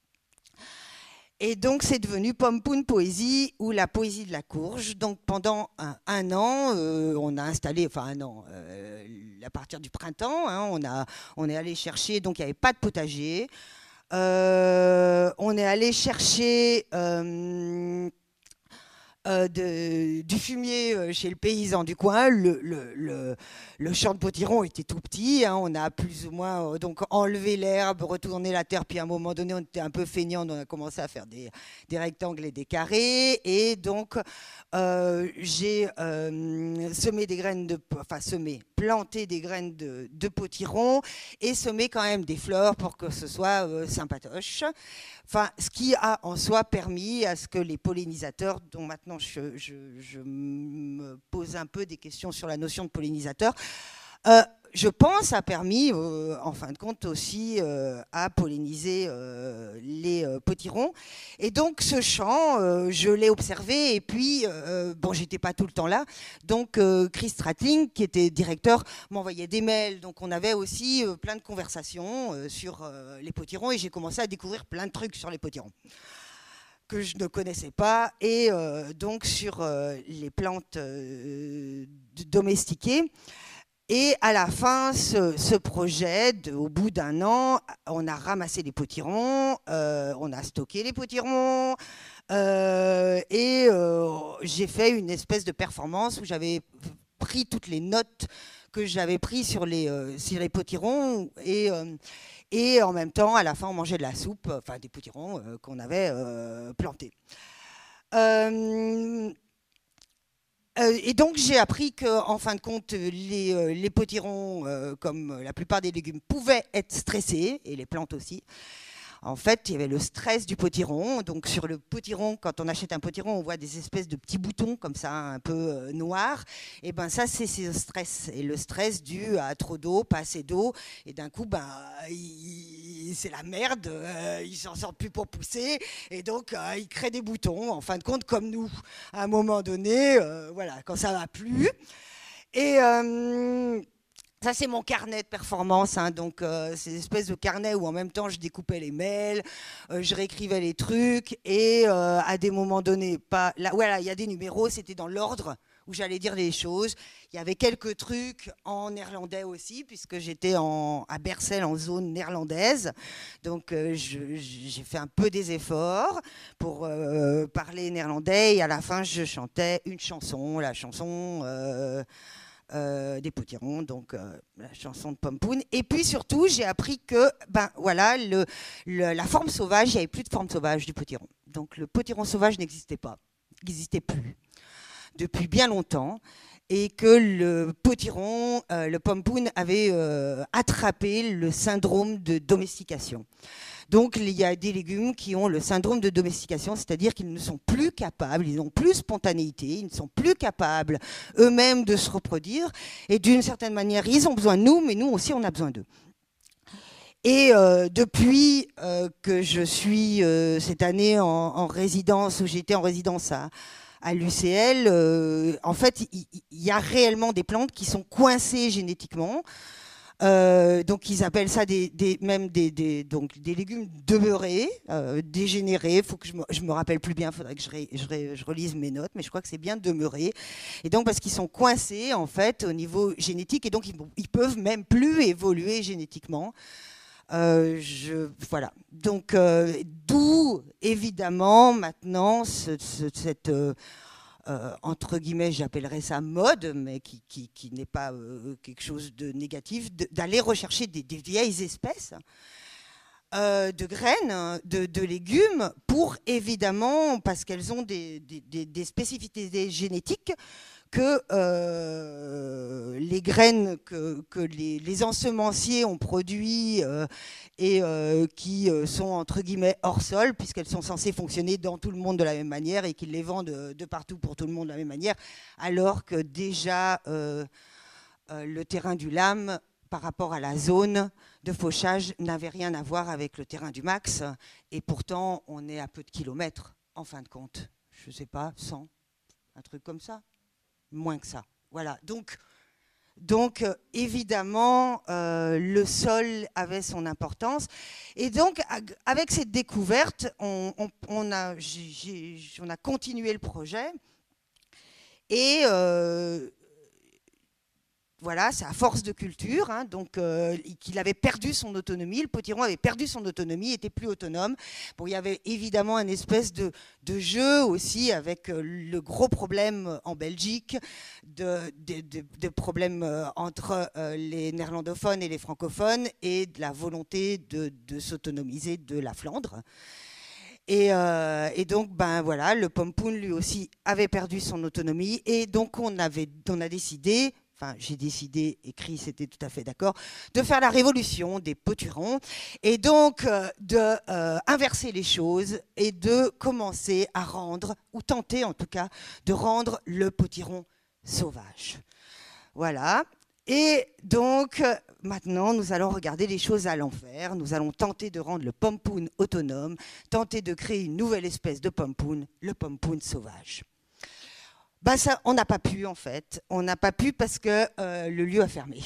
Et donc, c'est devenu Pompoen Poésie ou la poésie de la courge. Donc, pendant un, un an, euh, on a installé, enfin un an, euh, à partir du printemps, hein, on, a, on est allé chercher, donc il n'y avait pas de potager. Euh, on est allé chercher... Euh, Euh, de, du fumier euh, chez le paysan du coin. Le, le, le, le champ de potiron était tout petit, hein, on a plus ou moins euh, donc enlevé l'herbe, retourné la terre, puis à un moment donné on était un peu feignant, on a commencé à faire des, des rectangles et des carrés, et donc euh, j'ai euh, semé des graines de, enfin semé, planté des graines de, de potiron et semé quand même des fleurs pour que ce soit euh, sympatoche. Enfin, ce qui a en soi permis à ce que les pollinisateurs, dont maintenant je, je, je me pose un peu des questions sur la notion de pollinisateur, euh, je pense a permis, euh, en fin de compte, aussi euh, à polliniser euh, les euh, potirons. Et donc, ce champ, euh, je l'ai observé. Et puis, euh, bon, j'étais pas tout le temps là. Donc, euh, Chris Stratling, qui était directeur, m'envoyait des mails. Donc, on avait aussi euh, plein de conversations euh, sur euh, les potirons. Et j'ai commencé à découvrir plein de trucs sur les potirons que je ne connaissais pas. Et euh, donc, sur euh, les plantes euh, domestiquées. Et à la fin, ce, ce projet, de, au bout d'un an, on a ramassé les potirons, euh, on a stocké les potirons, euh, et euh, j'ai fait une espèce de performance où j'avais pris toutes les notes que j'avais prises sur les, euh, sur les potirons, et, euh, et en même temps, à la fin, on mangeait de la soupe, enfin des potirons euh, qu'on avait euh, plantés. Euh, Et donc j'ai appris qu'en fin de compte, les, les potirons, euh, comme la plupart des légumes, pouvaient être stressés, et les plantes aussi. En fait, il y avait le stress du potiron. Donc sur le potiron, quand on achète un potiron, on voit des espèces de petits boutons comme ça, un peu euh, noirs. Et ben ça, c'est le stress. Et le stress dû à trop d'eau, pas assez d'eau. Et d'un coup, ben, il, c'est la merde, euh, il s'en sort plus pour pousser, et donc euh, il crée des boutons, en fin de compte, comme nous, à un moment donné, euh, voilà, quand ça va plus. Et euh, ça, c'est mon carnet de performance, hein, donc euh, c'est une espèce de carnet où en même temps je découpais les mails, euh, je réécrivais les trucs, et euh, à des moments donnés, pas, là, voilà, il y a des numéros, c'était dans l'ordre où j'allais dire les choses. Il y avait quelques trucs en néerlandais aussi, puisque j'étais en, à Bercel en zone néerlandaise. Donc euh, je, j'ai fait un peu des efforts pour euh, parler néerlandais, et à la fin je chantais une chanson, la chanson euh, euh, des Potirons, donc euh, la chanson de Pompoun. Et puis surtout, j'ai appris que ben, voilà, le, le, la forme sauvage, il n'y avait plus de forme sauvage du Potiron. Donc le Potiron sauvage n'existait pas, n'existait plus depuis bien longtemps, et que le potiron, euh, le pompoun, avait euh, attrapé le syndrome de domestication. Donc il y a des légumes qui ont le syndrome de domestication, c'est-à-dire qu'ils ne sont plus capables, ils n'ont plus spontanéité, ils ne sont plus capables eux-mêmes de se reproduire, et d'une certaine manière, ils ont besoin de nous, mais nous aussi, on a besoin d'eux. Et euh, depuis euh, que je suis euh, cette année en, en résidence, où j'étais en résidence à à l'U C L, euh, en fait, il y, y a réellement des plantes qui sont coincées génétiquement. Euh, donc, ils appellent ça des, des, même des, des, donc, des légumes demeurés, euh, dégénérés. Il faut que je me, je me rappelle plus bien, il faudrait que je, ré, je, ré, je relise mes notes, mais je crois que c'est bien demeuré. Et donc, parce qu'ils sont coincés, en fait, au niveau génétique, et donc, ils, ils peuvent même plus évoluer génétiquement. Euh, je, voilà. Donc, euh, d'où, évidemment, maintenant, ce, ce, cette, euh, euh, entre guillemets, j'appellerais ça mode, mais qui, qui, qui n'est pas euh, quelque chose de négatif, de, d'aller rechercher des, des vieilles espèces euh, de graines, de, de légumes, pour, évidemment, parce qu'elles ont des, des, des spécificités génétiques que euh, les graines que, que les, les ensemenciers ont produits euh, et euh, qui euh, sont entre guillemets hors sol, puisqu'elles sont censées fonctionner dans tout le monde de la même manière et qu'ils les vendent de, de partout pour tout le monde de la même manière, alors que déjà euh, euh, le terrain du Lam, par rapport à la zone de fauchage, n'avait rien à voir avec le terrain du Max, et pourtant on est à peu de kilomètres en fin de compte, je ne sais pas, cent, un truc comme ça. Moins que ça. Voilà. Donc, donc euh, évidemment, euh, le sol avait son importance. Et donc, avec cette découverte, on, on, on, a, j'ai, j'ai, on a continué le projet. Et euh, voilà, c'est à force de culture, hein, donc euh, qu'il avait perdu son autonomie, le potiron avait perdu son autonomie, était plus autonome. Bon, il y avait évidemment une espèce de, de jeu aussi avec euh, le gros problème en Belgique, de, de, de, de problèmes euh, entre euh, les néerlandophones et les francophones, et de la volonté de, de s'autonomiser de la Flandre. Et, euh, et donc, ben voilà, le pompoun lui aussi avait perdu son autonomie, et donc on, avait, on a décidé. Enfin, j'ai décidé, et Chris était tout à fait d'accord, de faire la révolution des potirons, et donc euh, de euh, inverser les choses et de commencer à rendre, ou tenter en tout cas, de rendre le potiron sauvage. Voilà. Et donc, maintenant, nous allons regarder les choses à l'envers. Nous allons tenter de rendre le pompoun autonome, tenter de créer une nouvelle espèce de pompoun, le pompoun sauvage. Ben ça, on n'a pas pu, en fait. On n'a pas pu parce que euh, le lieu a fermé.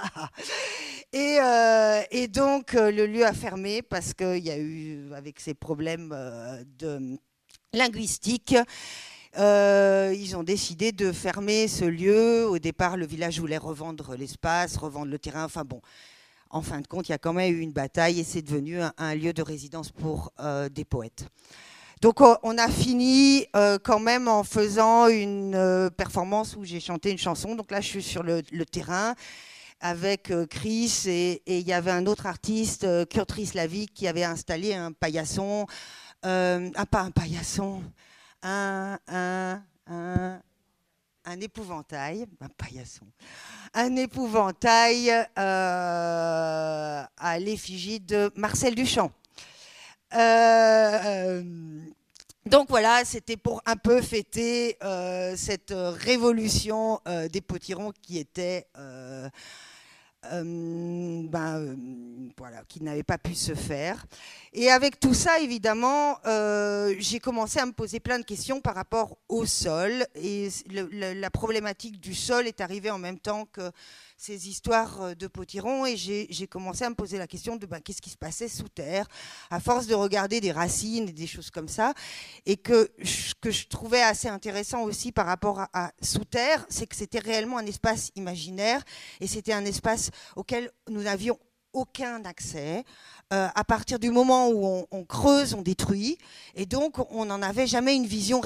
et, euh, et donc, euh, le lieu a fermé parce qu'il y a eu, avec ces problèmes euh, de linguistiques, euh, ils ont décidé de fermer ce lieu. Au départ, le village voulait revendre l'espace, revendre le terrain. Enfin bon, en fin de compte, il y a quand même eu une bataille et c'est devenu un, un lieu de résidence pour euh, des poètes. Donc on a fini euh, quand même en faisant une euh, performance où j'ai chanté une chanson. Donc là, je suis sur le, le terrain avec euh, Chris et il y avait un autre artiste, euh, Kurt Rislavik, qui avait installé un paillasson, euh, ah, pas un paillasson, un, un, un, un épouvantail, un paillasson, un épouvantail euh, à l'effigie de Marcel Duchamp. Euh, donc voilà, c'était pour un peu fêter euh, cette révolution euh, des potirons qui était euh, euh, ben, euh, voilà, qui n'avait pas pu se faire. Et avec tout ça, évidemment, euh, j'ai commencé à me poser plein de questions par rapport au sol. Et le, le, la problématique du sol est arrivée en même temps que ces histoires de potirons. Et j'ai commencé à me poser la question de ben, qu'est-ce qui se passait sous terre, à force de regarder des racines et des choses comme ça. Et que ce que je trouvais assez intéressant aussi par rapport à, à sous terre, c'est que c'était réellement un espace imaginaire. Et c'était un espace auquel nous n'avions aucun accès. Euh, à partir du moment où on, on creuse, on détruit, et donc on n'en avait jamais une vision,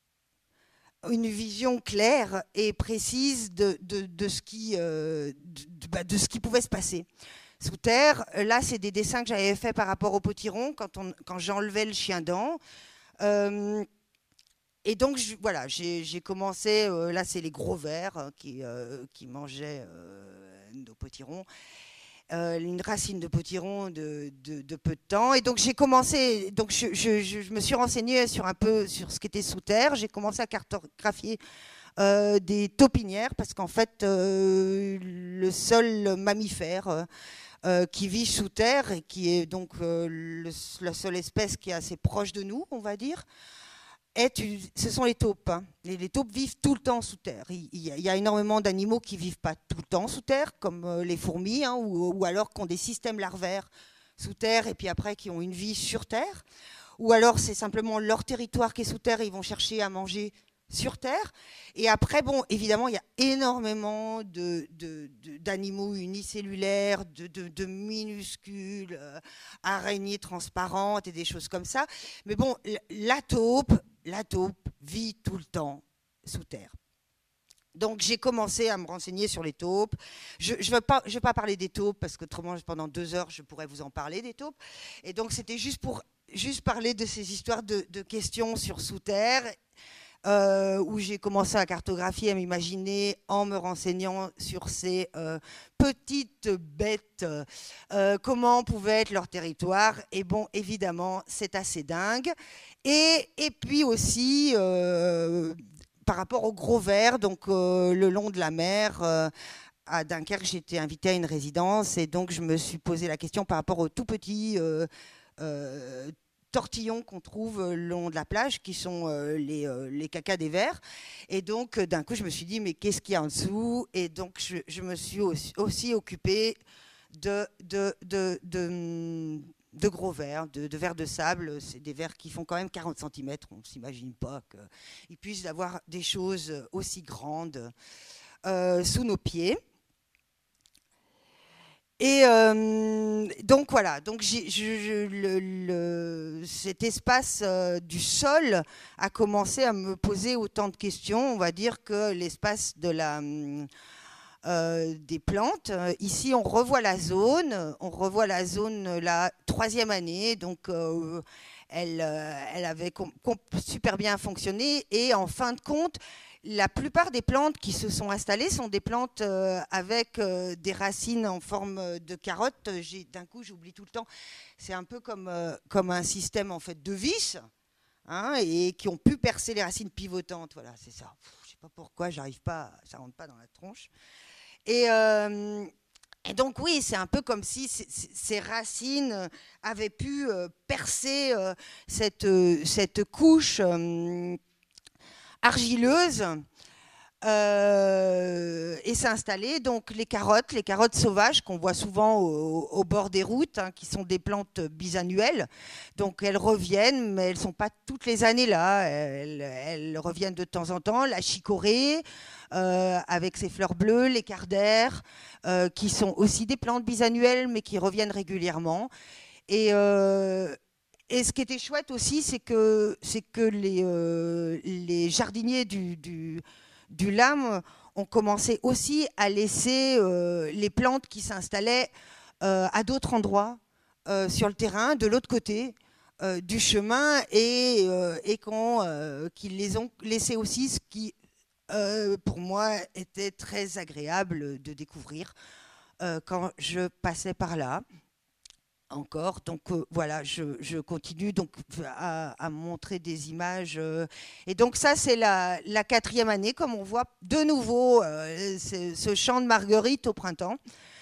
une vision claire et précise de, de, de, ce, qui, euh, de, bah, de ce qui pouvait se passer. Sous terre, là, c'est des dessins que j'avais faits par rapport au potiron, quand, on, quand j'enlevais le chien-dent. Euh, Et donc, je, voilà, j'ai commencé, euh, là, c'est les gros vers euh, qui, euh, qui mangeaient euh, nos potirons, euh, une racine de potiron de, de, de peu de temps. Et donc, j'ai commencé, donc je, je, je me suis renseignée sur un peu sur ce qui était sous terre. J'ai commencé à cartographier euh, des taupinières, parce qu'en fait, euh, le seul mammifère euh, euh, qui vit sous terre, et qui est donc euh, le, la seule espèce qui est assez proche de nous, on va dire, Est, ce sont les taupes. Hein. Les, les taupes vivent tout le temps sous terre. Il, il, y, a, il y a énormément d'animaux qui ne vivent pas tout le temps sous terre, comme euh, les fourmis, hein, ou, ou alors qui ont des systèmes larvaires sous terre et puis après qui ont une vie sur terre. Ou alors c'est simplement leur territoire qui est sous terre et ils vont chercher à manger sur terre. Et après, bon, évidemment, il y a énormément d'animaux unicellulaires, de, de, de minuscules, euh, araignées transparentes et des choses comme ça. Mais bon, la taupe, la taupe vit tout le temps sous terre. Donc j'ai commencé à me renseigner sur les taupes. Je ne vais pas, je vais pas parler des taupes, parce qu'autrement, pendant deux heures, je pourrais vous en parler des taupes. Et donc c'était juste pour juste parler de ces histoires de, de questions sur sous terre, Euh, où j'ai commencé à cartographier, à m'imaginer en me renseignant sur ces euh, petites bêtes, euh, comment pouvait être leur territoire. Et bon, évidemment, c'est assez dingue. Et, et puis aussi, euh, par rapport aux gros vers, donc euh, le long de la mer, euh, à Dunkerque, j'ai été invitée à une résidence, et donc je me suis posé la question par rapport aux tout petits euh, euh, tortillons qu'on trouve le long de la plage, qui sont euh, les, euh, les cacas des vers. Et donc, euh, d'un coup, je me suis dit, mais qu'est-ce qu'il y a en dessous? Et donc, je, je me suis aussi, aussi occupée de, de, de, de, de gros vers, de, de vers de sable. C'est des vers qui font quand même quarante centimètres. On ne s'imagine pas qu'ils puissent avoir des choses aussi grandes euh, sous nos pieds. Et euh, donc voilà, donc j'ai, je, je, le, le, cet espace euh, du sol a commencé à me poser autant de questions, on va dire, que l'espace de la, euh, des plantes. Ici, on revoit la zone, on revoit la zone la troisième année, donc euh, elle, elle avait super bien fonctionné, et en fin de compte, la plupart des plantes qui se sont installées sont des plantes euh, avec euh, des racines en forme de carotte. D'un coup, j'oublie tout le temps. C'est un peu comme, euh, comme un système en fait de vis, hein, et qui ont pu percer les racines pivotantes. Voilà, c'est ça. Pff, je ne sais pas pourquoi, j'arrive pas, ça rentre pas dans la tronche. Et, euh, et donc oui, c'est un peu comme si ces racines avaient pu euh, percer euh, cette, euh, cette couche Euh, argileuse euh, et s'installer. Donc les carottes, les carottes sauvages qu'on voit souvent au, au bord des routes, hein, qui sont des plantes bisannuelles. Donc elles reviennent, mais elles ne sont pas toutes les années là. Elles, elles reviennent de temps en temps. La chicorée, euh, avec ses fleurs bleues, les cardères, euh, qui sont aussi des plantes bisannuelles, mais qui reviennent régulièrement. Et euh, Et ce qui était chouette aussi, c'est que, c'est que les, euh, les jardiniers du, du, du Lam ont commencé aussi à laisser euh, les plantes qui s'installaient euh, à d'autres endroits euh, sur le terrain, de l'autre côté euh, du chemin, et, euh, et qu'on, euh, qu'ils les ont laissé aussi, ce qui, euh, pour moi, était très agréable de découvrir euh, quand je passais par là. Encore, donc euh, voilà, je, je continue donc à, à montrer des images, euh, et donc ça c'est la, la quatrième année, comme on voit de nouveau euh, ce champ de marguerite au printemps.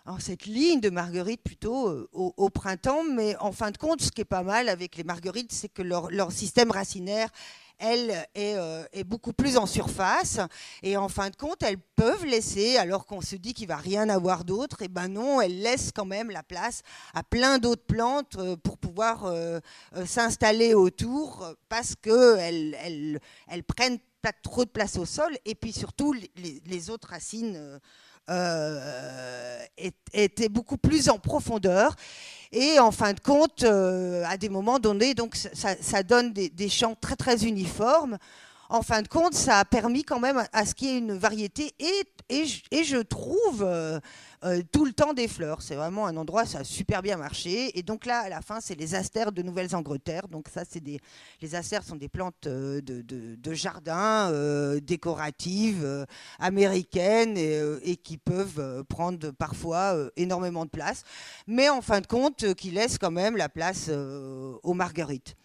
en cette ligne de marguerites plutôt euh, au, au printemps. Mais en fin de compte, ce qui est pas mal avec les marguerites, c'est que leur, leur système racinaire, elle, est, euh, est beaucoup plus en surface. Et en fin de compte, elles peuvent laisser, alors qu'on se dit qu'il ne va rien avoir d'autre, et ben non, elles laissent quand même la place à plein d'autres plantes euh, pour pouvoir euh, euh, s'installer autour, parce qu'elles elles, elles prennent pas trop de place au sol. Et puis surtout, les, les autres racines euh, euh, étaient beaucoup plus en profondeur. Et en fin de compte, euh, à des moments donnés, donc ça, ça donne des, des champs très très uniformes. En fin de compte, ça a permis quand même à, à ce qu'il y ait une variété et, et, et je trouve euh, euh, tout le temps des fleurs. C'est vraiment un endroit, ça a super bien marché. Et donc là, à la fin, c'est les astères de Nouvelle-Angleterre. Donc ça, c'est des, les astères sont des plantes euh, de, de, de jardin euh, décoratives euh, américaines et, euh, et qui peuvent euh, prendre parfois euh, énormément de place, mais en fin de compte, euh, qui laissent quand même la place euh, aux marguerites.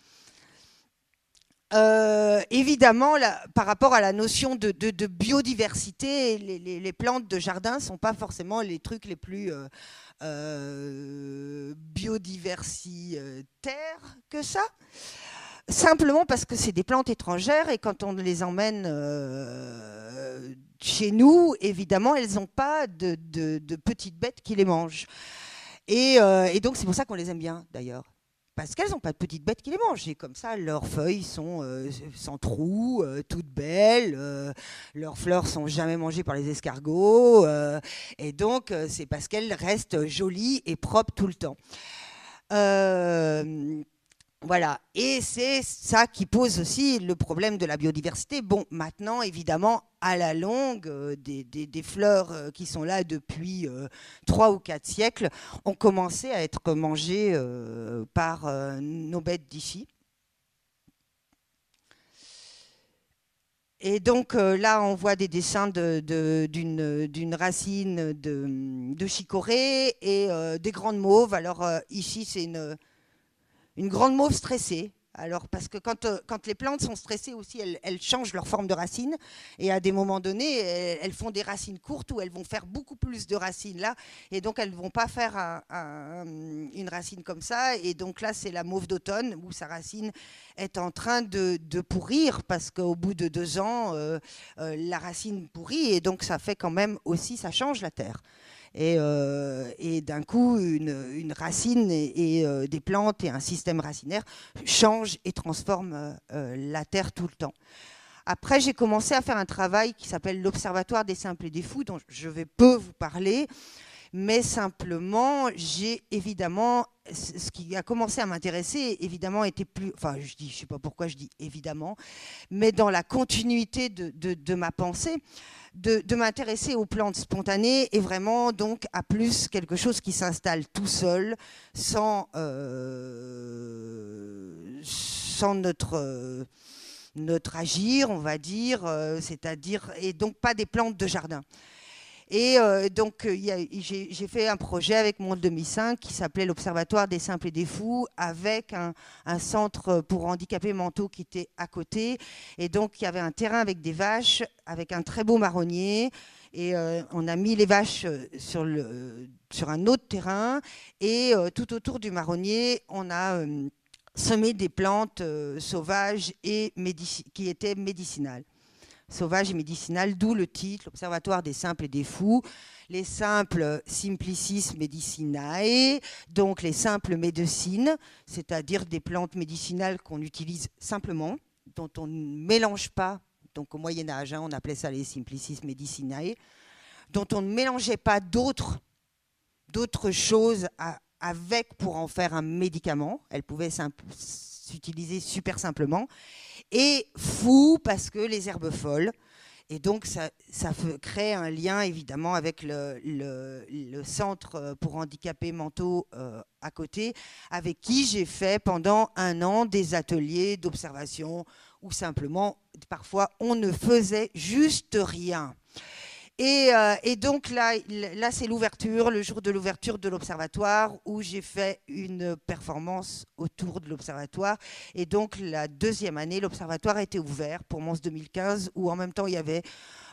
Euh, évidemment, là, par rapport à la notion de, de, de biodiversité, les, les, les plantes de jardin ne sont pas forcément les trucs les plus euh, euh, biodiversitaires que ça. Simplement parce que c'est des plantes étrangères et quand on les emmène euh, chez nous, évidemment, elles n'ont pas de, de, de petites bêtes qui les mangent. Et, euh, et donc, c'est pour ça qu'on les aime bien, d'ailleurs. Parce qu'elles n'ont pas de petites bêtes qui les mangent. Et comme ça, leurs feuilles sont euh, sans trous, euh, toutes belles. Euh, leurs fleurs sont jamais mangées par les escargots. Euh, et donc, euh, c'est parce qu'elles restent jolies et propres tout le temps. Euh, Voilà, et c'est ça qui pose aussi le problème de la biodiversité. Bon, maintenant, évidemment, à la longue, euh, des, des, des fleurs euh, qui sont là depuis euh, trois ou quatre siècles ont commencé à être mangées euh, par euh, nos bêtes d'ici. Et donc euh, là, on voit des dessins de, de, d'une, d'une racine de, de chicorée et euh, des grandes mauves. Alors euh, ici, c'est une... Une grande mauve stressée. Alors, parce que quand, euh, quand les plantes sont stressées aussi, elles, elles changent leur forme de racine. Et à des moments donnés, elles, elles font des racines courtes où elles vont faire beaucoup plus de racines là. Et donc, elles ne vont pas faire un, un, une racine comme ça. Et donc là, c'est la mauve d'automne où sa racine est en train de, de pourrir parce qu'au bout de deux ans, euh, euh, la racine pourrit. Et donc, ça fait quand même aussi, ça change la terre. Et, euh, et d'un coup, une, une racine et, et euh, des plantes et un système racinaire changent et transforment euh, la terre tout le temps. Après, j'ai commencé à faire un travail qui s'appelle l'Observatoire des simples et des fous, dont je vais peu vous parler, mais simplement, j'ai évidemment, ce qui a commencé à m'intéresser, évidemment, était plus, enfin, je dis, je sais pas pourquoi je dis évidemment, mais dans la continuité de, de, de ma pensée, de, de m'intéresser aux plantes spontanées et vraiment donc à plus quelque chose qui s'installe tout seul, sans, euh, sans notre... Euh, notre agir, on va dire, euh, c'est-à-dire, et donc pas des plantes de jardin. Et euh, donc, euh, j'ai, j'ai fait un projet avec mon demi-cinq qui s'appelait l'Observatoire des simples et des fous, avec un, un centre pour handicapés mentaux qui était à côté. Et donc, il y avait un terrain avec des vaches, avec un très beau marronnier. Et euh, on a mis les vaches sur, le, sur un autre terrain. Et euh, tout autour du marronnier, on a... Euh, semer des plantes euh, sauvages et médici- qui étaient médicinales. Sauvages et médicinales, d'où le titre, l'Observatoire des simples et des fous. Les simples, Simplicis medicinae, donc les simples médecines, c'est-à-dire des plantes médicinales qu'on utilise simplement, dont on ne mélange pas, donc au Moyen-Âge, hein, on appelait ça les Simplicis medicinae, dont on ne mélangeait pas d'autres, d'autres choses à avec pour en faire un médicament. Elle pouvait s'utiliser super simplement. Et fou parce que les herbes folles. Et donc, ça, ça crée un lien, évidemment, avec le, le, le centre pour handicapés mentaux euh, à côté, avec qui j'ai fait pendant un an des ateliers d'observation où simplement, parfois, on ne faisait juste rien. Et, euh, et donc là, là c'est l'ouverture, le jour de l'ouverture de l'observatoire, où j'ai fait une performance autour de l'observatoire. Et donc la deuxième année, l'observatoire a été ouvert pour Mons deux mille quinze, où en même temps il y avait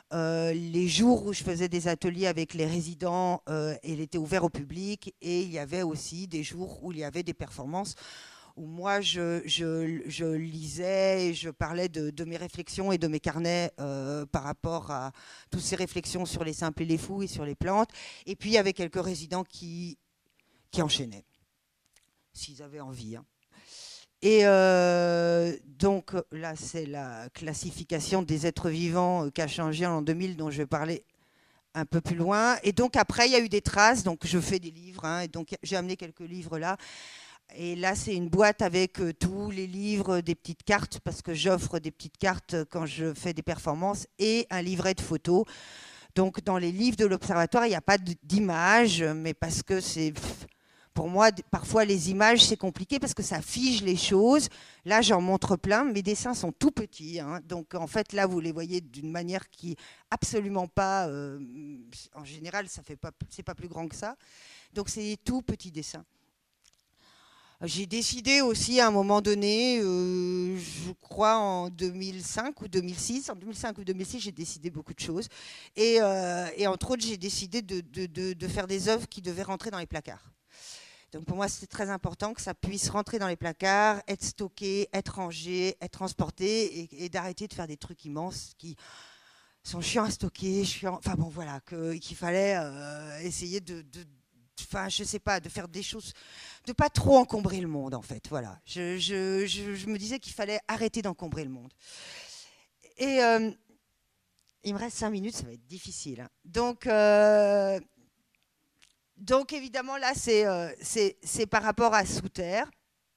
Euh, les jours où je faisais des ateliers avec les résidents, euh, il était ouvert au public, et il y avait aussi des jours où il y avait des performances où moi je, je, je lisais et je parlais de, de mes réflexions et de mes carnets euh, par rapport à toutes ces réflexions sur les simples et les fous et sur les plantes. Et puis il y avait quelques résidents qui, qui enchaînaient, s'ils avaient envie, hein. Et euh, donc là, c'est la classification des êtres vivants qui a changé en l'an deux mille, dont je vais parler un peu plus loin. Et donc après, il y a eu des traces. Donc je fais des livres, hein, et donc j'ai amené quelques livres là. Et là, c'est une boîte avec euh, tous les livres, des petites cartes, parce que j'offre des petites cartes quand je fais des performances, et un livret de photos. Donc dans les livres de l'Observatoire, il n'y a pas d'images, mais parce que c'est... Pour moi, parfois, les images, c'est compliqué parce que ça fige les choses. Là, j'en montre plein. Mes dessins sont tout petits, hein. Donc, en fait, là, vous les voyez d'une manière qui absolument pas... Euh, en général, ça fait pas, c'est pas plus grand que ça. Donc, c'est des tout petits dessins. J'ai décidé aussi, à un moment donné, euh, je crois en deux mille cinq ou deux mille six, en deux mille cinq ou deux mille six, j'ai décidé beaucoup de choses. Et, euh, et entre autres, j'ai décidé de, de, de, de faire des œuvres qui devaient rentrer dans les placards. Donc pour moi, c'est très important que ça puisse rentrer dans les placards, être stocké, être rangé, être transporté, et, et d'arrêter de faire des trucs immenses qui sont chiants à stocker, chiants, enfin bon voilà, que, qu'il fallait euh, essayer de, de, enfin je sais pas, de faire des choses, de pas trop encombrer le monde en fait, voilà. Je, je, je, je me disais qu'il fallait arrêter d'encombrer le monde. Et euh, il me reste cinq minutes, ça va être difficile, hein. Donc euh, Donc évidemment, là, c'est, euh, c'est, c'est par rapport à Sous Terre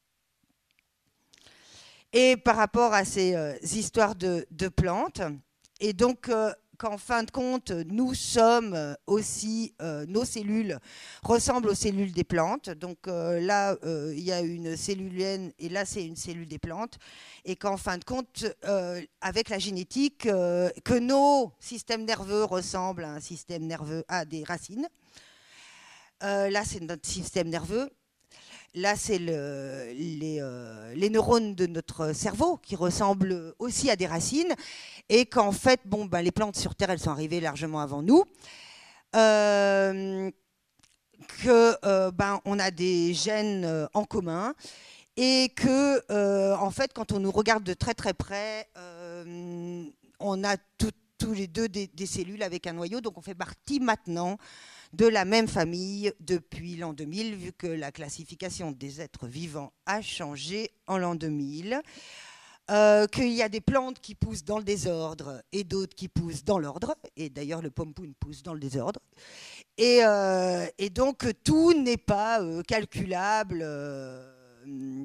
et par rapport à ces euh, histoires de, de plantes. Et donc, euh, qu'en fin de compte, nous sommes aussi, euh, nos cellules ressemblent aux cellules des plantes. Donc euh, là, euh, il y a une cellulienne et là, c'est une cellule des plantes. Et qu'en fin de compte, euh, avec la génétique, euh, que nos systèmes nerveux ressemblent à un système nerveux, à des racines. Euh, là, c'est notre système nerveux. Là, c'est le, les, euh, les neurones de notre cerveau qui ressemblent aussi à des racines. Et qu'en fait, bon, ben, les plantes sur Terre, elles sont arrivées largement avant nous. Euh, que, euh, ben, on a des gènes euh, en commun. Et que, euh, en fait, quand on nous regarde de très très près, euh, on a tout, tous les deux des, des cellules avec un noyau. Donc, on fait partie maintenant de la même famille depuis l'an deux mille, vu que la classification des êtres vivants a changé en l'an deux mille, euh, qu'il y a des plantes qui poussent dans le désordre et d'autres qui poussent dans l'ordre, et d'ailleurs le pompoun pousse dans le désordre, et, euh, et donc tout n'est pas euh, calculable. Euh,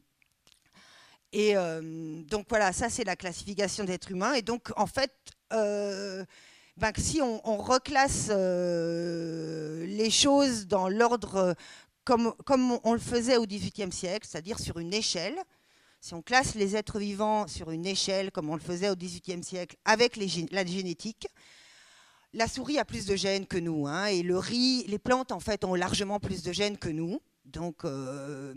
et euh, donc voilà, ça c'est la classification des êtres humains, et donc en fait... Euh, Ben, si on, on reclasse euh, les choses dans l'ordre comme, comme on le faisait au dix-huitième siècle, c'est-à-dire sur une échelle, si on classe les êtres vivants sur une échelle comme on le faisait au dix-huitième siècle avec les, la génétique, la souris a plus de gènes que nous, hein, et le riz, les plantes en fait ont largement plus de gènes que nous. Donc, euh,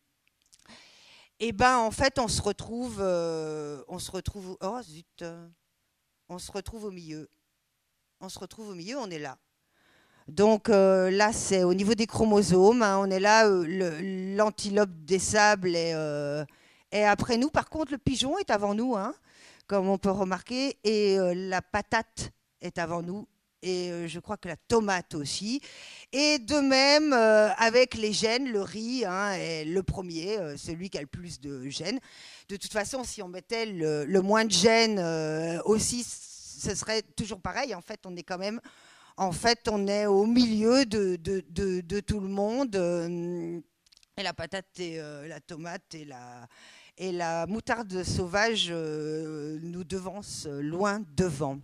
et ben en fait on se retrouve, euh, on se retrouve, oh zut, on se retrouve au milieu. On se retrouve au milieu, on est là. Donc euh, là, c'est au niveau des chromosomes, hein, on est là, euh, le, l'antilope des sables est, euh, est après nous. Par contre, le pigeon est avant nous, hein, comme on peut remarquer, et euh, la patate est avant nous, et euh, je crois que la tomate aussi. Et de même, euh, avec les gènes, le riz hein, est le premier, euh, celui qui a le plus de gènes. De toute façon, si on mettait le, le moins de gènes euh, aussi, ce serait toujours pareil. En fait, on est quand même, en fait, on est au milieu de, de, de, de tout le monde. Et la patate et euh, la tomate et la, et la moutarde sauvage euh, nous devancent loin devant.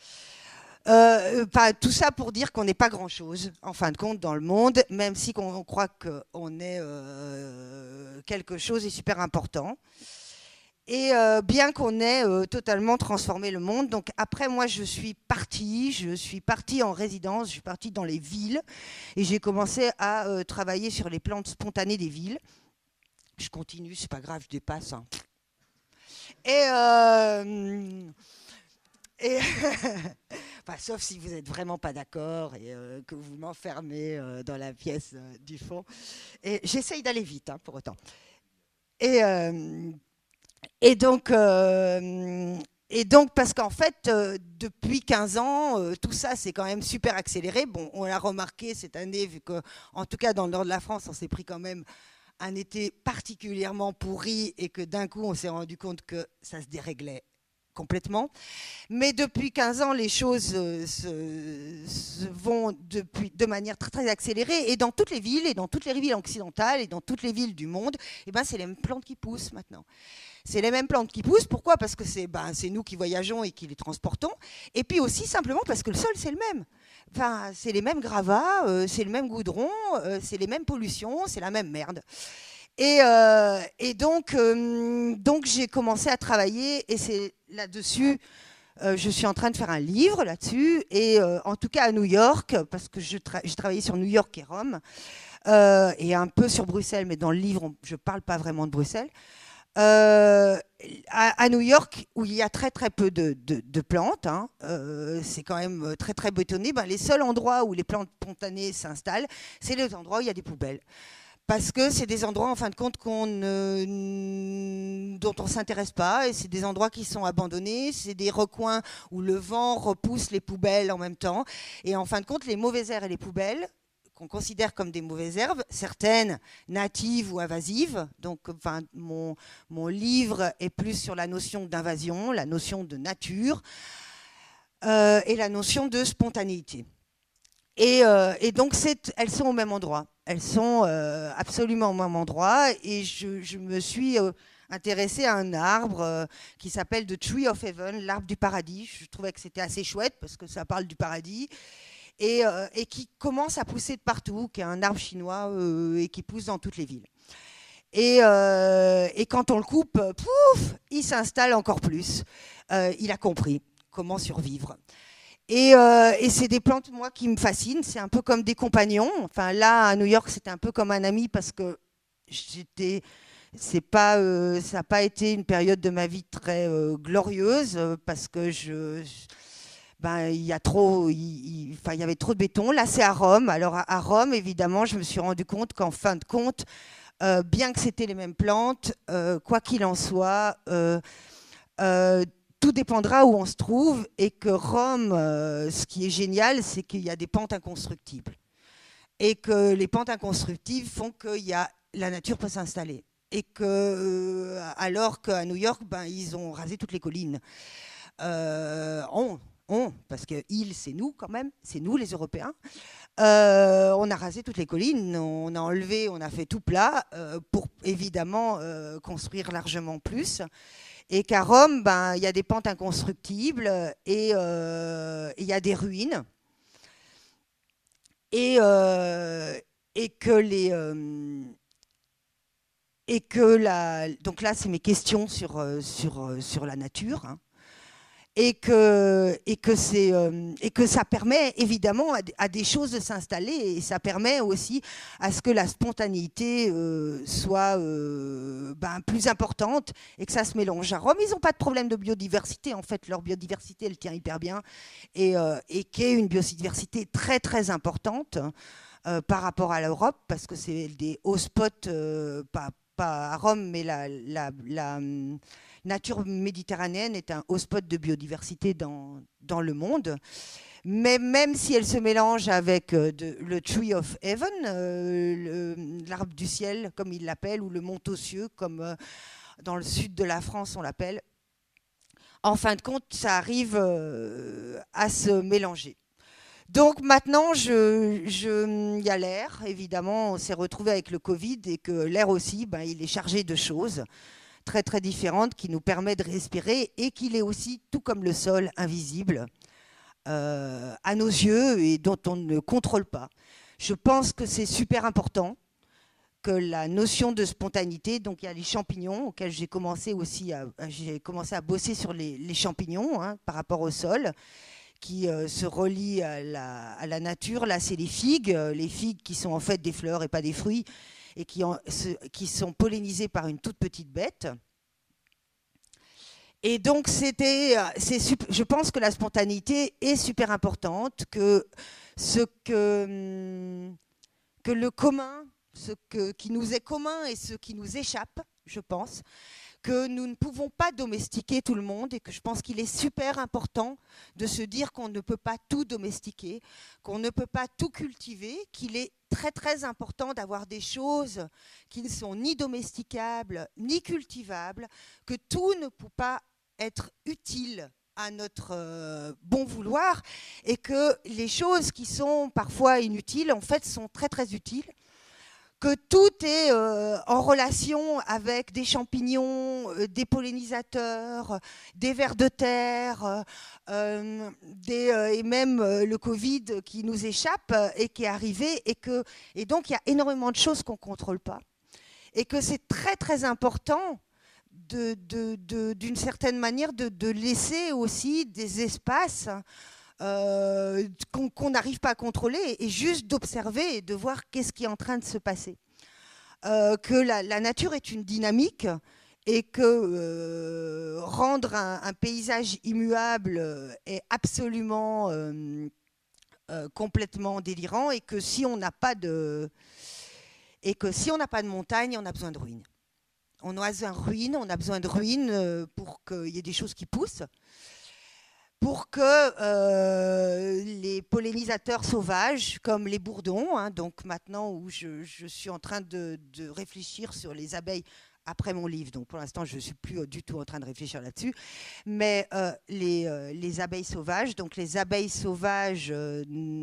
Euh, pas, tout ça pour dire qu'on n'est pas grand-chose, en fin de compte, dans le monde, même si on, on croit qu'on est euh, quelque chose de super important. Et euh, bien qu'on ait euh, totalement transformé le monde. Donc après, moi, je suis partie, je suis partie en résidence, je suis partie dans les villes, et j'ai commencé à euh, travailler sur les plantes spontanées des villes. Je continue, c'est pas grave, je dépasse. Hein. Et, euh, Et enfin, sauf si vous n'êtes vraiment pas d'accord et euh, que vous m'enfermez euh, dans la pièce euh, du fond. Et j'essaye d'aller vite, hein, pour autant. Et, euh, et donc, euh, et donc, parce qu'en fait, euh, depuis quinze ans, euh, tout ça s'est quand même super accéléré. Bon, on l'a remarqué cette année, vu que, en tout cas, dans le nord de la France, on s'est pris quand même un été particulièrement pourri et que d'un coup, on s'est rendu compte que ça se déréglait complètement. Mais depuis quinze ans, les choses euh, se, se vont depuis, de manière très, très accélérée. Et dans toutes les villes, et dans toutes les villes occidentales, et dans toutes les villes du monde, eh ben, c'est les mêmes plantes qui poussent maintenant. C'est les mêmes plantes qui poussent. Pourquoi ? Parce que c'est ben, c'est nous qui voyageons et qui les transportons. Et puis aussi simplement parce que le sol, c'est le même. Enfin, c'est les mêmes gravats, euh, c'est le même goudron, euh, c'est les mêmes pollutions, c'est la même merde. Et, euh, et donc, euh, donc j'ai commencé à travailler, et c'est là-dessus, euh, je suis en train de faire un livre là-dessus, et euh, en tout cas à New York, parce que je tra- j'ai travaillé sur New York et Rome, euh, et un peu sur Bruxelles, mais dans le livre, on, je ne parle pas vraiment de Bruxelles. Euh, à, à New York, où il y a très très peu de, de, de plantes, hein, euh, c'est quand même très très bétonné, ben, les seuls endroits où les plantes spontanées s'installent, c'est les endroits où il y a des poubelles. Parce que c'est des endroits, en fin de compte, qu'on ne, dont on ne s'intéresse pas, et c'est des endroits qui sont abandonnés, c'est des recoins où le vent repousse les poubelles en même temps. Et en fin de compte, les mauvaises herbes et les poubelles, qu'on considère comme des mauvaises herbes, certaines natives ou invasives. Donc, enfin, mon, mon livre est plus sur la notion d'invasion, la notion de nature euh, et la notion de spontanéité. Et, euh, et donc, elles sont au même endroit. Elles sont euh, absolument au même endroit. Et je, je me suis euh, intéressée à un arbre euh, qui s'appelle The Tree of Heaven, l'arbre du paradis. Je trouvais que c'était assez chouette parce que ça parle du paradis. Et, euh, et qui commence à pousser de partout, qui est un arbre chinois euh, et qui pousse dans toutes les villes. Et, euh, et quand on le coupe, pouf, il s'installe encore plus. Euh, il a compris comment survivre. Et, euh, et c'est des plantes, moi, qui me fascinent. C'est un peu comme des compagnons. Enfin, là, à New York, c'était un peu comme un ami parce que j'étais, c'est pas, euh, ça n'a pas été une période de ma vie très euh, glorieuse parce que je, ben, il y a trop, il, il, enfin, il y avait trop de béton. Là, c'est à Rome. Alors, à, à Rome, évidemment, je me suis rendu compte qu'en fin de compte, euh, bien que c'était les mêmes plantes, euh, quoi qu'il en soit, euh, euh, tout dépendra où on se trouve, et que Rome, euh, ce qui est génial, c'est qu'il y a des pentes inconstructibles. Et que les pentes inconstructibles font que y a, la nature peut s'installer. Et que, euh, alors qu'à New York, ben, ils ont rasé toutes les collines. Euh, on, on, parce que ils, c'est nous quand même, c'est nous les Européens. Euh, on a rasé toutes les collines, on a enlevé, on a fait tout plat euh, pour évidemment euh, construire largement plus. Et qu'à Rome, ben, il y a des pentes inconstructibles et euh, il y a des ruines. Et, euh, et que les... Euh, et que la... Donc là, c'est mes questions sur, sur, sur la nature. Hein. Et que, et, que c'est, euh, et que ça permet évidemment à, à des choses de s'installer, et ça permet aussi à ce que la spontanéité euh, soit euh, ben, plus importante et que ça se mélange. À Rome, ils n'ont pas de problème de biodiversité. En fait, leur biodiversité, elle tient hyper bien, et, euh, et qui est une biodiversité très très importante euh, par rapport à l'Europe, parce que c'est des hotspots, euh, pas, pas à Rome, mais la... la, la nature méditerranéenne est un hotspot de biodiversité dans, dans le monde. Mais même si elle se mélange avec euh, de, le Tree of Heaven, euh, l'arbre du ciel, comme ils l'appellent, ou le mont aux cieux, comme euh, dans le sud de la France on l'appelle, en fin de compte, ça arrive euh, à se mélanger. Donc maintenant, je, je, il y a l'air, évidemment, on s'est retrouvé avec le Covid, et que l'air aussi, ben, il est chargé de choses très très différentes qui nous permettent de respirer, et qu'il est aussi, tout comme le sol, invisible euh, à nos yeux et dont on ne contrôle pas. Je pense que c'est super important que la notion de spontanéité, donc il y a les champignons auxquels j'ai commencé aussi à, j'ai commencé à bosser sur les, les champignons hein, par rapport au sol, qui euh, se relient à la, à la nature. Là, c'est les figues, les figues qui sont en fait des fleurs et pas des fruits, et qui, en, ce, qui sont pollinisées par une toute petite bête. Et donc, c'était, c'est, je pense que la spontanéité est super importante, que ce que, que le commun, ce que, qui nous est commun et ce qui nous échappe, je pense, que nous ne pouvons pas domestiquer tout le monde et que je pense qu'il est super important de se dire qu'on ne peut pas tout domestiquer, qu'on ne peut pas tout cultiver, qu'il est très très important d'avoir des choses qui ne sont ni domesticables ni cultivables, que tout ne peut pas être utile à notre euh, bon vouloir et que les choses qui sont parfois inutiles en fait sont très très utiles, que tout est euh, en relation avec des champignons, euh, des pollinisateurs, des vers de terre, euh, des, euh, et même euh, le Covid qui nous échappe et qui est arrivé. Et, que, et donc, il y a énormément de choses qu'on ne contrôle pas. Et que c'est très, très important, de, de, de, d'une certaine manière, de, de laisser aussi des espaces Euh, qu'on n'arrive pas à contrôler, et juste d'observer et de voir qu'est-ce qui est en train de se passer. Euh, que la, la nature est une dynamique et que euh, rendre un, un paysage immuable est absolument euh, euh, complètement délirant, et que si on n'a pas de et que si on n'a pas de montagne, on a besoin de ruines. On a besoin de ruines, on a besoin de ruines pour qu'il y ait des choses qui poussent, pour que euh, les pollinisateurs sauvages, comme les bourdons, hein, donc maintenant où je, je suis en train de, de réfléchir sur les abeilles après mon livre, donc pour l'instant je ne suis plus du tout en train de réfléchir là-dessus, mais euh, les, euh, les abeilles sauvages, donc les abeilles sauvages, euh,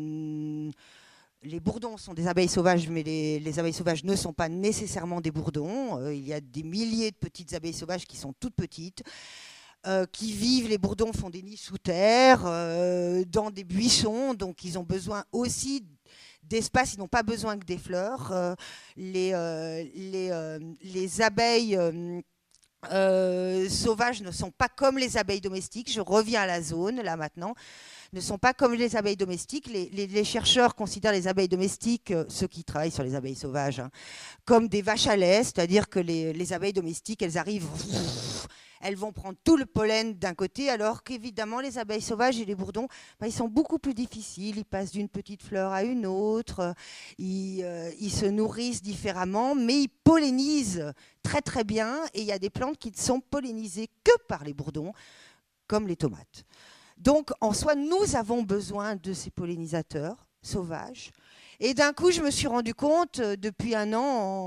les bourdons sont des abeilles sauvages, mais les, les abeilles sauvages ne sont pas nécessairement des bourdons. Euh, il y a des milliers de petites abeilles sauvages qui sont toutes petites, Euh, qui vivent, les bourdons font des nids sous terre, euh, dans des buissons, donc ils ont besoin aussi d'espace, ils n'ont pas besoin que des fleurs. Euh, les, euh, les, euh, les abeilles euh, euh, sauvages ne sont pas comme les abeilles domestiques, je reviens à la zone là maintenant, ne sont pas comme les abeilles domestiques. Les, les, les chercheurs considèrent les abeilles domestiques, euh, ceux qui travaillent sur les abeilles sauvages, hein, comme des vaches à lait, c'est-à-dire que les, les abeilles domestiques, elles arrivent... Elles vont prendre tout le pollen d'un côté, alors qu'évidemment, les abeilles sauvages et les bourdons, ben, ils sont beaucoup plus difficiles. Ils passent d'une petite fleur à une autre, ils, euh, ils se nourrissent différemment, mais ils pollinisent très très bien. Et il y a des plantes qui ne sont pollinisées que par les bourdons, comme les tomates. Donc, en soi, nous avons besoin de ces pollinisateurs sauvages. Et d'un coup, je me suis rendu compte, euh, depuis un an,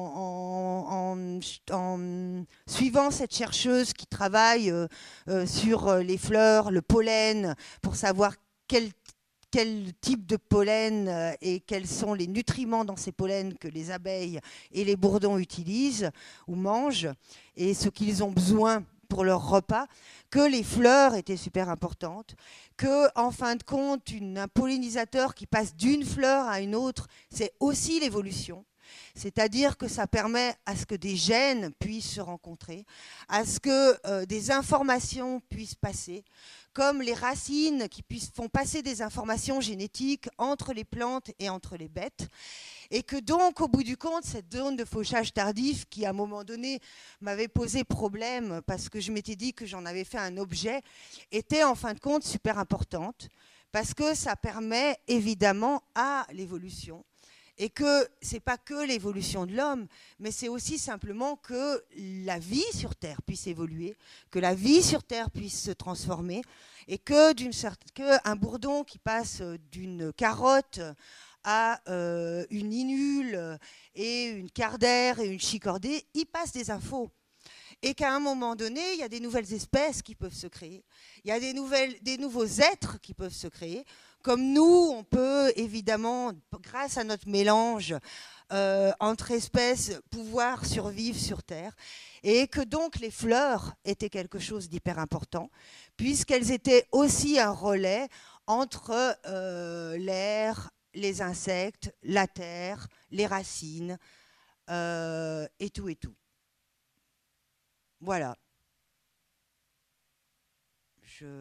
en, en, en, en suivant cette chercheuse qui travaille euh, euh, sur les fleurs, le pollen, pour savoir quel, quel type de pollen euh, et quels sont les nutriments dans ces pollens que les abeilles et les bourdons utilisent ou mangent, et ce qu'ils ont besoin pour leur repas, que les fleurs étaient super importantes, que en fin de compte, une, un pollinisateur qui passe d'une fleur à une autre, c'est aussi l'évolution. C'est-à-dire que ça permet à ce que des gènes puissent se rencontrer, à ce que euh, des informations puissent passer, comme les racines qui puissent, font passer des informations génétiques entre les plantes et entre les bêtes. Et que donc, au bout du compte, cette zone de fauchage tardif qui, à un moment donné, m'avait posé problème parce que je m'étais dit que j'en avais fait un objet, était en fin de compte super importante parce que ça permet évidemment à l'évolution. Et que ce n'est pas que l'évolution de l'homme, mais c'est aussi simplement que la vie sur Terre puisse évoluer, que la vie sur Terre puisse se transformer, et que d'une certaine, qu'un bourdon qui passe d'une carotte à euh, une inule et une cardère et une chicordée, il passe des infos. Et qu'à un moment donné, il y a des nouvelles espèces qui peuvent se créer, il y a des, nouvelles, des nouveaux êtres qui peuvent se créer. Comme nous, on peut évidemment, grâce à notre mélange euh, entre espèces, pouvoir survivre sur Terre. Et que donc les fleurs étaient quelque chose d'hyper important, puisqu'elles étaient aussi un relais entre euh, l'air, les insectes, la terre, les racines, euh, et tout et tout. Voilà. Je...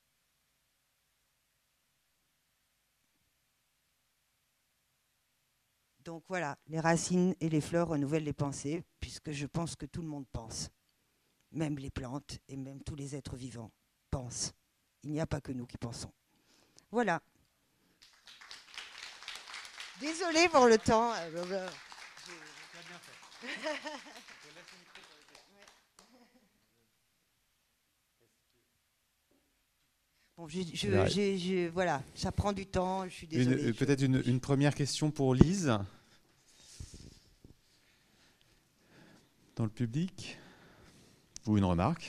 Donc voilà, les racines et les fleurs renouvellent les pensées, puisque je pense que tout le monde pense. même les plantes et même tous les êtres vivants pensent. Il n'y a pas que nous qui pensons. Voilà. Désolée pour le temps. Bon, je, je, je, je, voilà, ça prend du temps, je suis désolée. Peut-être une, une première question pour Lise. Dans le public, ou une remarque?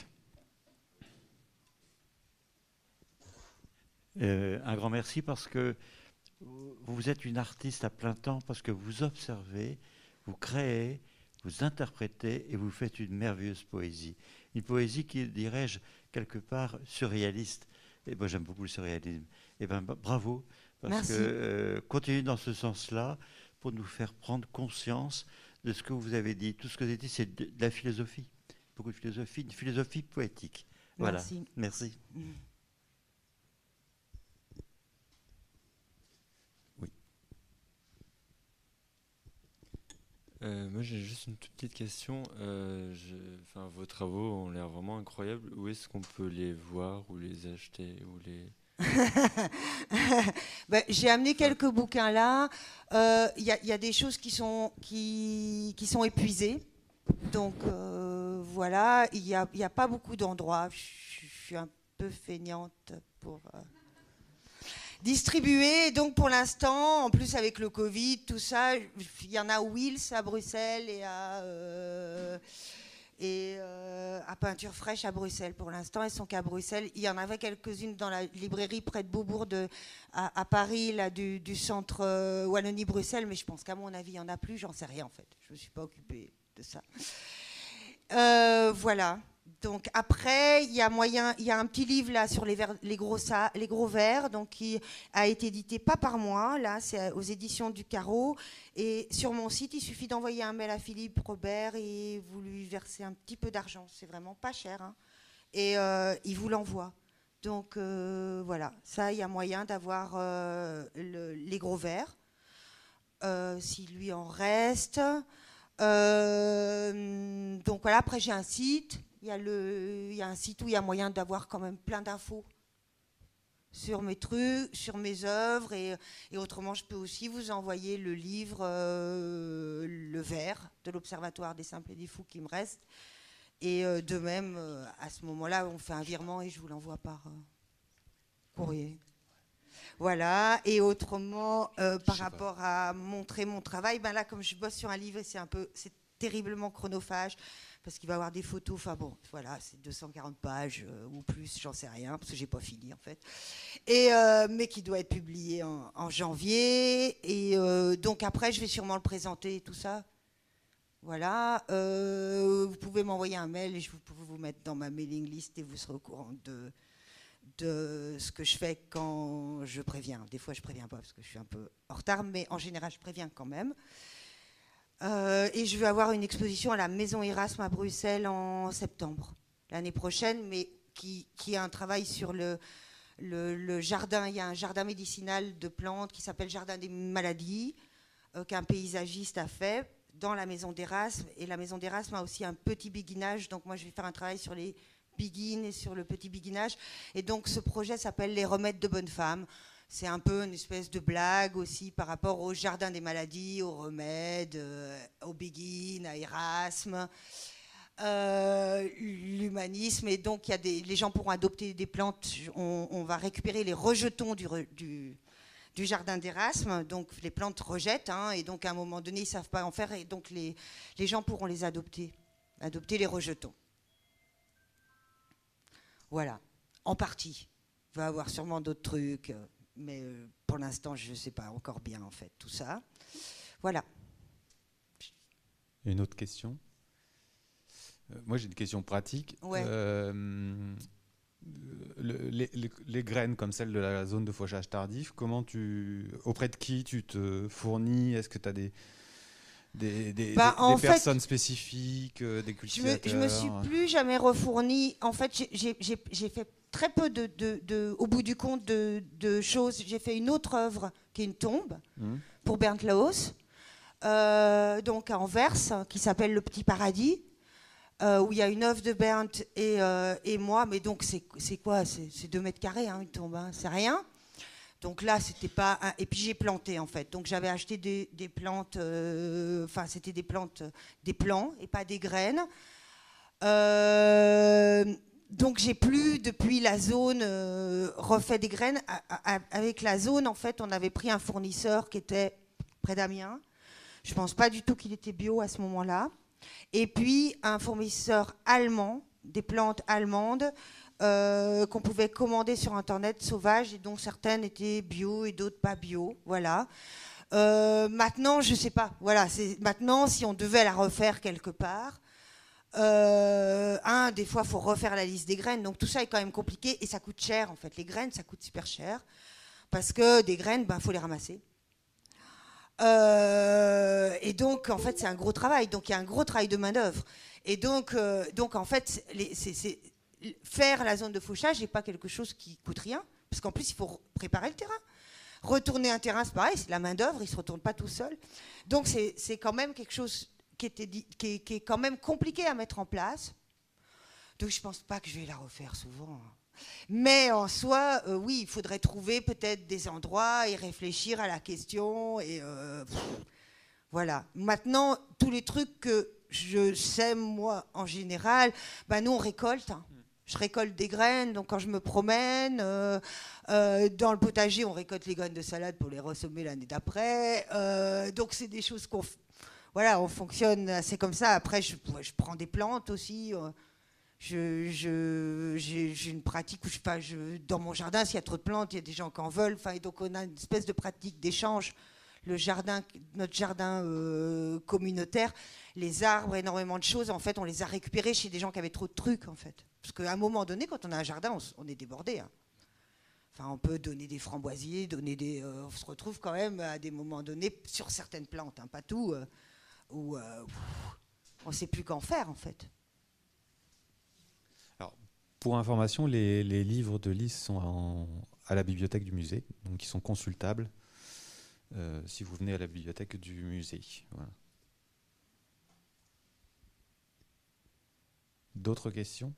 Euh, un grand merci parce que vous êtes une artiste à plein temps, parce que vous observez, vous créez, vous interprétez et vous faites une merveilleuse poésie. Une poésie qui, dirais-je, quelque part surréaliste. Et moi, j'aime beaucoup le surréalisme. Et ben, bravo, parce merci. que euh, continuez dans ce sens-là pour nous faire prendre conscience de ce que vous avez dit. Tout ce que vous avez dit, c'est de, de la philosophie. Beaucoup de philosophie, une philosophie poétique. Voilà. Merci. Merci. Mmh. Oui. Euh, moi, j'ai juste une toute petite question. Euh, je, enfin, vos travaux ont l'air vraiment incroyables. Où est-ce qu'on peut les voir ou les acheter ou les... ben, j'ai amené quelques bouquins là. Il euh, y, y a des choses qui sont, qui, qui sont épuisées. Donc euh, voilà, il n'y a, y a pas beaucoup d'endroits. Je suis un peu feignante pour euh, distribuer. Donc pour l'instant, en plus avec le Covid, tout ça, il y en a à Wills à Bruxelles et à... Euh, et euh, à Peinture Fraîche à Bruxelles. Pour l'instant, elles sont qu'à Bruxelles. Il y en avait quelques-unes dans la librairie près de Beaubourg de, à, à Paris, là, du, du centre euh, Wallonie-Bruxelles, mais je pense qu'à mon avis, il n'y en a plus. J'en sais rien, en fait. Je ne me suis pas occupée de ça. Euh, voilà. Donc après, il y a moyen, il y a un petit livre là sur les, vers, les, gros, les gros vers, donc qui a été édité pas par moi, là c'est aux éditions du Carreau, et sur mon site il suffit d'envoyer un mail à Philippe Robert et vous lui versez un petit peu d'argent, c'est vraiment pas cher, hein, et euh, il vous l'envoie. Donc euh, voilà, ça il y a moyen d'avoir euh, le, les gros vers, euh, s'il lui en reste. Euh, donc voilà, après j'ai un site. Il y, a le, il y a un site où il y a moyen d'avoir quand même plein d'infos sur mes trucs, sur mes œuvres. Et, et autrement, je peux aussi vous envoyer le livre euh, Le Vert de l'Observatoire des Simples et des Fous qui me reste. Et euh, de même, euh, à ce moment-là, on fait un virement et je vous l'envoie par euh, courrier. Voilà. Et autrement, euh, par rapport à montrer mon travail, ben là, comme je bosse sur un livre, c'est un peu, c'est terriblement chronophage. Parce qu'il va y avoir des photos, enfin bon, voilà, c'est deux cent quarante pages euh, ou plus, j'en sais rien, parce que j'ai pas fini en fait. Et, euh, mais qui doit être publié en, en janvier. Et euh, donc après, je vais sûrement le présenter et tout ça. Voilà. Euh, vous pouvez m'envoyer un mail et je vous pouvez vous mettre dans ma mailing list et vous serez au courant de, de ce que je fais quand je préviens. Des fois, je préviens pas parce que je suis un peu en retard, mais en général, je préviens quand même. Euh, et je vais avoir une exposition à la Maison Erasme à Bruxelles en septembre, l'année prochaine, mais qui, qui a un travail sur le, le, le jardin. Il y a un jardin médicinal de plantes qui s'appelle Jardin des maladies, euh, qu'un paysagiste a fait dans la Maison d'Erasme. Et la Maison d'Erasme a aussi un petit biguinage, donc moi je vais faire un travail sur les biguines et sur le petit biguinage. Et donc ce projet s'appelle Les Remèdes de bonnes femmes. C'est un peu une espèce de blague aussi par rapport au jardin des maladies, aux remèdes, euh, aux béguines, à Erasme, euh, l'humanisme. Et donc, y a des, les gens pourront adopter des plantes. On, on va récupérer les rejetons du, du, du jardin d'Erasme. Donc, les plantes rejettent. Hein, et donc, à un moment donné, ils ne savent pas en faire. Et donc, les, les gens pourront les adopter. Adopter les rejetons. Voilà. En partie. Il va y avoir sûrement d'autres trucs. Mais euh, pour l'instant, je ne sais pas encore bien, en fait, tout ça. Voilà. Une autre question. euh, Moi, j'ai une question pratique. Ouais. Euh, le, les, les, les graines comme celle de la zone de fauchage tardif, comment tu, auprès de qui tu te fournis? Est-ce que tu as des, des, des, bah, des, des fait, personnes spécifiques, des cultivateurs? Je me, je me suis plus jamais refournie. En fait, j'ai, j'ai, j'ai fait très peu, de, de, de, au bout du compte, de, de choses. J'ai fait une autre œuvre qui est une tombe mmh. pour Bernd Laos, euh, donc à Anvers, qui s'appelle Le Petit Paradis. euh, où il y a une œuvre de Bernd et, euh, et moi, mais donc c'est quoi? C'est deux mètres carrés, hein, une tombe, hein, c'est rien. Donc là, c'était pas. Un... Et puis j'ai planté en fait. Donc j'avais acheté des, des plantes, enfin euh, c'était des plantes, des plants et pas des graines. Euh, donc j'ai plus depuis la zone euh, refait des graines. À, à, avec la zone, en fait, on avait pris un fournisseur qui était près d'Amiens. Je pense pas du tout qu'il était bio à ce moment-là. Et puis un fournisseur allemand, des plantes allemandes. Euh, qu'on pouvait commander sur Internet sauvages et dont certaines étaient bio et d'autres pas bio. Voilà. Euh, maintenant, je sais pas. Voilà, maintenant, si on devait la refaire quelque part, euh, un, des fois, il faut refaire la liste des graines. Donc tout ça est quand même compliqué et ça coûte cher. En fait, les graines, ça coûte super cher parce que des graines, ben, faut les ramasser. Euh, et donc, en fait, c'est un gros travail. Donc, il y a un gros travail de main d'œuvre. Et donc, euh, donc, en fait, c'est faire la zone de fauchage n'est pas quelque chose qui coûte rien, parce qu'en plus, il faut préparer le terrain. Retourner un terrain, c'est pareil, c'est de la main-d'œuvre, il ne se retourne pas tout seul. Donc, c'est quand même quelque chose qui, était dit, qui, est, qui est quand même compliqué à mettre en place. Donc, je ne pense pas que je vais la refaire souvent. Mais en soi, euh, oui, il faudrait trouver peut-être des endroits et réfléchir à la question. Et euh, pff, voilà. Maintenant, tous les trucs que je sème, moi, en général, bah, nous, on récolte. Hein. Je récolte des graines, donc quand je me promène, euh, euh, dans le potager, on récolte les graines de salade pour les ressemer l'année d'après. Euh, donc c'est des choses qu'on, voilà, on fonctionne assez comme ça. Après, je, je prends des plantes aussi. Euh, je, je, j'ai une pratique où je, pas, je, dans mon jardin, s'il y a trop de plantes, il y a des gens qui en veulent. Enfin, et donc on a une espèce de pratique d'échange. Le jardin, notre jardin euh, communautaire, les arbres, énormément de choses, en fait, on les a récupérés chez des gens qui avaient trop de trucs, en fait. Parce qu'à un moment donné, quand on a un jardin, on, on est débordé. Hein. Enfin, on peut donner des framboisiers, donner des, euh, on se retrouve quand même à des moments donnés sur certaines plantes, hein, pas tout, euh, où euh, on ne sait plus qu'en faire, en fait. Alors, pour information, les, les livres de Lise sont en, à la bibliothèque du musée, donc ils sont consultables. Euh, si vous venez à la bibliothèque du musée. Voilà. D'autres questions?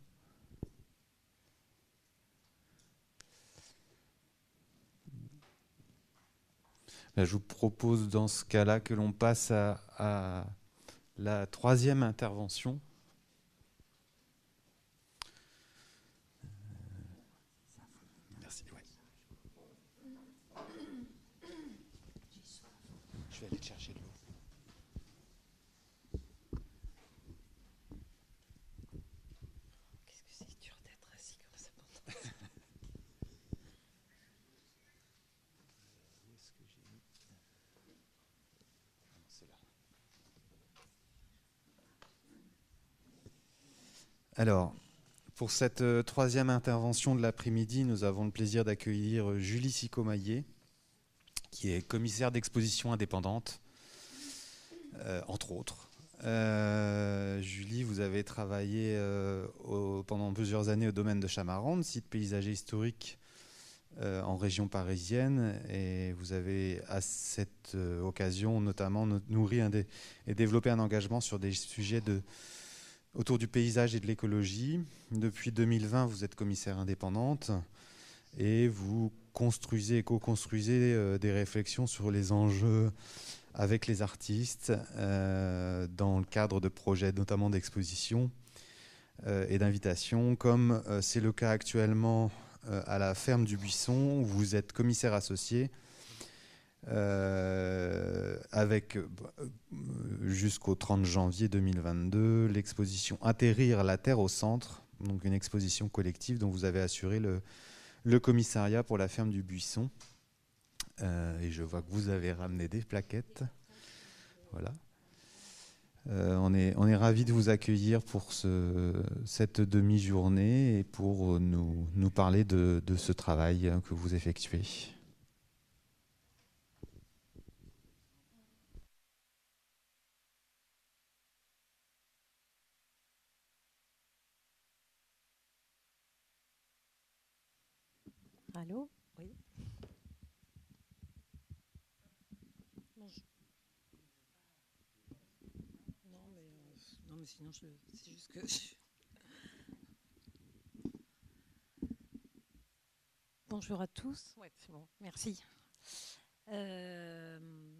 Ben, je vous propose dans ce cas-là que l'on passe à, à la troisième intervention. Merci. Ouais. Je vais aller te chercher de l'eau. Qu'est-ce que c'est dur d'être assis comme ça pendant. Où est-ce que j'ai mis? Non, c'est là. Alors, pour cette euh, troisième intervention de l'après-midi, nous avons le plaisir d'accueillir Julie Sicomaillet, qui est commissaire d'exposition indépendante, euh, entre autres. Euh, Julie, vous avez travaillé euh, au, pendant plusieurs années au domaine de Chamarande, site paysager historique euh, en région parisienne, et vous avez à cette euh, occasion notamment nourri un des, et développé un engagement sur des sujets de, autour du paysage et de l'écologie. Depuis deux mille vingt, vous êtes commissaire indépendante et vous construisez et co-construisez euh, des réflexions sur les enjeux avec les artistes euh, dans le cadre de projets notamment d'exposition euh, et d'invitation, comme euh, c'est le cas actuellement euh, à la ferme du Buisson, où vous êtes commissaire associé euh, avec euh, jusqu'au trente janvier deux mille vingt-deux l'exposition Atterrir la Terre au centre, donc une exposition collective dont vous avez assuré le, le commissariat pour la ferme du Buisson. Euh, et je vois que vous avez ramené des plaquettes. Voilà. Euh, on est, on est ravis de vous accueillir pour ce, cette demi-journée et pour nous, nous parler de, de ce travail que vous effectuez. Allô? Oui. Non, je... non, mais, euh, non, mais sinon, je, c'est juste que... Je... Bonjour à tous. Ouais, c'est bon, merci. Euh,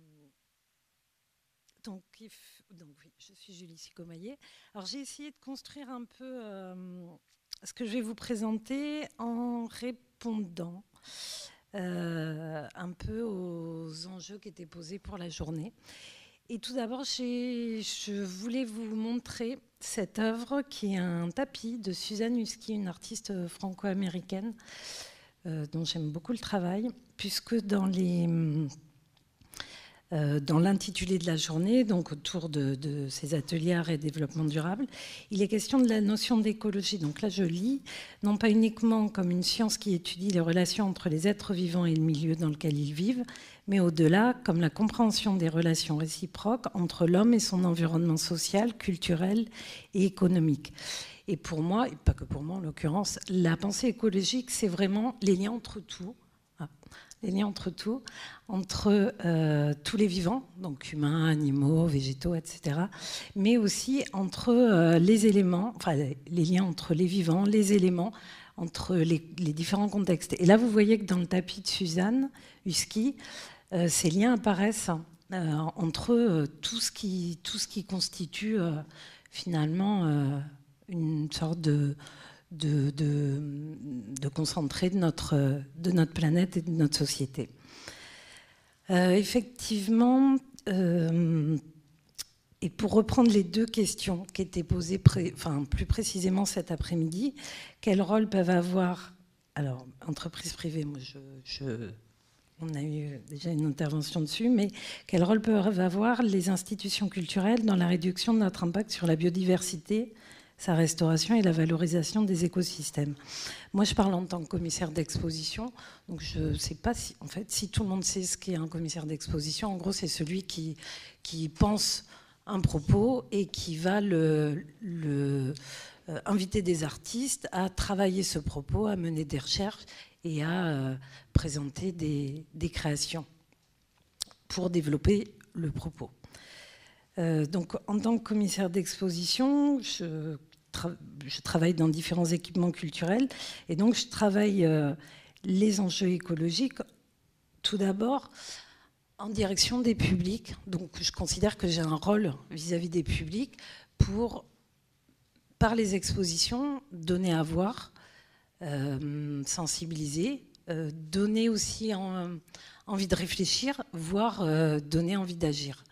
donc, if, donc oui, je suis Julie Sicomaillet. Alors j'ai essayé de construire un peu euh, ce que je vais vous présenter en répondant euh, un peu aux enjeux qui étaient posés pour la journée. Et tout d'abord, j'ai, je voulais vous montrer cette œuvre qui est un tapis de Suzanne Husky, une artiste franco-américaine euh, dont j'aime beaucoup le travail, puisque dans les... Euh, dans l'intitulé de la journée, donc autour de, de ces ateliers art et développement durable, il est question de la notion d'écologie. Donc là, je lis, non pas uniquement comme une science qui étudie les relations entre les êtres vivants et le milieu dans lequel ils vivent, mais au-delà, comme la compréhension des relations réciproques entre l'homme et son environnement social, culturel et économique. Et pour moi, et pas que pour moi en l'occurrence, la pensée écologique, c'est vraiment les liens entre tout, les liens entre tout, entre euh, tous les vivants, donc humains, animaux, végétaux, et cetera, mais aussi entre euh, les éléments, enfin les liens entre les vivants, les éléments, entre les, les différents contextes. Et là, vous voyez que dans le tapis de Suzanne Husky, euh, ces liens apparaissent euh, entre euh, tout, ce qui, tout ce qui constitue euh, finalement euh, une sorte de... De, de, de concentrer de notre, de notre planète et de notre société. Euh, effectivement, euh, et pour reprendre les deux questions qui étaient posées pré, enfin, plus précisément cet après-midi, quel rôle peuvent avoir, alors, entreprises privées, moi je, je, on a eu déjà une intervention dessus, mais quel rôle peuvent avoir les institutions culturelles dans la réduction de notre impact sur la biodiversité, sa restauration et la valorisation des écosystèmes. Moi, je parle en tant que commissaire d'exposition, donc je ne sais pas si, en fait, si tout le monde sait ce qu'est un commissaire d'exposition. En gros, c'est celui qui, qui pense un propos et qui va le, le, euh, inviter des artistes à travailler ce propos, à mener des recherches et à euh, présenter des, des créations pour développer le propos. Euh, donc, en tant que commissaire d'exposition, je je travaille dans différents équipements culturels et donc je travaille euh, les enjeux écologiques tout d'abord en direction des publics. Donc je considère que j'ai un rôle vis-à-vis des publics pour, par les expositions, donner à voir, euh, sensibiliser, euh, donner aussi en, envie de réfléchir, voire euh, donner envie d'agir.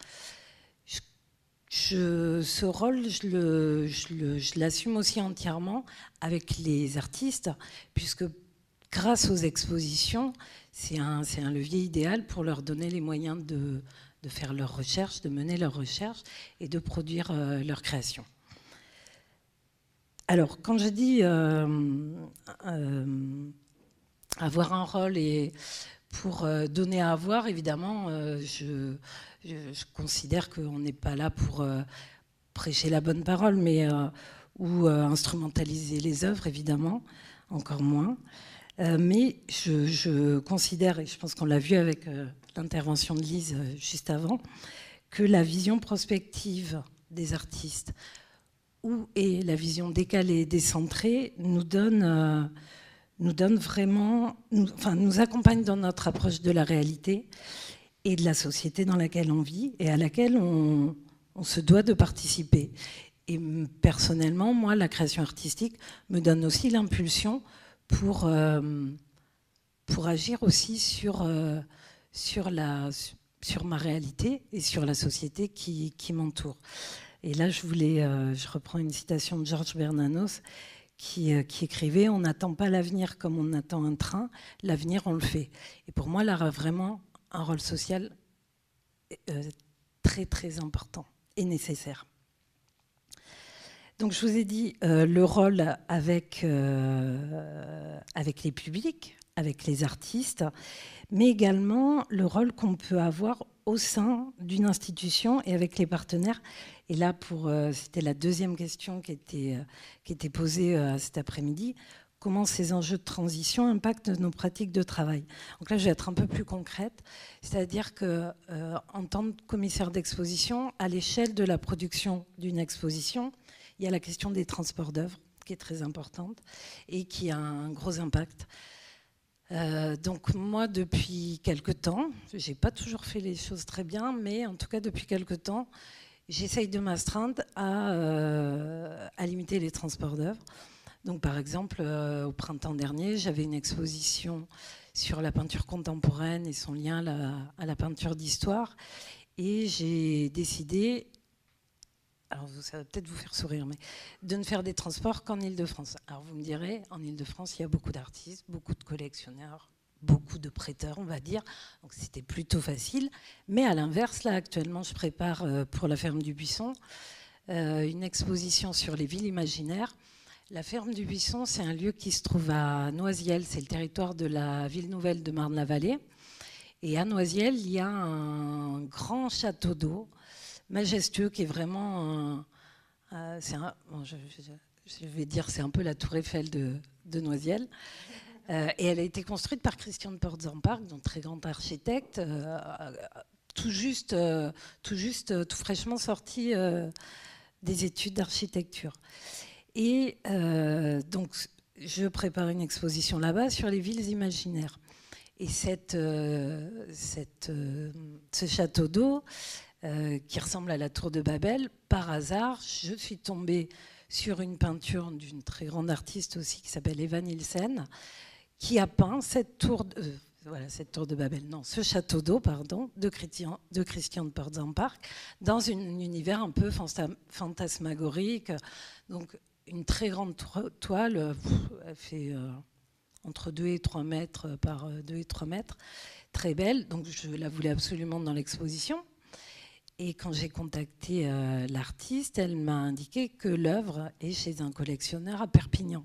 Je, ce rôle, je, le, je, le, je l'assume aussi entièrement avec les artistes, puisque grâce aux expositions, c'est un, c'est un levier idéal pour leur donner les moyens de, de faire leurs recherches, de mener leurs recherches et de produire euh, leurs créations. Alors, quand je dis euh, euh, avoir un rôle et pour euh, donner à avoir, évidemment, euh, je... Je, je considère qu'on n'est pas là pour euh, prêcher la bonne parole, mais euh, ou euh, instrumentaliser les œuvres, évidemment, encore moins. Euh, mais je, je considère, et je pense qu'on l'a vu avec euh, l'intervention de Lise euh, juste avant, que la vision prospective des artistes ou, et la vision décalée et décentrée nous donne, euh, nous donne vraiment, nous, enfin, nous accompagne dans notre approche de la réalité et de la société dans laquelle on vit et à laquelle on, on se doit de participer. Et personnellement, moi, la création artistique me donne aussi l'impulsion pour, euh, pour agir aussi sur, euh, sur, la, sur ma réalité et sur la société qui, qui m'entoure. Et là, je voulais, euh, je reprends une citation de Georges Bernanos qui, euh, qui écrivait « On n'attend pas l'avenir comme on attend un train, l'avenir, on le fait ». Et pour moi, l'art a vraiment un rôle social euh, très très important et nécessaire. Donc je vous ai dit euh, le rôle avec, euh, avec les publics, avec les artistes, mais également le rôle qu'on peut avoir au sein d'une institution et avec les partenaires. Et là, pour, euh, c'était la deuxième question qui était, euh, qui était posée euh, cet après-midi. comment ces enjeux de transition impactent nos pratiques de travail. Donc là, je vais être un peu plus concrète, c'est-à-dire que euh, en tant que commissaire d'exposition, à l'échelle de la production d'une exposition, il y a la question des transports d'œuvres, qui est très importante et qui a un gros impact. Euh, donc moi, depuis quelque temps, j'ai pas toujours fait les choses très bien, mais en tout cas depuis quelque temps, j'essaye de m'astreindre à, euh, à limiter les transports d'œuvres. Donc, par exemple, euh, au printemps dernier, j'avais une exposition sur la peinture contemporaine et son lien à la, à la peinture d'histoire. Et j'ai décidé, alors ça va peut-être vous faire sourire, mais de ne faire des transports qu'en Île-de-France. Alors vous me direz, en Île-de-France, il y a beaucoup d'artistes, beaucoup de collectionneurs, beaucoup de prêteurs, on va dire. Donc c'était plutôt facile. Mais à l'inverse, là, actuellement, je prépare euh, pour la Ferme du Buisson euh, une exposition sur les villes imaginaires. La Ferme du Buisson, c'est un lieu qui se trouve à Noisiel, c'est le territoire de la ville nouvelle de Marne-la-Vallée. Et à Noisiel, il y a un grand château d'eau, majestueux, qui est vraiment... Un, euh, c'est un, bon, je, je, je vais dire, c'est un peu la tour Eiffel de, de Noisiel. Euh, et elle a été construite par Christian de Portzamparc, donc très grand architecte, euh, tout juste, euh, tout juste, tout fraîchement sorti euh, des études d'architecture. Et euh, donc, je prépare une exposition là-bas sur les villes imaginaires. Et cette, euh, cette, euh, ce château d'eau, euh, qui ressemble à la tour de Babel, par hasard, je suis tombée sur une peinture d'une très grande artiste aussi, qui s'appelle Eva Nielsen, qui a peint cette tour de, euh, voilà, cette tour de Babel, non, ce château d'eau, pardon, de Christian de, Christian de Portzamparc, dans un univers un peu fantasmagorique. Donc, une très grande toile, elle fait euh, entre deux et trois mètres par deux et trois mètres, très belle. Donc je la voulais absolument dans l'exposition. Et quand j'ai contacté euh, l'artiste, elle m'a indiqué que l'œuvre est chez un collectionneur à Perpignan.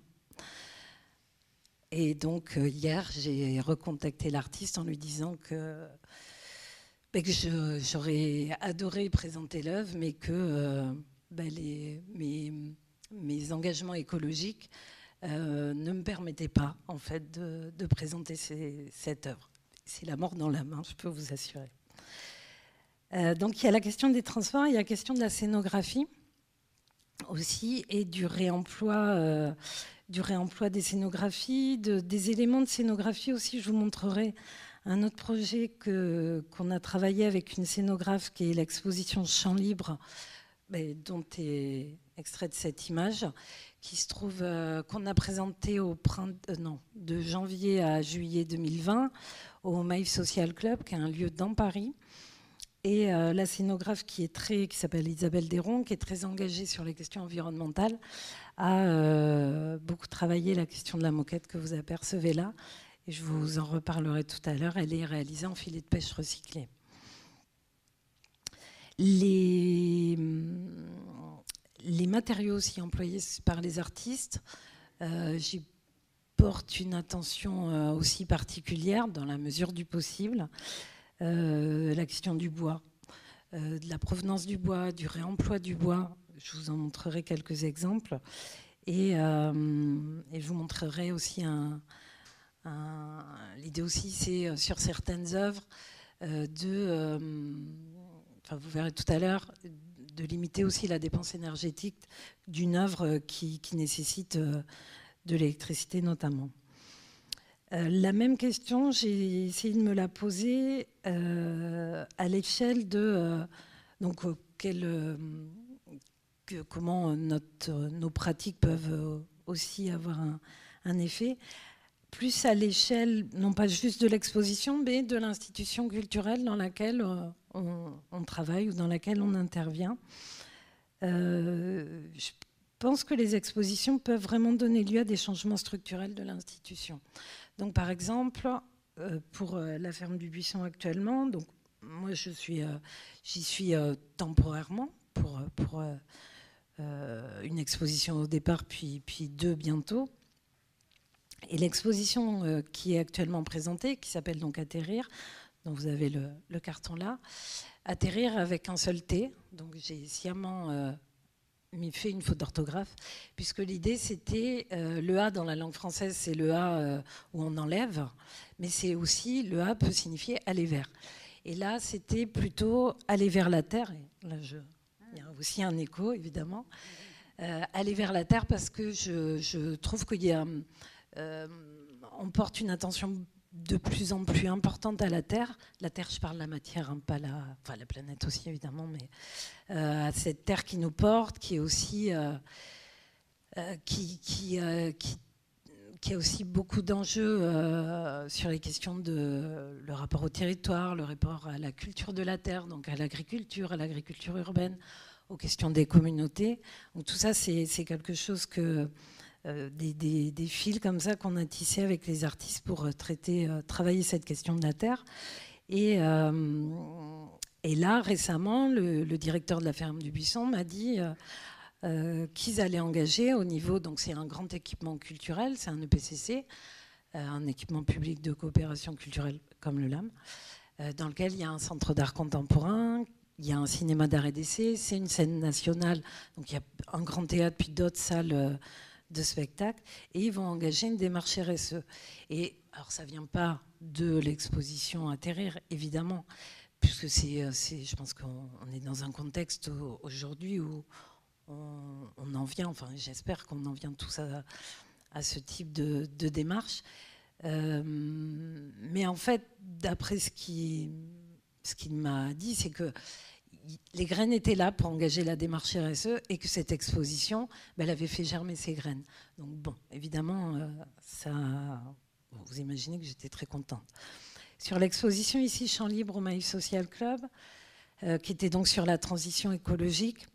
Et donc euh, hier, j'ai recontacté l'artiste en lui disant que, ben, que je, j'aurais adoré présenter l'œuvre, mais que euh, ben, les, mes mes engagements écologiques euh, ne me permettaient pas, en fait, de, de présenter ces, cette œuvre. C'est la mort dans la main, je peux vous assurer. Euh, donc, il y a la question des transports, il y a la question de la scénographie aussi, et du réemploi, euh, du réemploi des scénographies, de, des éléments de scénographie aussi. Je vous montrerai un autre projet que, qu'on a travaillé avec une scénographe, qui est l'exposition Champs libres, ben, dont est extrait de cette image, qui se trouve, euh, qu'on a présenté au printemps, euh, non, de janvier à juillet deux mille vingt au Maïf Social Club, qui est un lieu dans Paris. Et euh, la scénographe qui est très, qui s'appelle Isabelle Desron, qui est très engagée sur les questions environnementales, a euh, beaucoup travaillé la question de la moquette que vous apercevez là. Et je vous en reparlerai tout à l'heure. Elle est réalisée en filet de pêche recyclé. Les, les matériaux aussi employés par les artistes, euh, j'y porte une attention euh, aussi particulière dans la mesure du possible. Euh, la question du bois, euh, de la provenance du bois, du réemploi du bois. Je vous en montrerai quelques exemples. Et, euh, et je vous montrerai aussi un... un l'idée aussi, c'est sur certaines œuvres euh, de... Euh, Enfin, vous verrez tout à l'heure, de limiter aussi la dépense énergétique d'une œuvre qui, qui nécessite de l'électricité notamment. Euh, la même question, j'ai essayé de me la poser euh, à l'échelle de euh, donc, euh, quel, euh, que, comment notre, nos pratiques peuvent aussi avoir un, un effet, plus à l'échelle, non pas juste de l'exposition, mais de l'institution culturelle dans laquelle euh, on, on travaille ou dans laquelle on intervient. Euh, je pense que les expositions peuvent vraiment donner lieu à des changements structurels de l'institution. Donc, par exemple, euh, pour euh, la Ferme du Buisson actuellement, donc, moi, je suis, euh, j'y suis euh, temporairement pour, pour euh, euh, une exposition au départ, puis, puis deux bientôt. Et l'exposition euh, qui est actuellement présentée, qui s'appelle donc Atterrir, dont vous avez le, le carton là, Atterrir avec un seul T. Donc j'ai sciemment euh, m'y fait une faute d'orthographe, puisque l'idée c'était euh, le A dans la langue française, c'est le A euh, où on enlève, mais c'est aussi le A peut signifier aller vers. Et là, c'était plutôt aller vers la terre. Et là, je, il y a aussi un écho, évidemment. Euh, aller vers la terre parce que je, je trouve qu'il y a, euh, on porte une attention de plus en plus importante à la Terre. La Terre, je parle de la matière, hein, pas la, enfin la planète aussi évidemment, mais euh, à cette Terre qui nous porte, qui est aussi, euh, euh, qui, qui, euh, qui, qui a aussi beaucoup d'enjeux euh, sur les questions de le rapport au territoire, le rapport à la culture de la Terre, donc à l'agriculture, à l'agriculture urbaine, aux questions des communautés. Donc tout ça, c'est, c'est quelque chose que Euh, des, des, des fils comme ça qu'on a tissés avec les artistes pour euh, traiter, euh, travailler cette question de la terre. Et, euh, et là, récemment, le, le directeur de la ferme du Buisson m'a dit euh, euh, qu'ils allaient engager au niveau, donc c'est un grand équipement culturel, c'est un E P C C, euh, un équipement public de coopération culturelle comme le L A M, euh, dans lequel il y a un centre d'art contemporain, il y a un cinéma d'art et d'essai, c'est une scène nationale, donc il y a un grand théâtre, puis d'autres salles euh, de spectacle, et ils vont engager une démarche R S E. Et alors ça vient pas de l'exposition Atterrir, évidemment, puisque c'est, c'est, je pense qu'on est dans un contexte aujourd'hui où on, on en vient, enfin j'espère qu'on en vient tous à, à ce type de, de démarche. Euh, mais en fait, d'après ce qui, ce qu'il m'a dit, c'est que les graines étaient là pour engager la démarche R S E et que cette exposition, ben, elle avait fait germer ces graines. Donc bon, évidemment, euh, ça, vous imaginez que j'étais très contente. Sur l'exposition ici, Champ Libre au Maïf Social Club, euh, qui était donc sur la transition écologique,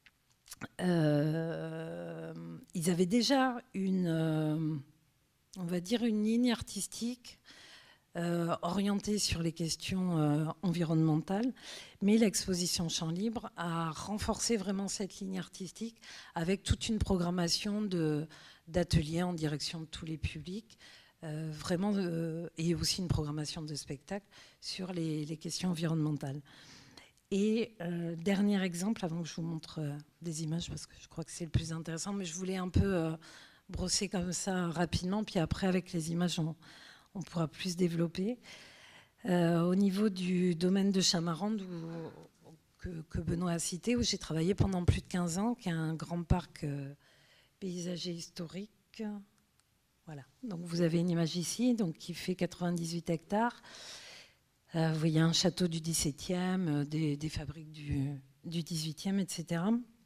euh, ils avaient déjà une, euh, on va dire, une ligne artistique Euh, orientée sur les questions euh, environnementales, mais l'exposition Champ Libre a renforcé vraiment cette ligne artistique avec toute une programmation de, d'ateliers en direction de tous les publics, euh, vraiment, euh, et aussi une programmation de spectacles sur les, les questions environnementales. Et euh, dernier exemple, avant que je vous montre euh, des images, parce que je crois que c'est le plus intéressant, mais je voulais un peu euh, brosser comme ça rapidement, puis après avec les images, on, on pourra plus développer. Euh, au niveau du domaine de Chamarande, où, que, que Benoît a cité, où j'ai travaillé pendant plus de quinze ans, qui est un grand parc euh, paysager historique. Voilà. Donc vous avez une image ici, donc qui fait quatre-vingt-dix-huit hectares. Euh, vous voyez un château du dix-septième, euh, des, des fabriques du, du dix-huitième, et cetera.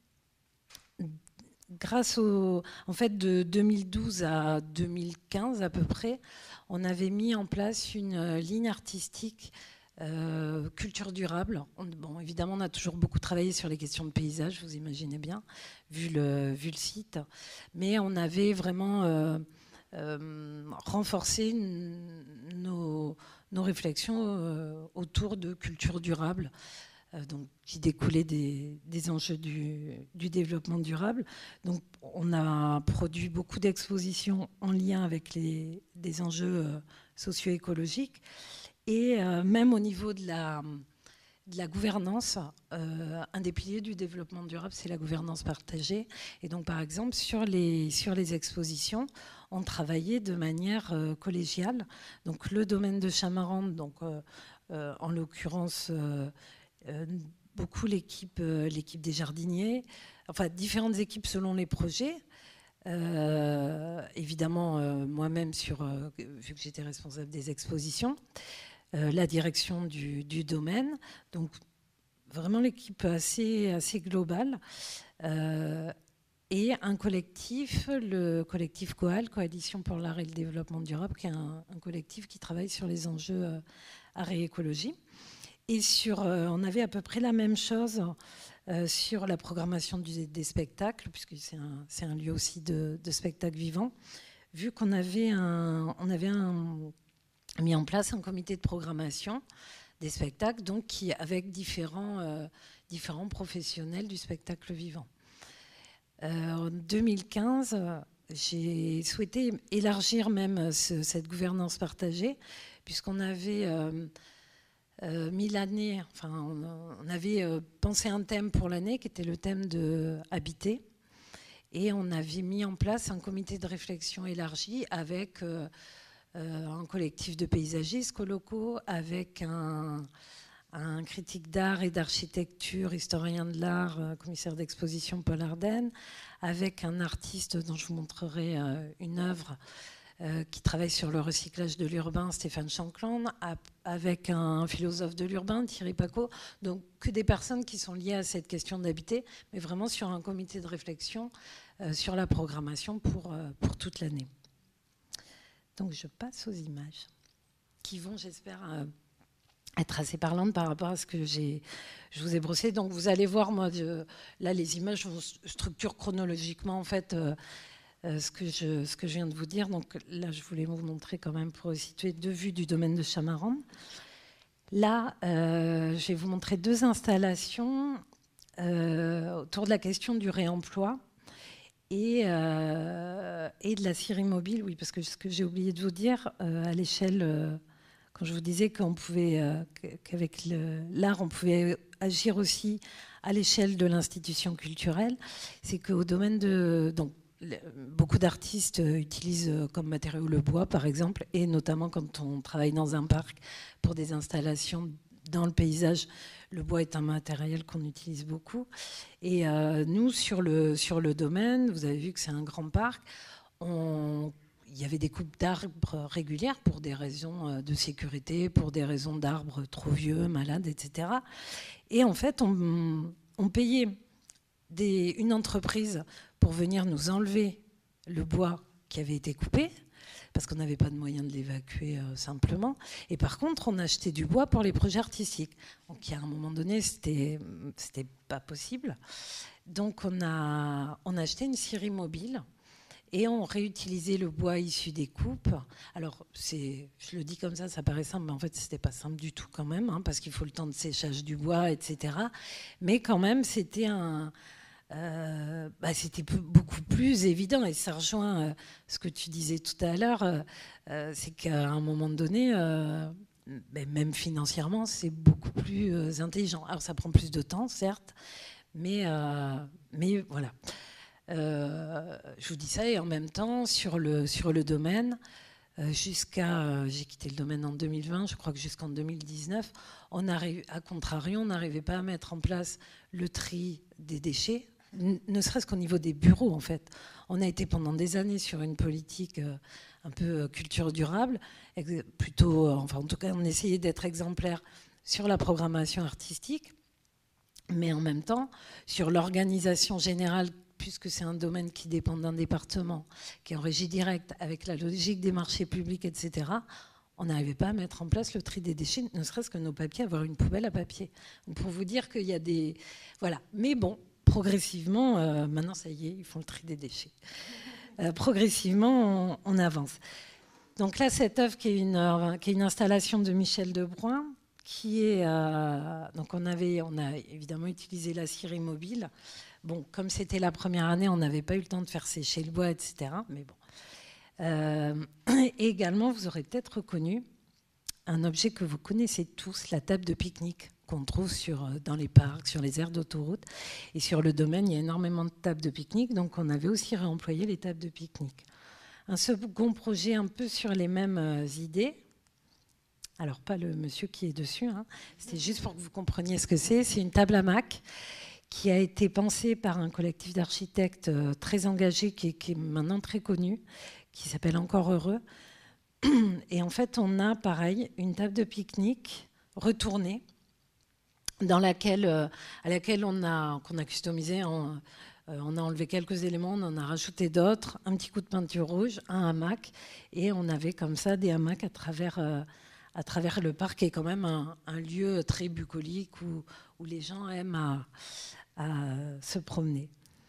Grâce au, en fait, de deux mille douze à deux mille quinze à peu près, on avait mis en place une ligne artistique euh, culture durable. On, bon, évidemment, on a toujours beaucoup travaillé sur les questions de paysage, vous imaginez bien, vu le, vu le site. Mais on avait vraiment euh, euh, renforcé nos, nos réflexions euh, autour de culture durable. Donc, qui découlait des, des enjeux du, du développement durable. Donc, on a produit beaucoup d'expositions en lien avec les, des enjeux euh, socio-écologiques. Et euh, même au niveau de la, de la gouvernance, euh, un des piliers du développement durable, c'est la gouvernance partagée. Et donc, par exemple, sur les, sur les expositions, on travaillait de manière euh, collégiale. Donc, le domaine de Chamarande, donc, euh, euh, en l'occurrence... Euh, Euh, beaucoup l'équipe, euh, l'équipe des jardiniers, enfin différentes équipes selon les projets. Euh, évidemment, euh, moi-même, sur, euh, vu que j'étais responsable des expositions, euh, la direction du, du domaine. Donc, vraiment l'équipe assez, assez globale. Euh, et un collectif, le collectif COAL, Coalition pour l'art et le développement durable, qui est un, un collectif qui travaille sur les enjeux euh, art et écologie. Et sur, euh, on avait à peu près la même chose euh, sur la programmation du, des spectacles, puisque c'est un, c'est un lieu aussi de, de spectacle vivant, vu qu'on avait, un, on avait un, mis en place un comité de programmation des spectacles, donc qui, avec différents, euh, différents professionnels du spectacle vivant. Euh, en deux mille quinze, j'ai souhaité élargir même ce, cette gouvernance partagée, puisqu'on avait... Euh, euh, mis l'année, enfin, on, on avait euh, pensé un thème pour l'année qui était le thème de habiter. Et on avait mis en place un comité de réflexion élargi avec euh, euh, un collectif de paysagistes colocaux, avec un, un critique d'art et d'architecture, historien de l'art, euh, commissaire d'exposition Paul Ardenne, avec un artiste dont je vous montrerai euh, une œuvre euh, qui travaille sur le recyclage de l'urbain, Stéphane Chanclan, avec un philosophe de l'urbain, Thierry Paco. Donc que des personnes qui sont liées à cette question d'habiter, mais vraiment sur un comité de réflexion euh, sur la programmation pour, euh, pour toute l'année. Donc je passe aux images qui vont, j'espère, euh, être assez parlantes par rapport à ce que j'ai, je vous ai brossé. Donc vous allez voir, moi, de, là, les images, je vous structure chronologiquement, en fait, euh, euh, ce, que je, ce que je viens de vous dire. Donc là, je voulais vous montrer quand même pour situer deux vues du domaine de Chamarande. Là, euh, je vais vous montrer deux installations euh, autour de la question du réemploi et, euh, et de la scierie mobile. Oui, parce que ce que j'ai oublié de vous dire, euh, à l'échelle... Euh, quand je vous disais qu'on pouvait, euh, qu'avec l'art, on pouvait agir aussi à l'échelle de l'institution culturelle, c'est qu'au domaine de... Donc, beaucoup d'artistes utilisent comme matériau le bois, par exemple, et notamment quand on travaille dans un parc pour des installations dans le paysage, le bois est un matériel qu'on utilise beaucoup. Et euh, nous, sur le, sur le domaine, vous avez vu que c'est un grand parc, on... il y avait des coupes d'arbres régulières pour des raisons de sécurité, pour des raisons d'arbres trop vieux, malades, et cetera. Et en fait, on, on payait des, une entreprise pour venir nous enlever le bois qui avait été coupé, parce qu'on n'avait pas de moyen de l'évacuer euh, simplement. Et par contre, on achetait du bois pour les projets artistiques. Donc, à un moment donné, c'était, c'était pas possible. Donc, on a, on a acheté une scierie mobile. Et on réutilisait le bois issu des coupes. Alors, c'est, je le dis comme ça, ça paraît simple, mais en fait, ce n'était pas simple du tout quand même, hein, parce qu'il faut le temps de séchage du bois, et cetera. Mais quand même, c'était, un, euh, bah, c'était beaucoup plus évident. Et ça rejoint euh, ce que tu disais tout à l'heure, euh, c'est qu'à un moment donné, euh, ben, même financièrement, c'est beaucoup plus euh, intelligent. Alors, ça prend plus de temps, certes, mais, euh, mais voilà. Euh, je vous dis ça, et en même temps, sur le, sur le domaine, euh, jusqu'à, euh, j'ai quitté le domaine en deux mille vingt, je crois que jusqu'en deux mille dix-neuf, on arrive, à contrario, on n'arrivait pas à mettre en place le tri des déchets, n- ne serait-ce qu'au niveau des bureaux, en fait. On a été pendant des années sur une politique euh, un peu euh, culture durable, ex- plutôt, euh, enfin en tout cas, on essayait d'être exemplaire sur la programmation artistique, mais en même temps, sur l'organisation générale, puisque c'est un domaine qui dépend d'un département, qui est en régie directe, avec la logique des marchés publics, et cetera, on n'arrivait pas à mettre en place le tri des déchets, ne serait-ce que nos papiers, avoir une poubelle à papier. Donc pour vous dire qu'il y a des... Voilà. Mais bon, progressivement, euh, maintenant ça y est, ils font le tri des déchets. Euh, progressivement, on, on avance. Donc là, cette œuvre qui est une, euh, qui est une installation de Michel Debrun, qui est... Euh, donc on, avait, on a évidemment utilisé la scierie mobile. Bon, comme c'était la première année, on n'avait pas eu le temps de faire sécher le bois, et cetera. Mais bon. Euh, et également, vous aurez peut-être reconnu un objet que vous connaissez tous, la table de pique-nique qu'on trouve sur, dans les parcs, sur les aires d'autoroute. Et sur le domaine, il y a énormément de tables de pique-nique, donc on avait aussi réemployé les tables de pique-nique. Un second projet un peu sur les mêmes idées. Alors, pas le monsieur qui est dessus, hein. C'était juste pour que vous compreniez ce que c'est. C'est une table hamac qui a été pensée par un collectif d'architectes très engagé, qui est, qui est maintenant très connu, qui s'appelle Encore Heureux. Et en fait, on a, pareil, une table de pique-nique retournée, dans laquelle, à laquelle on a, qu'on a customisé, on, on a enlevé quelques éléments, on en a rajouté d'autres, un petit coup de peinture rouge, un hamac, et on avait comme ça des hamacs à travers, à travers le parc, qui est quand même un, un lieu très bucolique où, où les gens aiment à, à se promener.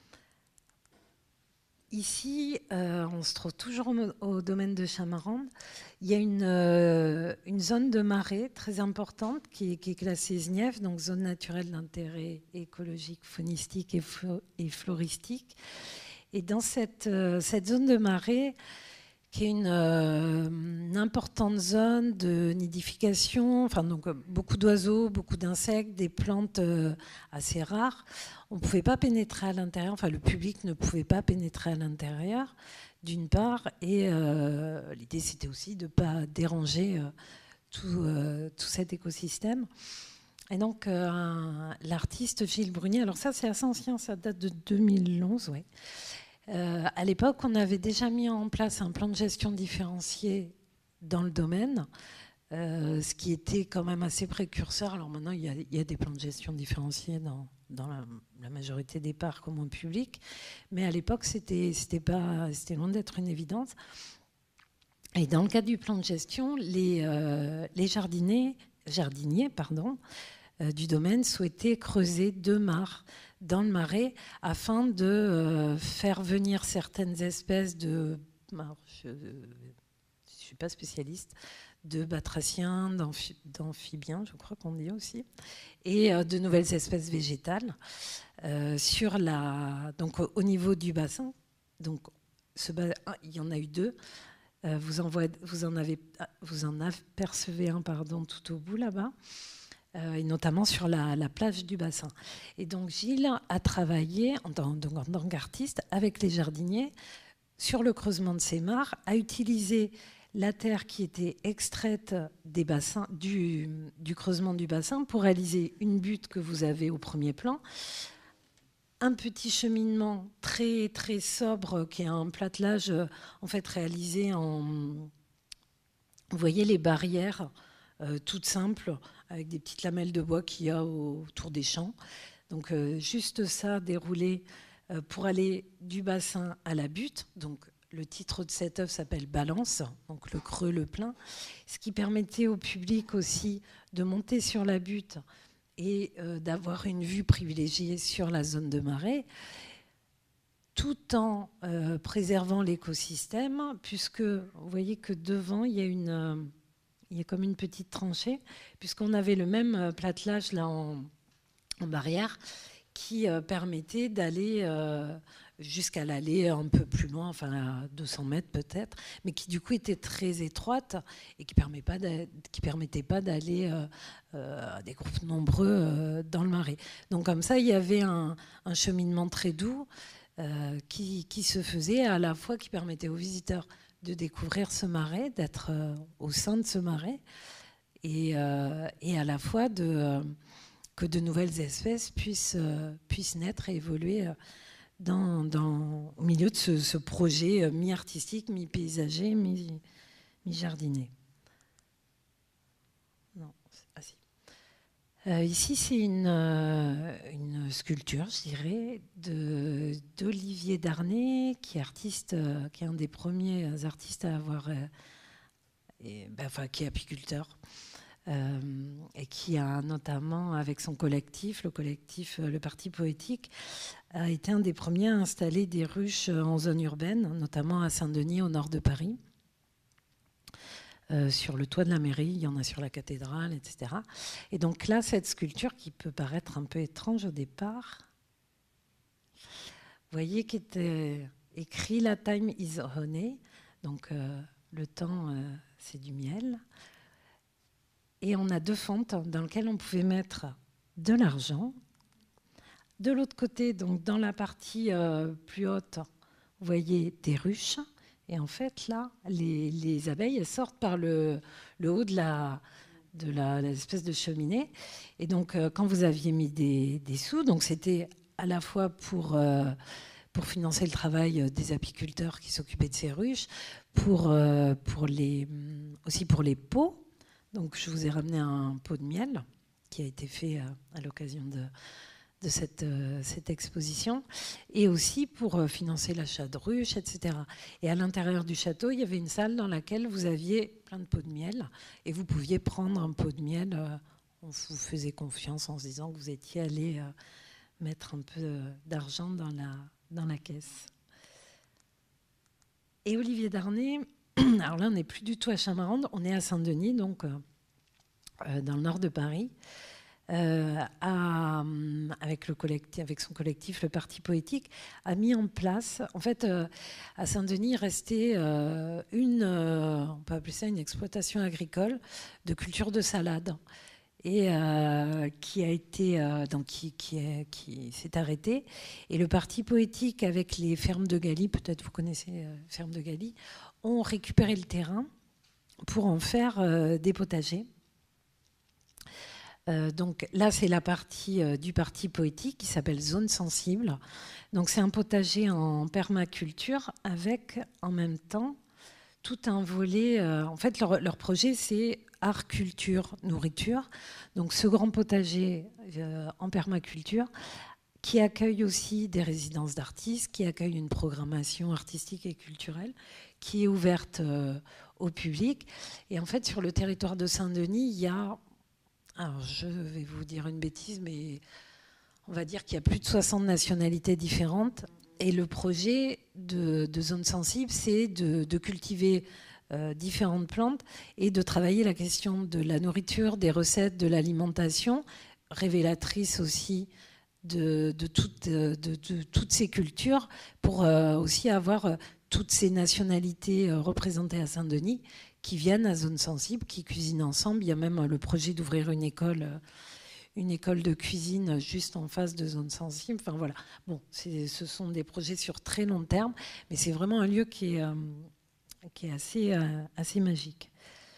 Ici, euh, on se trouve toujours au, au domaine de Chamarande. Il y a une, euh, une zone de marais très importante qui est, qui est classée S N I E F, donc zone naturelle d'intérêt écologique, faunistique et, flo- et floristique. Et dans cette, euh, cette zone de marais, qui est une, euh, une importante zone de nidification, enfin, donc, beaucoup d'oiseaux, beaucoup d'insectes, des plantes euh, assez rares. On ne pouvait pas pénétrer à l'intérieur, enfin le public ne pouvait pas pénétrer à l'intérieur, d'une part, et euh, l'idée c'était aussi de ne pas déranger euh, tout, euh, tout cet écosystème. Et donc euh, l'artiste Gilles Brunier, alors ça c'est assez ancien, ça date de deux mille onze, ouais. Euh, à l'époque, on avait déjà mis en place un plan de gestion différencié dans le domaine, euh, ce qui était quand même assez précurseur. Alors maintenant, il y a, il y a des plans de gestion différenciés dans, dans la, la majorité des parcs au moins publics, mais à l'époque, c'était, c'était pas, c'était loin d'être une évidence. Et dans le cadre du plan de gestion, les, euh, les jardiniers, jardiniers pardon, euh, du domaine souhaitaient creuser deux mares dans le Marais afin de euh, faire venir certaines espèces de, alors, je ne suis pas spécialiste, de batraciens, d'amphi, d'amphibiens, je crois qu'on dit aussi, et euh, de nouvelles espèces végétales euh, sur la, donc au niveau du bassin. Donc ce bas, il y en a eu deux. Euh, vous, en voyez, vous en avez, vous en apercevez un pardon tout au bout là-bas. Euh, et notamment sur la, la plage du bassin. Et donc Gilles a travaillé en tant, donc en tant qu'artiste avec les jardiniers sur le creusement de ces mares, a utilisé la terre qui était extraite des bassins, du, du creusement du bassin pour réaliser une butte que vous avez au premier plan, un petit cheminement très très sobre qui est un platelage en fait réalisé en, vous voyez les barrières euh, toutes simples avec des petites lamelles de bois qu'il y a autour des champs. Donc euh, juste ça déroulé euh, pour aller du bassin à la butte. Donc le titre de cette œuvre s'appelle Balance, donc le creux, le plein, ce qui permettait au public aussi de monter sur la butte et euh, d'avoir une vue privilégiée sur la zone de marais, tout en euh, préservant l'écosystème, puisque vous voyez que devant, il y a une... Euh, il y a comme une petite tranchée, puisqu'on avait le même platelage là en, en barrière qui euh, permettait d'aller euh, jusqu'à l'allée un peu plus loin, enfin à deux cents mètres peut-être, mais qui du coup était très étroite et qui ne permettait pas d'aller euh, euh, à des groupes nombreux euh, dans le Marais. Donc comme ça, il y avait un, un cheminement très doux euh, qui, qui se faisait, à la fois qui permettait aux visiteurs de découvrir ce marais, d'être euh, au sein de ce marais, et, euh, et à la fois de, euh, que de nouvelles espèces puissent, euh, puissent naître et évoluer dans, dans, au milieu de ce, ce projet mi-artistique, mi-paysager, mi, mi-jardinier. Non, ah si. Euh, ici, c'est une, euh, une sculpture, je dirais, de, d'Olivier Darnay, qui est artiste, euh, qui est un des premiers artistes à avoir, euh, et, ben, enfin, qui est apiculteur, euh, et qui a notamment, avec son collectif, le collectif euh, Le Parti Poétique, a été un des premiers à installer des ruches en zone urbaine, notamment à Saint-Denis, au nord de Paris. Euh, sur le toit de la mairie, il y en a sur la cathédrale, et cetera. Et donc là, cette sculpture qui peut paraître un peu étrange au départ, vous voyez qu'il était écrit « La time is honey », donc euh, le temps, euh, c'est du miel. Et on a deux fentes dans lesquelles on pouvait mettre de l'argent. De l'autre côté, donc dans la partie euh, plus haute, vous voyez des ruches. Et en fait, là, les, les abeilles, elles sortent par le, le haut de la, de la, l'espèce de cheminée. Et donc, euh, quand vous aviez mis des, des sous, donc c'était à la fois pour, euh, pour financer le travail des apiculteurs qui s'occupaient de ces ruches, pour, euh, pour les, aussi pour les pots. Donc, je vous ai ramené un pot de miel qui a été fait euh, à l'occasion de... de cette, euh, cette exposition, et aussi pour euh, financer l'achat de ruches, et cetera. Et à l'intérieur du château, il y avait une salle dans laquelle vous aviez plein de pots de miel, et vous pouviez prendre un pot de miel, euh, on vous faisait confiance en se disant que vous étiez allé euh, mettre un peu euh, d'argent dans la, dans la caisse. Et Olivier Darnay, alors là on n'est plus du tout à Chamarande, on est à Saint-Denis, donc euh, euh, dans le nord de Paris. euh, a, avec, le collectif, avec son collectif, le Parti Poétique, a mis en place, en fait, euh, à Saint-Denis, il restait euh, une, euh, on peut appeler ça une exploitation agricole de culture de salade, et euh, qui a été, euh, donc qui, qui, est, qui s'est arrêté. Et le Parti Poétique, avec les fermes de Galie, peut-être vous connaissez les euh, fermes de Galie, ont récupéré le terrain pour en faire euh, des potagers. Euh, donc là, c'est la partie euh, du Parti Poétique qui s'appelle Zone Sensible. Donc c'est un potager en permaculture avec, en même temps, tout un volet. Euh, en fait, leur, leur projet, c'est art, culture, nourriture. Donc ce grand potager euh, en permaculture qui accueille aussi des résidences d'artistes, qui accueille une programmation artistique et culturelle, qui est ouverte euh, au public. Et en fait, sur le territoire de Saint-Denis, il y a... Alors, je vais vous dire une bêtise, mais on va dire qu'il y a plus de soixante nationalités différentes. Et le projet de, de Zone Sensible, c'est de, de cultiver euh, différentes plantes et de travailler la question de la nourriture, des recettes, de l'alimentation, révélatrice aussi de, de, toutes, de, de toutes ces cultures, pour euh, aussi avoir euh, toutes ces nationalités euh, représentées à Saint-Denis, qui viennent à Zone Sensible, qui cuisinent ensemble. Il y a même le projet d'ouvrir une école, une école de cuisine juste en face de Zone Sensible. Enfin voilà. Bon, ce sont des projets sur très long terme, mais c'est vraiment un lieu qui est, euh, qui est assez, euh, assez magique.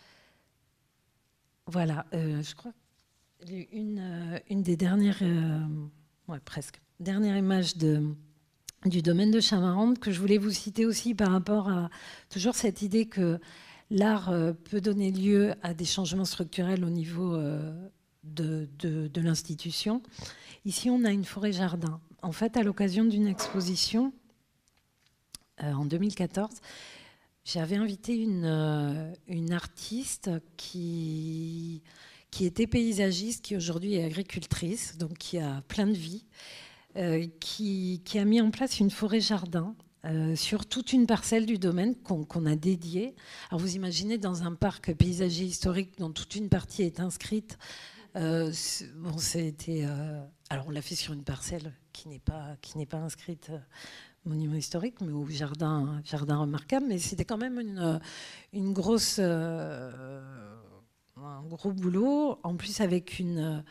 Voilà, euh, je crois une, euh, une des dernières, euh, ouais, presque, dernière image de, du domaine de Chamarande que je voulais vous citer aussi par rapport à toujours cette idée que l'art peut donner lieu à des changements structurels au niveau de, de, de l'institution. Ici, on a une forêt-jardin. En fait, à l'occasion d'une exposition, euh, en deux mille quatorze, j'avais invité une, une artiste qui, qui était paysagiste, qui aujourd'hui est agricultrice, donc qui a plein de vie, euh, qui, qui a mis en place une forêt-jardin Euh, sur toute une parcelle du domaine qu'on qu'on a dédiée. Alors vous imaginez dans un parc paysager historique dont toute une partie est inscrite. Euh, bon, c'était. Euh, alors on l'a fait sur une parcelle qui n'est pas qui n'est pas inscrite euh, monument historique, mais au jardin jardin remarquable. Mais c'était quand même une une grosse euh, un gros boulot. En plus avec une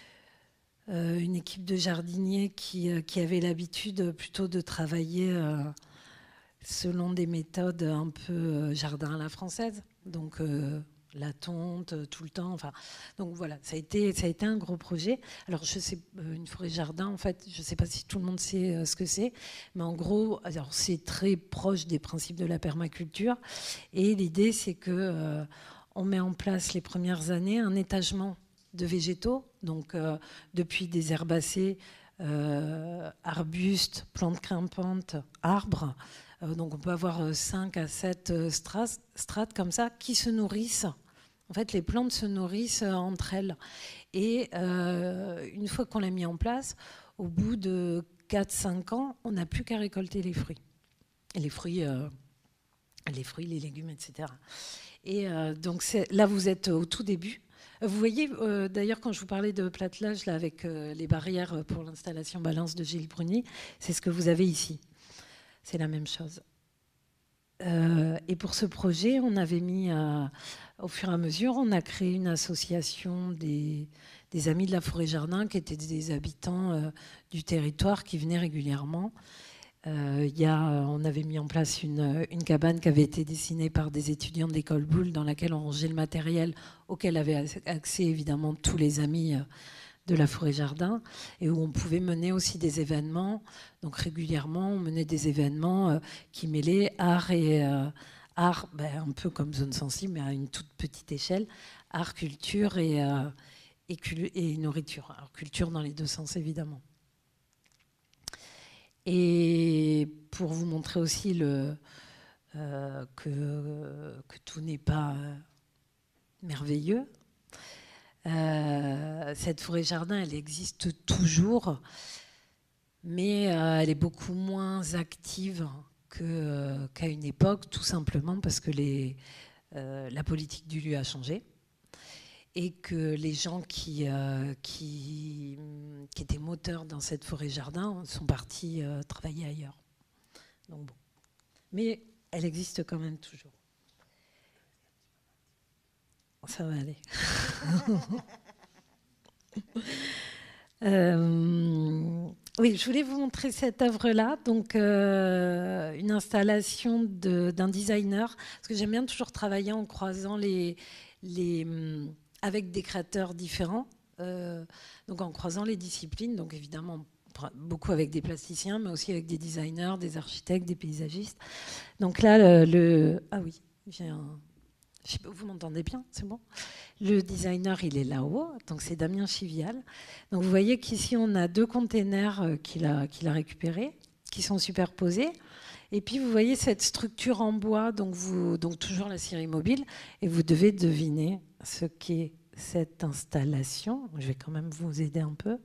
Euh, une équipe de jardiniers qui, euh, qui avait l'habitude plutôt de travailler euh, selon des méthodes un peu euh, jardin à la française, donc euh, la tonte tout le temps. Enfin, donc voilà, ça a été, ça a été un gros projet. Alors je sais, euh, une forêt jardin, en fait, je ne sais pas si tout le monde sait euh, ce que c'est, mais en gros, alors c'est très proche des principes de la permaculture. Et l'idée, c'est que euh, on met en place les premières années un étagement de végétaux, donc euh, depuis des herbacées, euh, arbustes, plantes grimpantes, arbres. Euh, donc on peut avoir cinq à sept strates, strates comme ça qui se nourrissent. En fait, les plantes se nourrissent entre elles. Et euh, une fois qu'on l'a mis en place, au bout de quatre à cinq ans, on n'a plus qu'à récolter les fruits. Et les fruits, euh, les fruits, les légumes, et cetera. Et euh, donc là, vous êtes au tout début. Vous voyez, euh, d'ailleurs, quand je vous parlais de platelage là, avec euh, les barrières pour l'installation balance de Gilles Bruni, c'est ce que vous avez ici. C'est la même chose. Euh, et pour ce projet, on avait mis, euh, au fur et à mesure, on a créé une association des, des Amis de la Forêt-Jardin, qui étaient des habitants euh, du territoire qui venaient régulièrement. Euh, y a, on avait mis en place une, une cabane qui avait été dessinée par des étudiants de l'école Boulle, dans laquelle on rangeait le matériel auquel avaient accès évidemment tous les amis de la forêt-jardin, et où on pouvait mener aussi des événements. Donc régulièrement, on menait des événements euh, qui mêlaient art et euh, art, ben, un peu comme Zone Sensible, mais à une toute petite échelle, art, culture et, euh, et, et nourriture. Alors culture dans les deux sens évidemment. Et pour vous montrer aussi le, euh, que, que tout n'est pas euh, merveilleux, euh, cette forêt-jardin, elle existe toujours, mais euh, elle est beaucoup moins active que, euh, qu'à une époque, tout simplement parce que les, euh, la politique du lieu a changé. et que les gens qui, euh, qui, qui étaient moteurs dans cette forêt-jardin sont partis euh, travailler ailleurs. Donc bon. Mais elle existe quand même toujours. Ça va aller. euh, oui, je voulais vous montrer cette œuvre-là, donc euh, une installation de, d'un designer, parce que j'aime bien toujours travailler en croisant les, les, avec des créateurs différents, euh, donc en croisant les disciplines, donc évidemment beaucoup avec des plasticiens, mais aussi avec des designers, des architectes, des paysagistes. Donc là, le, le ah oui, j'ai un Je sais pas, vous m'entendez bien, c'est bon. Le designer, il est là-haut, donc c'est Damien Chivial. Donc vous voyez qu'ici, on a deux containers qu'il a, qu'il a récupérés, qui sont superposés. Et puis vous voyez cette structure en bois, donc, vous, donc toujours la scierie mobile, et vous devez deviner ce qu'est cette installation. Je vais quand même vous aider un peu.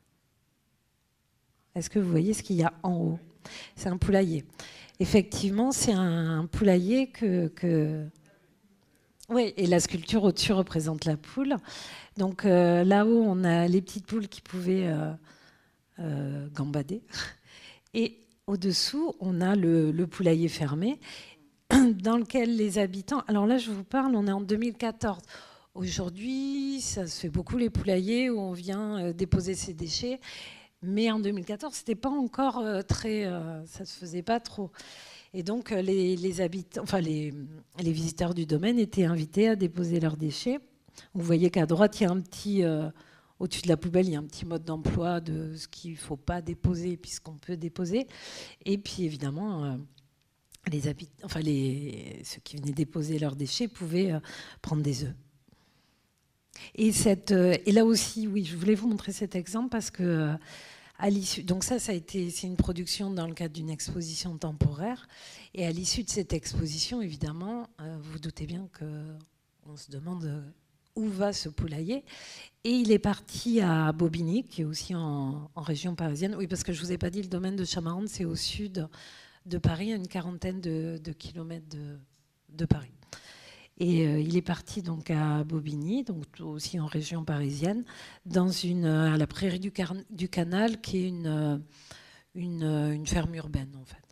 Est-ce que vous voyez ce qu'il y a en haut? C'est un poulailler. Effectivement, c'est un poulailler que... que Oui, et la sculpture au-dessus représente la poule. Donc euh, là-haut, on a les petites poules qui pouvaient euh, euh, gambader. Et au-dessous, on a le, le poulailler fermé, dans lequel les habitants... Alors là, je vous parle, on est en deux mille quatorze. Aujourd'hui, ça se fait beaucoup les poulaillers où on vient euh, déposer ses déchets. Mais en deux mille quatorze, c'était pas encore euh, très... Euh, ça se faisait pas trop. Et donc, les, les, habitants, enfin, les, les visiteurs du domaine étaient invités à déposer leurs déchets. Vous voyez qu'à droite, il y a un petit, euh, au-dessus de la poubelle, il y a un petit mode d'emploi de ce qu'il ne faut pas déposer puisqu'on peut déposer. Et puis, évidemment, euh, les habitants, enfin, les, ceux qui venaient déposer leurs déchets pouvaient euh, prendre des œufs. Et, cette, euh, et là aussi, oui, je voulais vous montrer cet exemple parce que... Euh, À l'issue, donc ça, ça a été, c'est une production dans le cadre d'une exposition temporaire. Et à l'issue de cette exposition, évidemment, euh, vous vous doutez bien qu'on se demande où va ce poulailler. Et il est parti à Bobigny, qui est aussi en, en région parisienne. Oui, parce que je ne vous ai pas dit, le domaine de Chamarandes, c'est au sud de Paris, à une quarantaine de, de kilomètres de, de Paris. Et euh, il est parti donc à Bobigny, donc aussi en région parisienne, dans une, à la prairie du, Car du Canal, qui est une, une, une ferme urbaine en fait.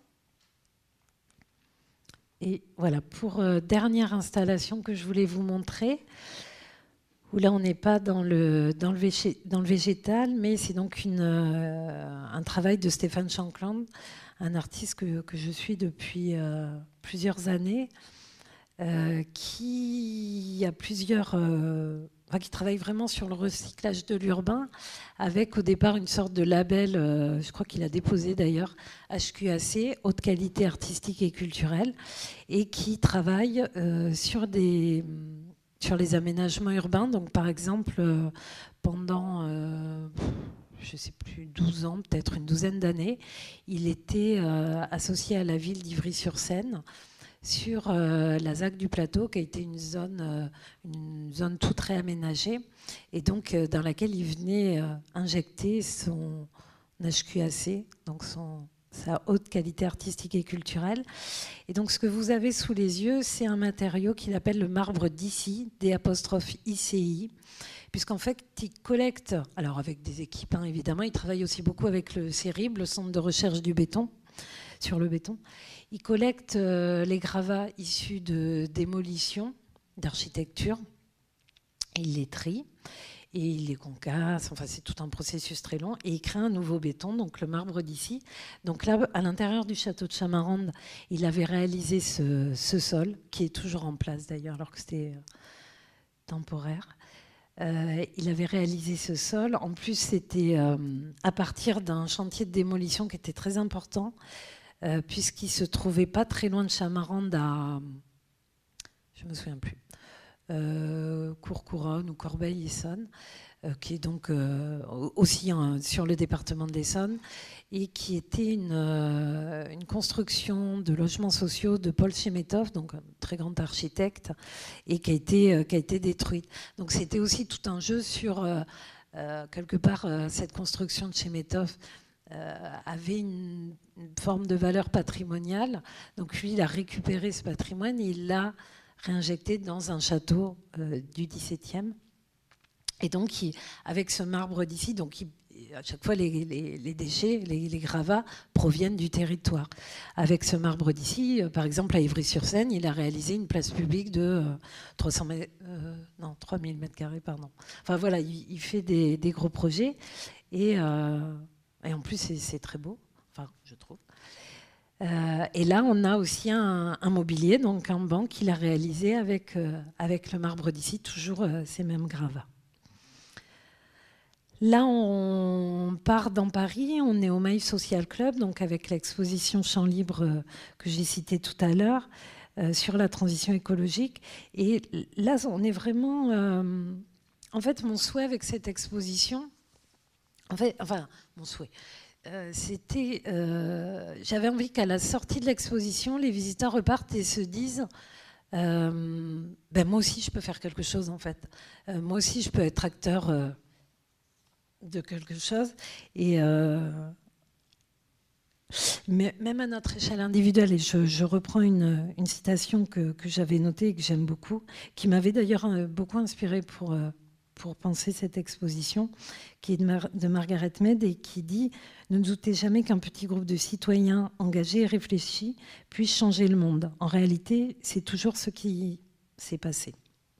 Et voilà, pour euh, dernière installation que je voulais vous montrer, où là on n'est pas dans le, dans, le végé, dans le végétal, mais c'est donc une, euh, un travail de Stéphane Shankland, un artiste que, que je suis depuis euh, plusieurs années, Euh, qui a plusieurs, euh, enfin, qui travaille vraiment sur le recyclage de l'urbain, avec au départ une sorte de label, euh, je crois qu'il a déposé d'ailleurs, H Q A C, haute qualité artistique et culturelle, et qui travaille euh, sur des, sur les aménagements urbains. Donc par exemple, euh, pendant euh, je ne sais plus, douze ans, peut-être une douzaine d'années, il était euh, associé à la ville d'Ivry-sur-Seine, sur euh, la ZAC du Plateau, qui a été une zone, euh, une zone toute réaménagée, et donc euh, dans laquelle il venait euh, injecter son H Q A C, donc son, sa haute qualité artistique et culturelle. Et donc ce que vous avez sous les yeux, c'est un matériau qu'il appelle le marbre d'Issy, D apostrophe I C I, puisqu'en fait, il collecte, alors avec des équipes, hein, évidemment, il travaille aussi beaucoup avec le CERIB, le Centre de recherche du béton, sur le béton. Il collecte euh, les gravats issus de démolition, d'architecture. Il les trie et il les concasse. Enfin, c'est tout un processus très long. Et il crée un nouveau béton, donc le marbre d'Issy. Donc là, à l'intérieur du château de Chamarandes, il avait réalisé ce, ce sol, qui est toujours en place d'ailleurs, alors que c'était euh, temporaire. Euh, il avait réalisé ce sol. En plus, c'était euh, à partir d'un chantier de démolition qui était très important, Euh, puisqu'il ne se trouvait pas très loin de Chamarandes, à, je ne me souviens plus, euh, Courcouronnes ou Corbeil-Essonnes, euh, qui est donc euh, aussi hein, sur le département de l'Essonne, et qui était une, euh, une construction de logements sociaux de Paul Chemetov, donc un très grand architecte, et qui a été, euh, qui a été détruite. Donc c'était aussi tout un jeu sur, euh, euh, quelque part, euh, cette construction de Chemetov, Euh, avait une, une forme de valeur patrimoniale. Donc lui, il a récupéré ce patrimoine et il l'a réinjecté dans un château euh, du dix-septième. Et donc, il, avec ce marbre d'ici, donc il, à chaque fois, les, les, les déchets, les, les gravats proviennent du territoire. Avec ce marbre d'ici, euh, par exemple, à Ivry-sur-Seine, il a réalisé une place publique de euh, trois cents mètres, euh, non, trois mille mètres carrés, pardon. Enfin voilà, il, il fait des, des gros projets. Et, euh, et en plus, c'est très beau, enfin, je trouve. Euh, et là, on a aussi un, un mobilier, donc un banc qu'il a réalisé avec, euh, avec le marbre d'ici, toujours euh, ces mêmes gravats. Là, on part dans Paris, on est au Maïf Social Club, donc avec l'exposition Champs Libres euh, que j'ai citée tout à l'heure, euh, sur la transition écologique. Et là, on est vraiment... Euh, en fait, mon souhait avec cette exposition, en fait, enfin, mon souhait, euh, c'était... Euh, j'avais envie qu'à la sortie de l'exposition, les visiteurs repartent et se disent... Euh, ben moi aussi, je peux faire quelque chose, en fait. Euh, moi aussi, je peux être acteur... Euh, de quelque chose. Et euh, mais même à notre échelle individuelle, et je, je reprends une, une citation que, que j'avais notée et que j'aime beaucoup, qui m'avait d'ailleurs beaucoup inspirée pour, pour penser cette exposition, qui est de, Mar de Margaret Mead et qui dit « Ne doutez jamais qu'un petit groupe de citoyens engagés et réfléchis puisse changer le monde. En réalité, c'est toujours ce qui s'est passé. »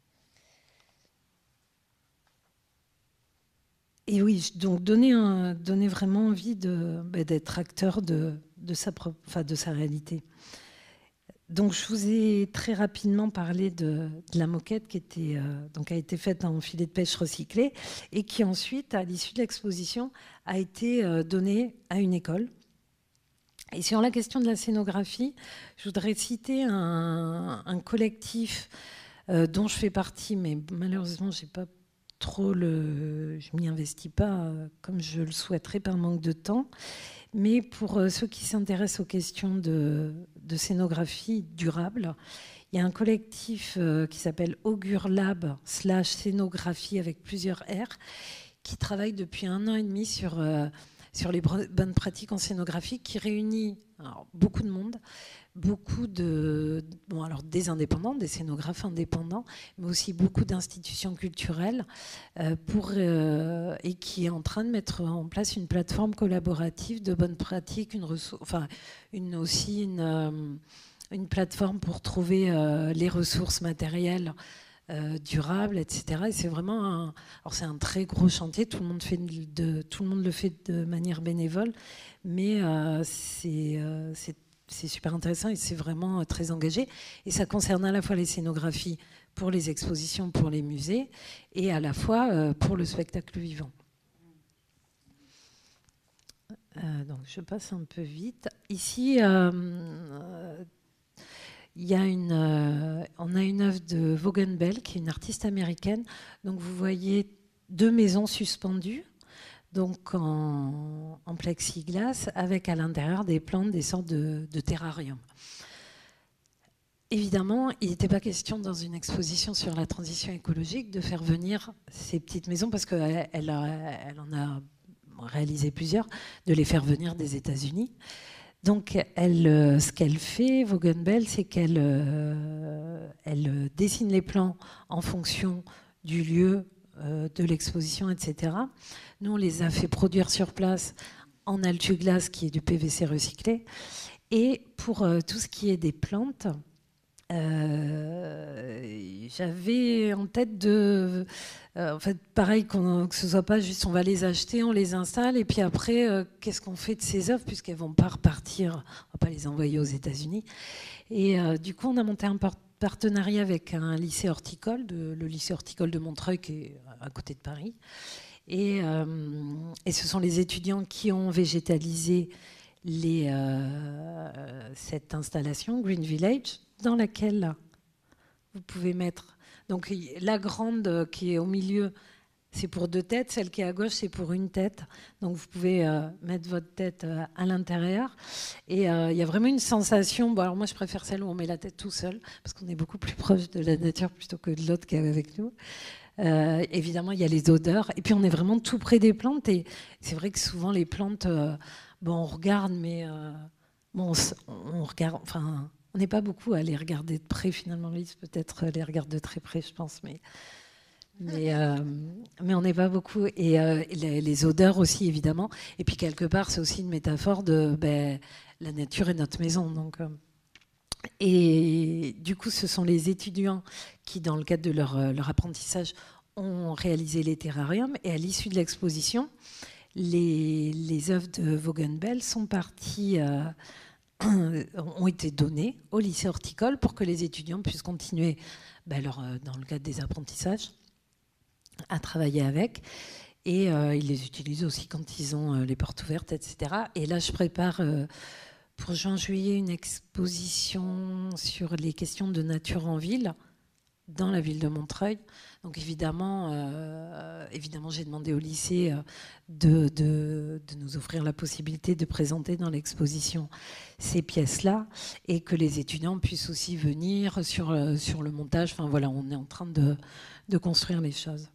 Et oui, donc donner, un, donner vraiment envie bah, d'être acteur de, de, sa propre, enfin, de sa réalité. Donc je vous ai très rapidement parlé de, de la moquette qui était, euh, donc a été faite en filet de pêche recyclé et qui ensuite, à l'issue de l'exposition, a été euh, donnée à une école. Et sur la question de la scénographie, je voudrais citer un, un collectif euh, dont je fais partie, mais malheureusement, je n'ai pas trop le, je m'y investis pas comme je le souhaiterais par manque de temps, mais pour ceux qui s'intéressent aux questions de, de scénographie durable, il y a un collectif qui s'appelle Augure Lab slash scénographie avec plusieurs R qui travaille depuis un an et demi sur, sur les bonnes pratiques en scénographie, qui réunit alors, beaucoup de monde, beaucoup de, bon, alors des indépendants, des scénographes indépendants, mais aussi beaucoup d'institutions culturelles euh, pour, euh, et qui est en train de mettre en place une plateforme collaborative de bonnes pratiques, une ressource, enfin une, aussi une, euh, une plateforme pour trouver euh, les ressources matérielles euh, durables, et cetera. Et c'est vraiment un, alors c'est un très gros chantier. Tout le monde fait de, tout le monde le fait de manière bénévole, mais euh, c'est euh, c'est super intéressant et c'est vraiment très engagé. Et ça concerne à la fois les scénographies pour les expositions, pour les musées, et à la fois pour le spectacle vivant. Euh, donc je passe un peu vite. Ici, euh, il y a une, euh, on a une œuvre de Vaughan Bell, qui est une artiste américaine. Donc vous voyez deux maisons suspendues, donc en, en plexiglas, avec à l'intérieur des plantes, des sortes de, de terrarium. Évidemment, il n'était pas question dans une exposition sur la transition écologique de faire venir ces petites maisons, parce qu'elle elle elle en a réalisé plusieurs, de les faire venir des États-Unis. Donc, elle, ce qu'elle fait, Vaughan Bell, c'est qu'elle euh, elle dessine les plans en fonction du lieu euh, de l'exposition, et cetera. Nous, on les a fait produire sur place en altuglas, qui est du P V C recyclé. Et pour euh, tout ce qui est des plantes, euh, j'avais en tête de... Euh, en fait, pareil, qu'on, que ce ne soit pas juste on va les acheter, on les installe, et puis après, euh, qu'est-ce qu'on fait de ces œuvres, puisqu'elles ne vont pas repartir, on ne va pas les envoyer aux États-Unis. Et euh, du coup, on a monté un partenariat avec un lycée horticole, de, le lycée horticole de Montreuil, qui est à côté de Paris. Et, euh, et ce sont les étudiants qui ont végétalisé les, euh, cette installation, Green Village, dans laquelle vous pouvez mettre... Donc la grande qui est au milieu, c'est pour deux têtes. Celle qui est à gauche, c'est pour une tête. Donc vous pouvez euh, mettre votre tête euh, à l'intérieur. Et il euh, y a vraiment une sensation... Bon, alors moi, je préfère celle où on met la tête tout seul, parce qu'on est beaucoup plus proche de la nature plutôt que de l'autre qui est avec nous. Euh, évidemment, il y a les odeurs. Et puis, on est vraiment tout près des plantes. Et c'est vrai que souvent, les plantes, euh, bon, on regarde, mais euh, bon, on, on regarde, enfin, on n'est pas beaucoup à les regarder de près, finalement. Lise, peut-être les regarde de très près, je pense, mais, mais, euh, mais on n'est pas beaucoup. Et euh, les, les odeurs aussi, évidemment. Et puis, quelque part, c'est aussi une métaphore de ben, la nature est notre maison. Donc, euh, et du coup, ce sont les étudiants qui, dans le cadre de leur, leur apprentissage, ont réalisé les terrariums. Et à l'issue de l'exposition, les, les œuvres de Vogel Bell sont parties... Euh, ont été donnés au lycée horticole pour que les étudiants puissent continuer, ben leur, dans le cadre des apprentissages, à travailler avec. Et euh, ils les utilisent aussi quand ils ont euh, les portes ouvertes, et cetera. Et là, je prépare euh, pour juin-juillet une exposition sur les questions de nature en ville, dans la ville de Montreuil. Donc évidemment, euh, évidemment j'ai demandé au lycée euh, de, de, de nous offrir la possibilité de présenter dans l'exposition ces pièces-là et que les étudiants puissent aussi venir sur, euh, sur le montage. Enfin voilà, on est en train de, de construire les choses.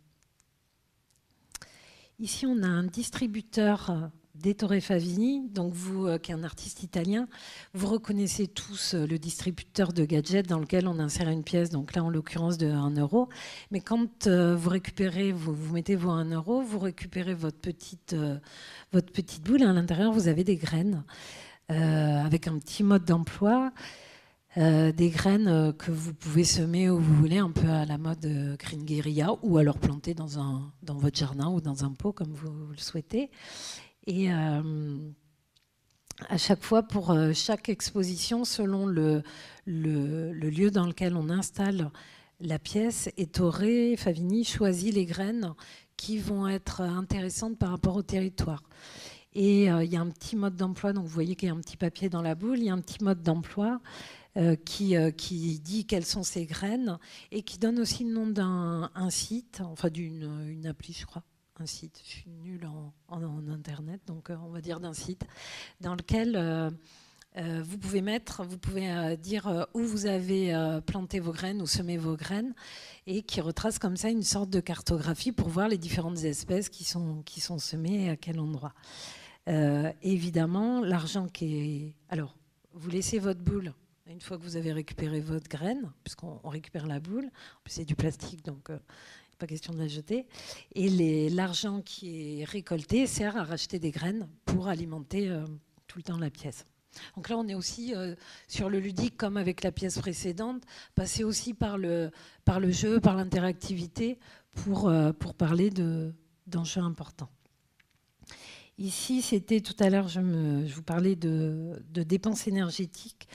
Ici, on a un distributeur d'Ettore Favini, donc vous, euh, qui est un artiste italien, vous reconnaissez tous euh, le distributeur de gadgets dans lequel on insère une pièce, donc là en l'occurrence de un euro. Mais quand euh, vous récupérez, vous, vous mettez vos un euro, vous récupérez votre petite, euh, votre petite boule et à l'intérieur vous avez des graines euh, avec un petit mode d'emploi. Euh, des graines euh, que vous pouvez semer où vous voulez, un peu à la mode euh, Green Guerilla, ou alors planter dans, un, dans votre jardin ou dans un pot comme vous le souhaitez. Et euh, à chaque fois, pour euh, chaque exposition, selon le, le, le lieu dans lequel on installe la pièce, Ettore Favini choisit les graines qui vont être intéressantes par rapport au territoire. Et euh, il y a un petit mode d'emploi, donc vous voyez qu'il y a un petit papier dans la boule, il y a un petit mode d'emploi euh, qui, euh, qui dit quelles sont ces graines et qui donne aussi le nom d'un un site, enfin d'une une appli, je crois. Un site, je suis nulle en, en, en internet, donc euh, on va dire d'un site, dans lequel euh, euh, vous pouvez mettre, vous pouvez euh, dire euh, où vous avez euh, planté vos graines ou semé vos graines, et qui retrace comme ça une sorte de cartographie pour voir les différentes espèces qui sont, qui sont semées et à quel endroit. Euh, évidemment, l'argent qui est... Alors, vous laissez votre boule, une fois que vous avez récupéré votre graine, puisqu'on récupère la boule, en plus c'est du plastique, donc... Euh, pas question de la jeter. Et l'argent qui est récolté sert à racheter des graines pour alimenter euh, tout le temps la pièce. Donc là, on est aussi euh, sur le ludique, comme avec la pièce précédente, passer aussi par le, par le jeu, par l'interactivité, pour, euh, pour parler d'enjeux importants. Ici, c'était tout à l'heure, je, je vous parlais de, de dépenses énergétiques.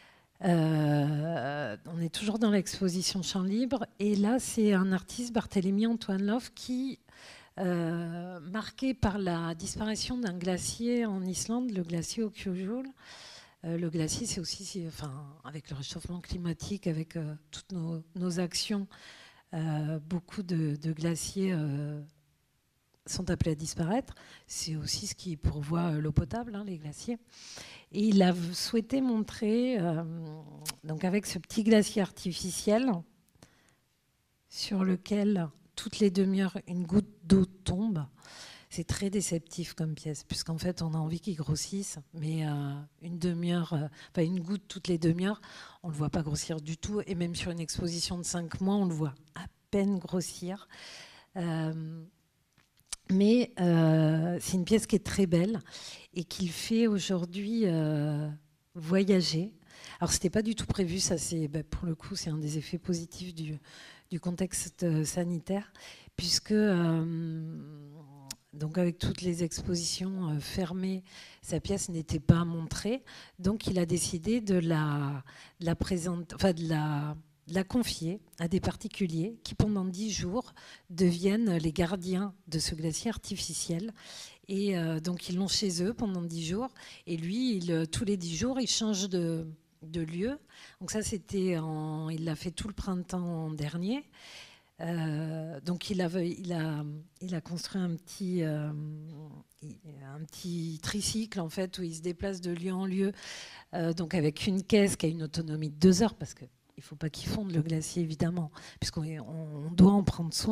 Euh, on est toujours dans l'exposition Champ Libre et là c'est un artiste, Barthélemy Antoine Love, qui euh, marqué par la disparition d'un glacier en Islande, le glacier Ökjökull. Euh, le glacier, c'est aussi, enfin, avec le réchauffement climatique, avec euh, toutes nos, nos actions, euh, beaucoup de, de glaciers euh, sont appelés à disparaître. C'est aussi ce qui pourvoit l'eau potable, hein, les glaciers. Et il a souhaité montrer, euh, donc avec ce petit glacier artificiel, sur lequel toutes les demi-heures une goutte d'eau tombe. C'est très déceptif comme pièce, puisqu'en fait on a envie qu'il grossisse, mais euh, une demi-heure, euh, enfin une goutte toutes les demi-heures, on ne le voit pas grossir du tout. Et même sur une exposition de cinq mois, on le voit à peine grossir. Euh, Mais euh, c'est une pièce qui est très belle et qu'il fait aujourd'hui euh, voyager. Alors, ce n'était pas du tout prévu, ça, c'est, ben, pour le coup, c'est un des effets positifs du, du contexte sanitaire, puisque, euh, donc, avec toutes les expositions euh, fermées, sa pièce n'était pas montrée. Donc, il a décidé de la, de la présenter, enfin, de la. la confier à des particuliers qui, pendant dix jours, deviennent les gardiens de ce glacier artificiel. Et euh, donc, ils l'ont chez eux pendant dix jours. Et lui, il, tous les dix jours, il change de, de lieu. Donc ça, c'était en, il l'a fait tout le printemps dernier. Euh, donc, il a, il, a, il a construit un petit, euh, un petit tricycle, en fait, où il se déplace de lieu en lieu, euh, donc avec une caisse qui a une autonomie de deux heures, parce que il ne faut pas qu'il fonde le glacier, évidemment, puisqu'on on doit en prendre soin.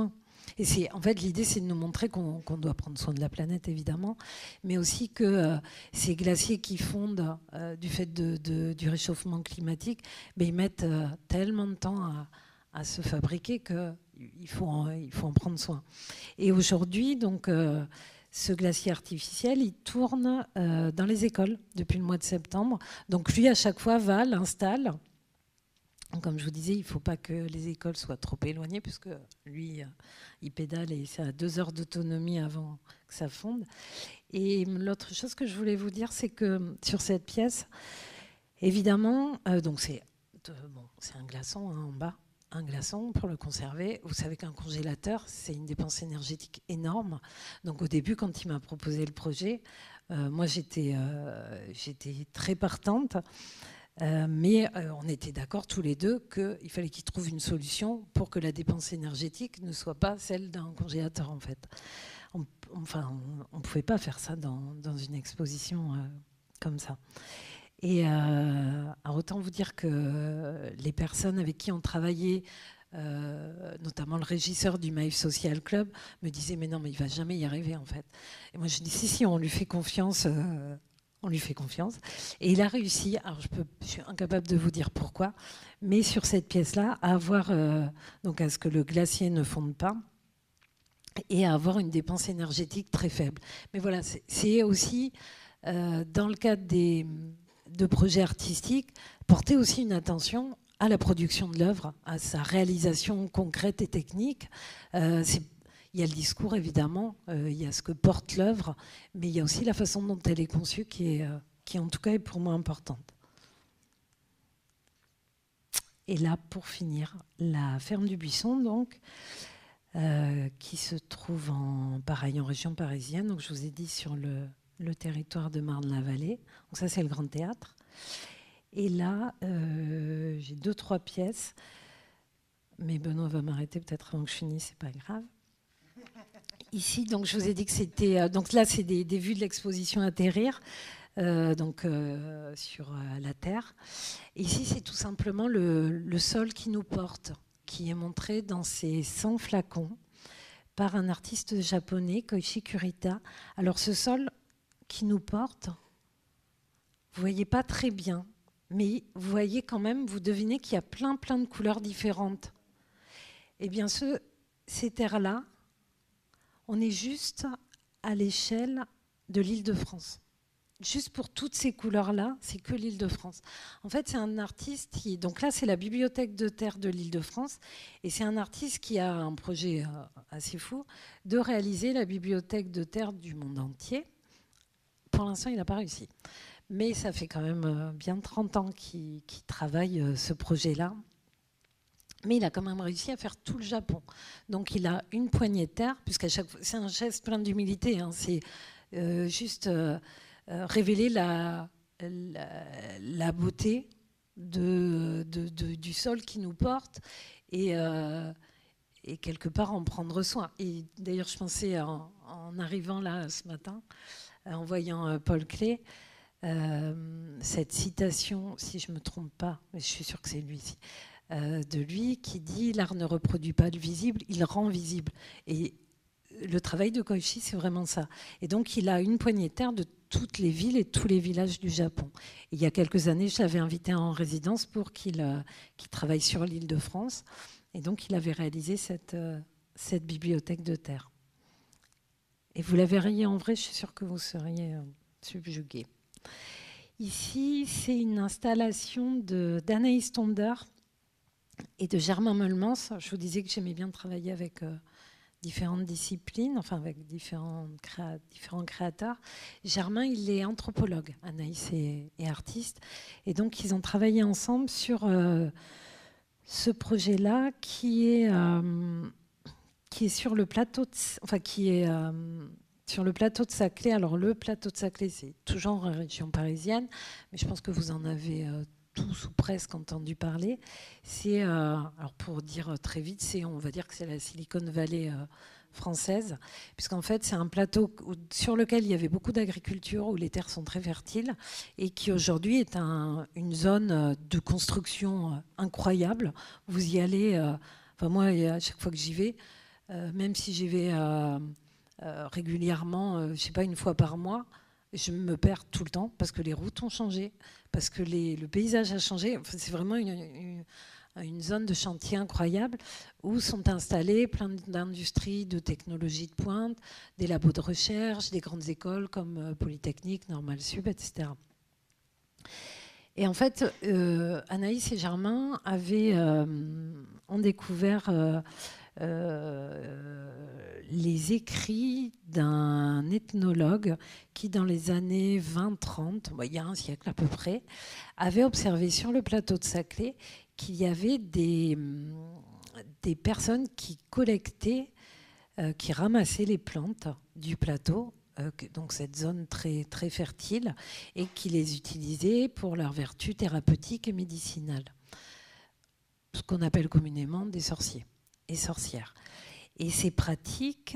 Et c'est, en fait, l'idée, c'est de nous montrer qu'on qu'on doit prendre soin de la planète, évidemment, mais aussi que euh, ces glaciers qui fondent euh, du fait de, de, du réchauffement climatique, ben, ils mettent euh, tellement de temps à, à se fabriquer qu'il faut, en, il faut en prendre soin. Et aujourd'hui, donc, euh, ce glacier artificiel, il tourne euh, dans les écoles depuis le mois de septembre. Donc lui, à chaque fois, va, l'installe. Comme je vous disais, il ne faut pas que les écoles soient trop éloignées, puisque lui, il pédale et c'est à deux heures d'autonomie avant que ça fonde. Et l'autre chose que je voulais vous dire, c'est que sur cette pièce, évidemment, euh, donc c'est bon, c'est un glaçon hein, en bas, un glaçon pour le conserver. Vous savez qu'un congélateur, c'est une dépense énergétique énorme. Donc au début, quand il m'a proposé le projet, euh, moi j'étais euh, j'étais très partante. Euh, mais euh, on était d'accord tous les deux qu'il fallait qu'il trouve une solution pour que la dépense énergétique ne soit pas celle d'un congélateur, en fait. On, enfin, on ne pouvait pas faire ça dans, dans une exposition euh, comme ça. Et euh, alors autant vous dire que les personnes avec qui on travaillait, euh, notamment le régisseur du Maïf Social Club, me disaient « mais non, mais il ne va jamais y arriver, en fait ». Et moi, je dis « si, si, on lui fait confiance euh, ». On lui fait confiance. Et il a réussi, alors je, peux, je suis incapable de vous dire pourquoi, mais sur cette pièce-là, à avoir, euh, donc à ce que le glacier ne fonde pas et à avoir une dépense énergétique très faible. Mais voilà, c'est aussi, euh, dans le cadre des, de projets artistiques, porter aussi une attention à la production de l'œuvre, à sa réalisation concrète et technique. Euh, c'est Il y a le discours, évidemment, euh, il y a ce que porte l'œuvre, mais il y a aussi la façon dont elle est conçue qui, est, euh, qui en tout cas, est pour moi importante. Et là, pour finir, la ferme du Buisson, donc, euh, qui se trouve en, pareil, en région parisienne. Donc, je vous ai dit sur le, le territoire de Marne-la-Vallée. Donc ça, c'est le Grand Théâtre. Et là, euh, j'ai deux, trois pièces. Mais Benoît va m'arrêter peut-être avant que je finisse, c'est pas grave. Ici, donc, je vous ai dit que c'était... Donc là, c'est des, des vues de l'exposition Atterrir, euh, donc, euh, sur euh, la Terre. Et ici, c'est tout simplement le, le sol qui nous porte, qui est montré dans ces cent flacons par un artiste japonais, Koichi Kurita. Alors, ce sol qui nous porte, vous ne voyez pas très bien, mais vous voyez quand même, vous devinez qu'il y a plein, plein de couleurs différentes. Eh bien, ce, ces terres-là, on est juste à l'échelle de l'Île-de-France. Juste pour toutes ces couleurs-là, c'est que l'Île-de-France. En fait, c'est un artiste qui... Donc là, c'est la bibliothèque de terre de l'Île-de-France. Et c'est un artiste qui a un projet assez fou de réaliser la bibliothèque de terre du monde entier. Pour l'instant, il n'a pas réussi. Mais ça fait quand même bien trente ans qu'il qu'il travaille ce projet-là. Mais il a quand même réussi à faire tout le Japon. Donc il a une poignée de terre, puisqu'à chaque fois, c'est un geste plein d'humilité. Hein, c'est euh, juste euh, euh, révéler la, la, la beauté de, de, de, du sol qui nous porte et, euh, et quelque part en prendre soin. Et d'ailleurs, je pensais en, en arrivant là ce matin, en voyant euh, Paul Klee, euh, cette citation, si je ne me trompe pas, mais je suis sûre que c'est lui ici. Euh, de lui qui dit « l'art ne reproduit pas le visible, il rend visible ». Et le travail de Koichi, c'est vraiment ça. Et donc, il a une poignée de terre de toutes les villes et tous les villages du Japon. Et il y a quelques années, je l'avais invité en résidence pour qu'il euh, qu'il travaille sur l'Île-de-France. Et donc, il avait réalisé cette, euh, cette bibliothèque de terre. Et vous la verriez en vrai, je suis sûre que vous seriez euh, subjugués. Ici, c'est une installation d'Anaïs Tonder et de Germain Meulemans. Je vous disais que j'aimais bien travailler avec euh, différentes disciplines, enfin avec différents, créa différents créateurs. Germain, il est anthropologue, Anaïs est, est artiste. Et donc, ils ont travaillé ensemble sur euh, ce projet-là qui est, euh, qui est sur le plateau de, enfin, qui est, euh, sur le plateau de Saclay. Alors, le plateau de Saclay, c'est toujours en région parisienne, mais je pense que vous en avez euh, tous ou presque entendu parler. C'est, euh, alors pour dire très vite, c'est, on va dire que c'est la Silicon Valley euh, française, puisqu'en fait c'est un plateau où, sur lequel il y avait beaucoup d'agriculture, où les terres sont très fertiles, et qui aujourd'hui est un, une zone de construction incroyable. Vous y allez, euh, enfin moi à chaque fois que j'y vais, euh, même si j'y vais euh, euh, régulièrement, euh, je ne sais pas, une fois par mois, je me perds tout le temps parce que les routes ont changé, parce que les, le paysage a changé. Enfin, c'est vraiment une, une, une zone de chantier incroyable où sont installées plein d'industries, de technologies de pointe, des labos de recherche, des grandes écoles comme Polytechnique, Normal Sup, et cetera. Et en fait, euh, Anaïs et Germain avaient, euh, ont découvert euh, euh, les écrits d'un ethnologue qui, dans les années vingt trente, bah, il y a un siècle à peu près, avait observé sur le plateau de Saclay qu'il y avait des, des personnes qui collectaient, euh, qui ramassaient les plantes du plateau, donc cette zone très, très fertile, et qui les utilisait pour leurs vertus thérapeutiques et médicinales. Ce qu'on appelle communément des sorciers et sorcières. Et ces pratiques,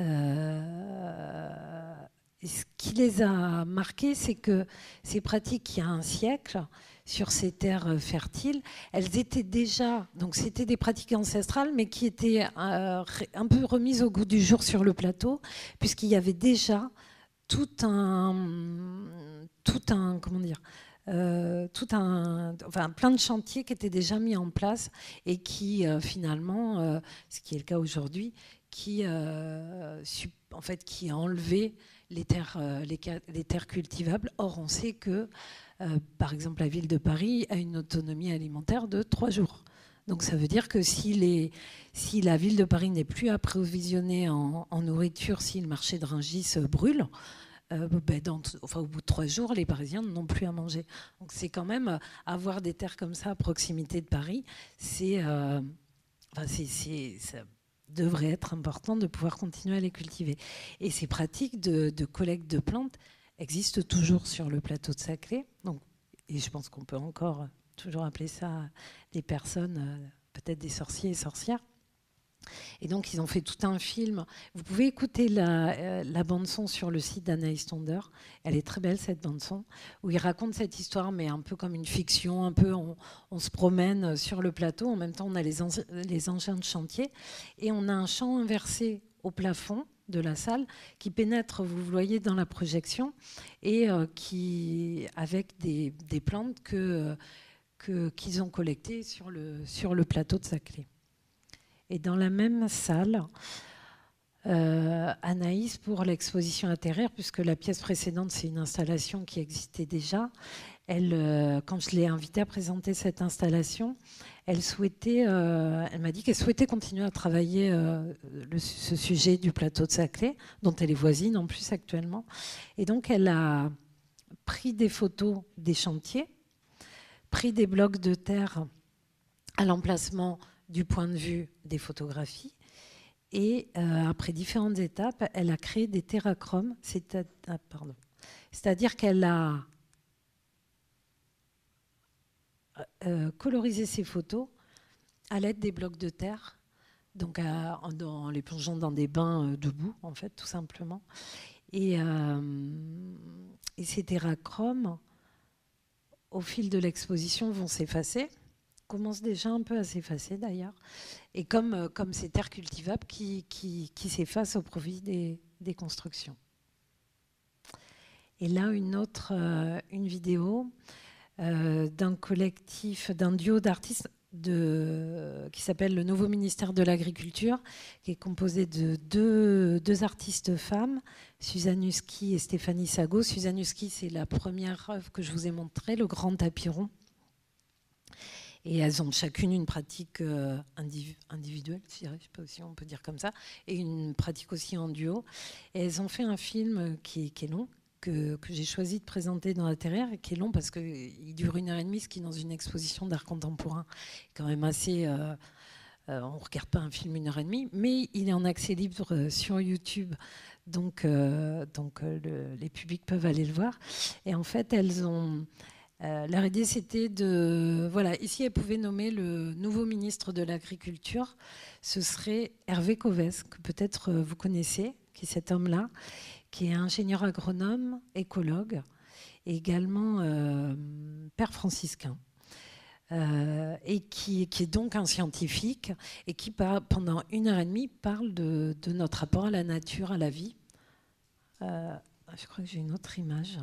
euh, ce qui les a marquées, c'est que ces pratiques, il y a un siècle, sur ces terres fertiles, elles étaient déjà, donc c'était des pratiques ancestrales, mais qui étaient euh, un peu remises au goût du jour sur le plateau, puisqu'il y avait déjà tout un, tout un, comment dire, euh, tout un, enfin plein de chantiers qui étaient déjà mis en place et qui euh, finalement, euh, ce qui est le cas aujourd'hui, qui, euh, en fait, qui a enlevé les terres, euh, les, les terres cultivables. Or, on sait que Euh, par exemple, la ville de Paris a une autonomie alimentaire de trois jours. Donc ça veut dire que si, les, si la ville de Paris n'est plus approvisionnée en, en nourriture, si le marché de Rungis brûle, euh, ben dans, enfin, au bout de trois jours, les Parisiens n'ont plus à manger. Donc c'est quand même, avoir des terres comme ça à proximité de Paris, c'est, euh, enfin, c'est, c'est, ça devrait être important de pouvoir continuer à les cultiver. Et ces pratiques de, de collecte de plantes existe toujours sur le plateau de Saclay. Donc, et je pense qu'on peut encore toujours appeler ça des personnes, euh, peut-être des sorciers et sorcières. Et donc, ils ont fait tout un film. Vous pouvez écouter la, euh, la bande-son sur le site d'Anaïs Tonder. Elle est très belle, cette bande-son, où il raconte cette histoire, mais un peu comme une fiction. Un peu, on, on se promène sur le plateau. En même temps, on a les, les engins de chantier. Et on a un chant inversé au plafond de la salle qui pénètre, vous le voyez dans la projection, et euh, qui, avec des, des plantes que, que, qu'ils ont collectées sur le, sur le plateau de Saclay. Et dans la même salle, euh, Anaïs, pour l'exposition intérieure, puisque la pièce précédente, c'est une installation qui existait déjà, elle, euh, quand je l'ai invitée à présenter cette installation, elle, souhaitait, euh, elle m'a dit qu'elle souhaitait continuer à travailler euh, le, ce sujet du plateau de Saclay, dont elle est voisine en plus actuellement. Et donc, elle a pris des photos des chantiers, pris des blocs de terre à l'emplacement du point de vue des photographies. Et euh, après différentes étapes, elle a créé des terrachromes, c'est à, ah, pardon. C'est-à-dire qu'elle a euh, colorisé ses photos à l'aide des blocs de terre, donc à, en, en les plongeant dans des bains euh, de boue, en fait, tout simplement. Et, euh, et ces terrachromes, au fil de l'exposition, vont s'effacer. Commence déjà un peu à s'effacer d'ailleurs, et comme, comme ces terres cultivables qui, qui, qui s'effacent au profit des, des constructions. Et là, une autre euh, une vidéo euh, d'un collectif, d'un duo d'artistes de, qui s'appelle le Nouveau Ministère de l'Agriculture, qui est composé de deux, deux artistes femmes, Suzanne Husky et Stéphanie Sago. Suzanne Husky, c'est la première œuvre que je vous ai montrée, Le Grand Tapis Rond. Et elles ont chacune une pratique euh, indiv individuelle, je dirais, je sais pas si on peut dire comme ça, et une pratique aussi en duo. Et elles ont fait un film qui, qui est long, que, que j'ai choisi de présenter dans la Terrière, et qui est long parce qu'il dure une heure et demie, ce qui, dans une exposition d'art contemporain, est quand même assez... Euh, euh, on ne regarde pas un film une heure et demie, mais il est en accès libre sur YouTube, donc, euh, donc euh, le, les publics peuvent aller le voir. Et en fait, elles ont... Euh, leur idée, c'était de... Voilà, ici, elle pouvait nommer le nouveau ministre de l'Agriculture. Ce serait Hervé Covès, que peut-être vous connaissez, qui est cet homme-là, qui est ingénieur agronome, écologue, et également euh, père franciscain. euh, et qui, qui est donc un scientifique et qui, pendant une heure et demie, parle de, de notre rapport à la nature, à la vie. Euh, je crois que j'ai une autre image.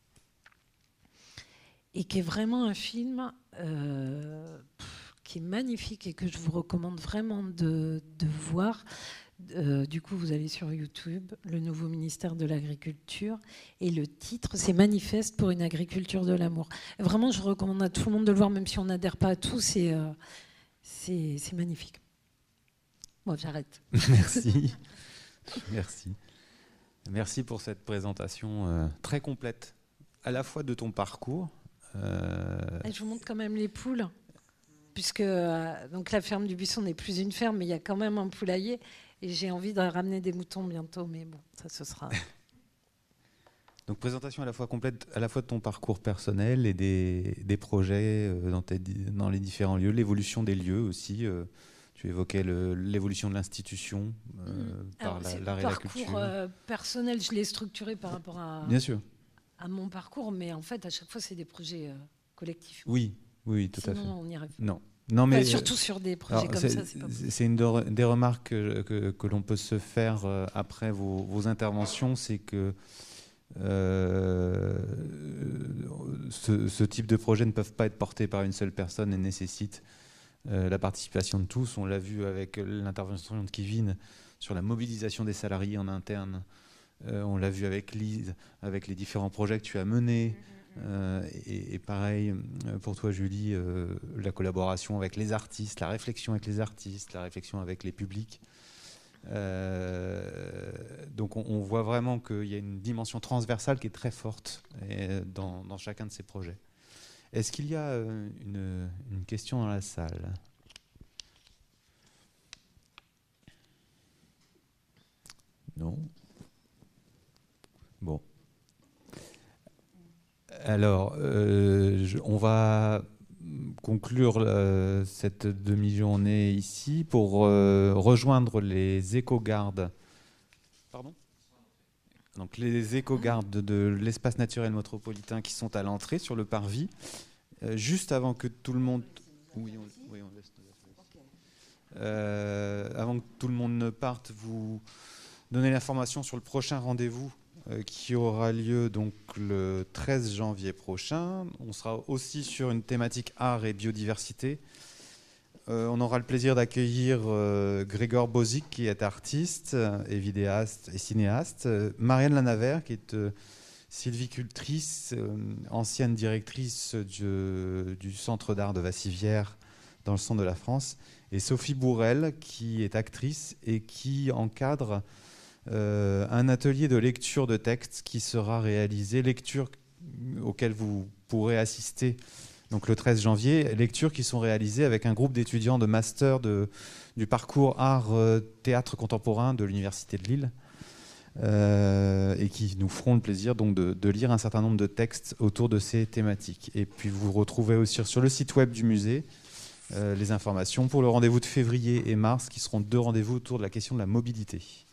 Et qui est vraiment un film euh, qui est magnifique et que je vous recommande vraiment de, de voir. Euh, du coup, vous allez sur YouTube, le nouveau ministère de l'Agriculture, et le titre, c'est Manifeste pour une agriculture de l'amour. Vraiment, je recommande à tout le monde de le voir, même si on n'adhère pas à tout, c'est euh, c'est c'est magnifique. Bon, j'arrête. Merci. Merci. Merci pour cette présentation euh, très complète, à la fois de ton parcours. Euh... Je vous montre quand même les poules, puisque euh, donc la ferme du Buisson n'est plus une ferme, mais il y a quand même un poulailler. Et j'ai envie de ramener des moutons bientôt, mais bon, ça ce sera... Donc présentation à la fois complète, à la fois de ton parcours personnel et des, des projets euh, dans, tes, dans les différents lieux, l'évolution des lieux aussi. Euh, tu évoquais l'évolution de l'institution euh, mmh. par Alors, l'art et la culture. Le parcours euh, personnel, je l'ai structuré par rapport à, Bien sûr. à mon parcours, mais en fait, à chaque fois, c'est des projets euh, collectifs. Oui, oui, tout Sinon, à fait. on n'y arrive pas. Non. Non, mais enfin, surtout sur des projets comme ça, c'est pas possible. C'est une de, des remarques que, que, que l'on peut se faire euh, après vos, vos interventions, c'est que euh, ce, ce type de projets ne peuvent pas être portés par une seule personne et nécessitent euh, la participation de tous. On l'a vu avec l'intervention de Kevin sur la mobilisation des salariés en interne. Euh, on l'a vu avec Lise, avec les différents projets que tu as menés. Euh, et, et pareil pour toi Julie, euh, la collaboration avec les artistes, la réflexion avec les artistes, la réflexion avec les publics. Euh, donc on, on voit vraiment qu'il y a une dimension transversale qui est très forte et, dans, dans chacun de ces projets. Est-ce qu'il y a euh, une, une question dans la salle ? Non ? Bon. Alors, euh, je, on va conclure euh, cette demi-journée ici pour euh, rejoindre les éco-gardes. Pardon ? Donc, les éco-gardes de, de l'espace naturel métropolitain qui sont à l'entrée sur le parvis, euh, juste avant que tout le monde. Oui, on, oui, on laisse. Euh, avant que tout le monde ne parte, vous donnez l'information sur le prochain rendez-vous qui aura lieu donc le treize janvier prochain. On sera aussi sur une thématique art et biodiversité. Euh, on aura le plaisir d'accueillir euh, Grégor Bozic, qui est artiste et vidéaste et cinéaste, euh, Marianne Lanavert, qui est euh, sylvicultrice, euh, ancienne directrice du, du Centre d'art de Vassivière dans le centre de la France, et Sophie Bourrel, qui est actrice et qui encadre Euh, un atelier de lecture de textes qui sera réalisé, lecture auquel vous pourrez assister donc le treize janvier, lectures qui sont réalisées avec un groupe d'étudiants de master de, du parcours art euh, théâtre contemporain de l'Université de Lille euh, et qui nous feront le plaisir donc de, de lire un certain nombre de textes autour de ces thématiques. Et puis vous retrouvez aussi sur le site web du musée euh, les informations pour le rendez-vous de février et mars qui seront deux rendez-vous autour de la question de la mobilité.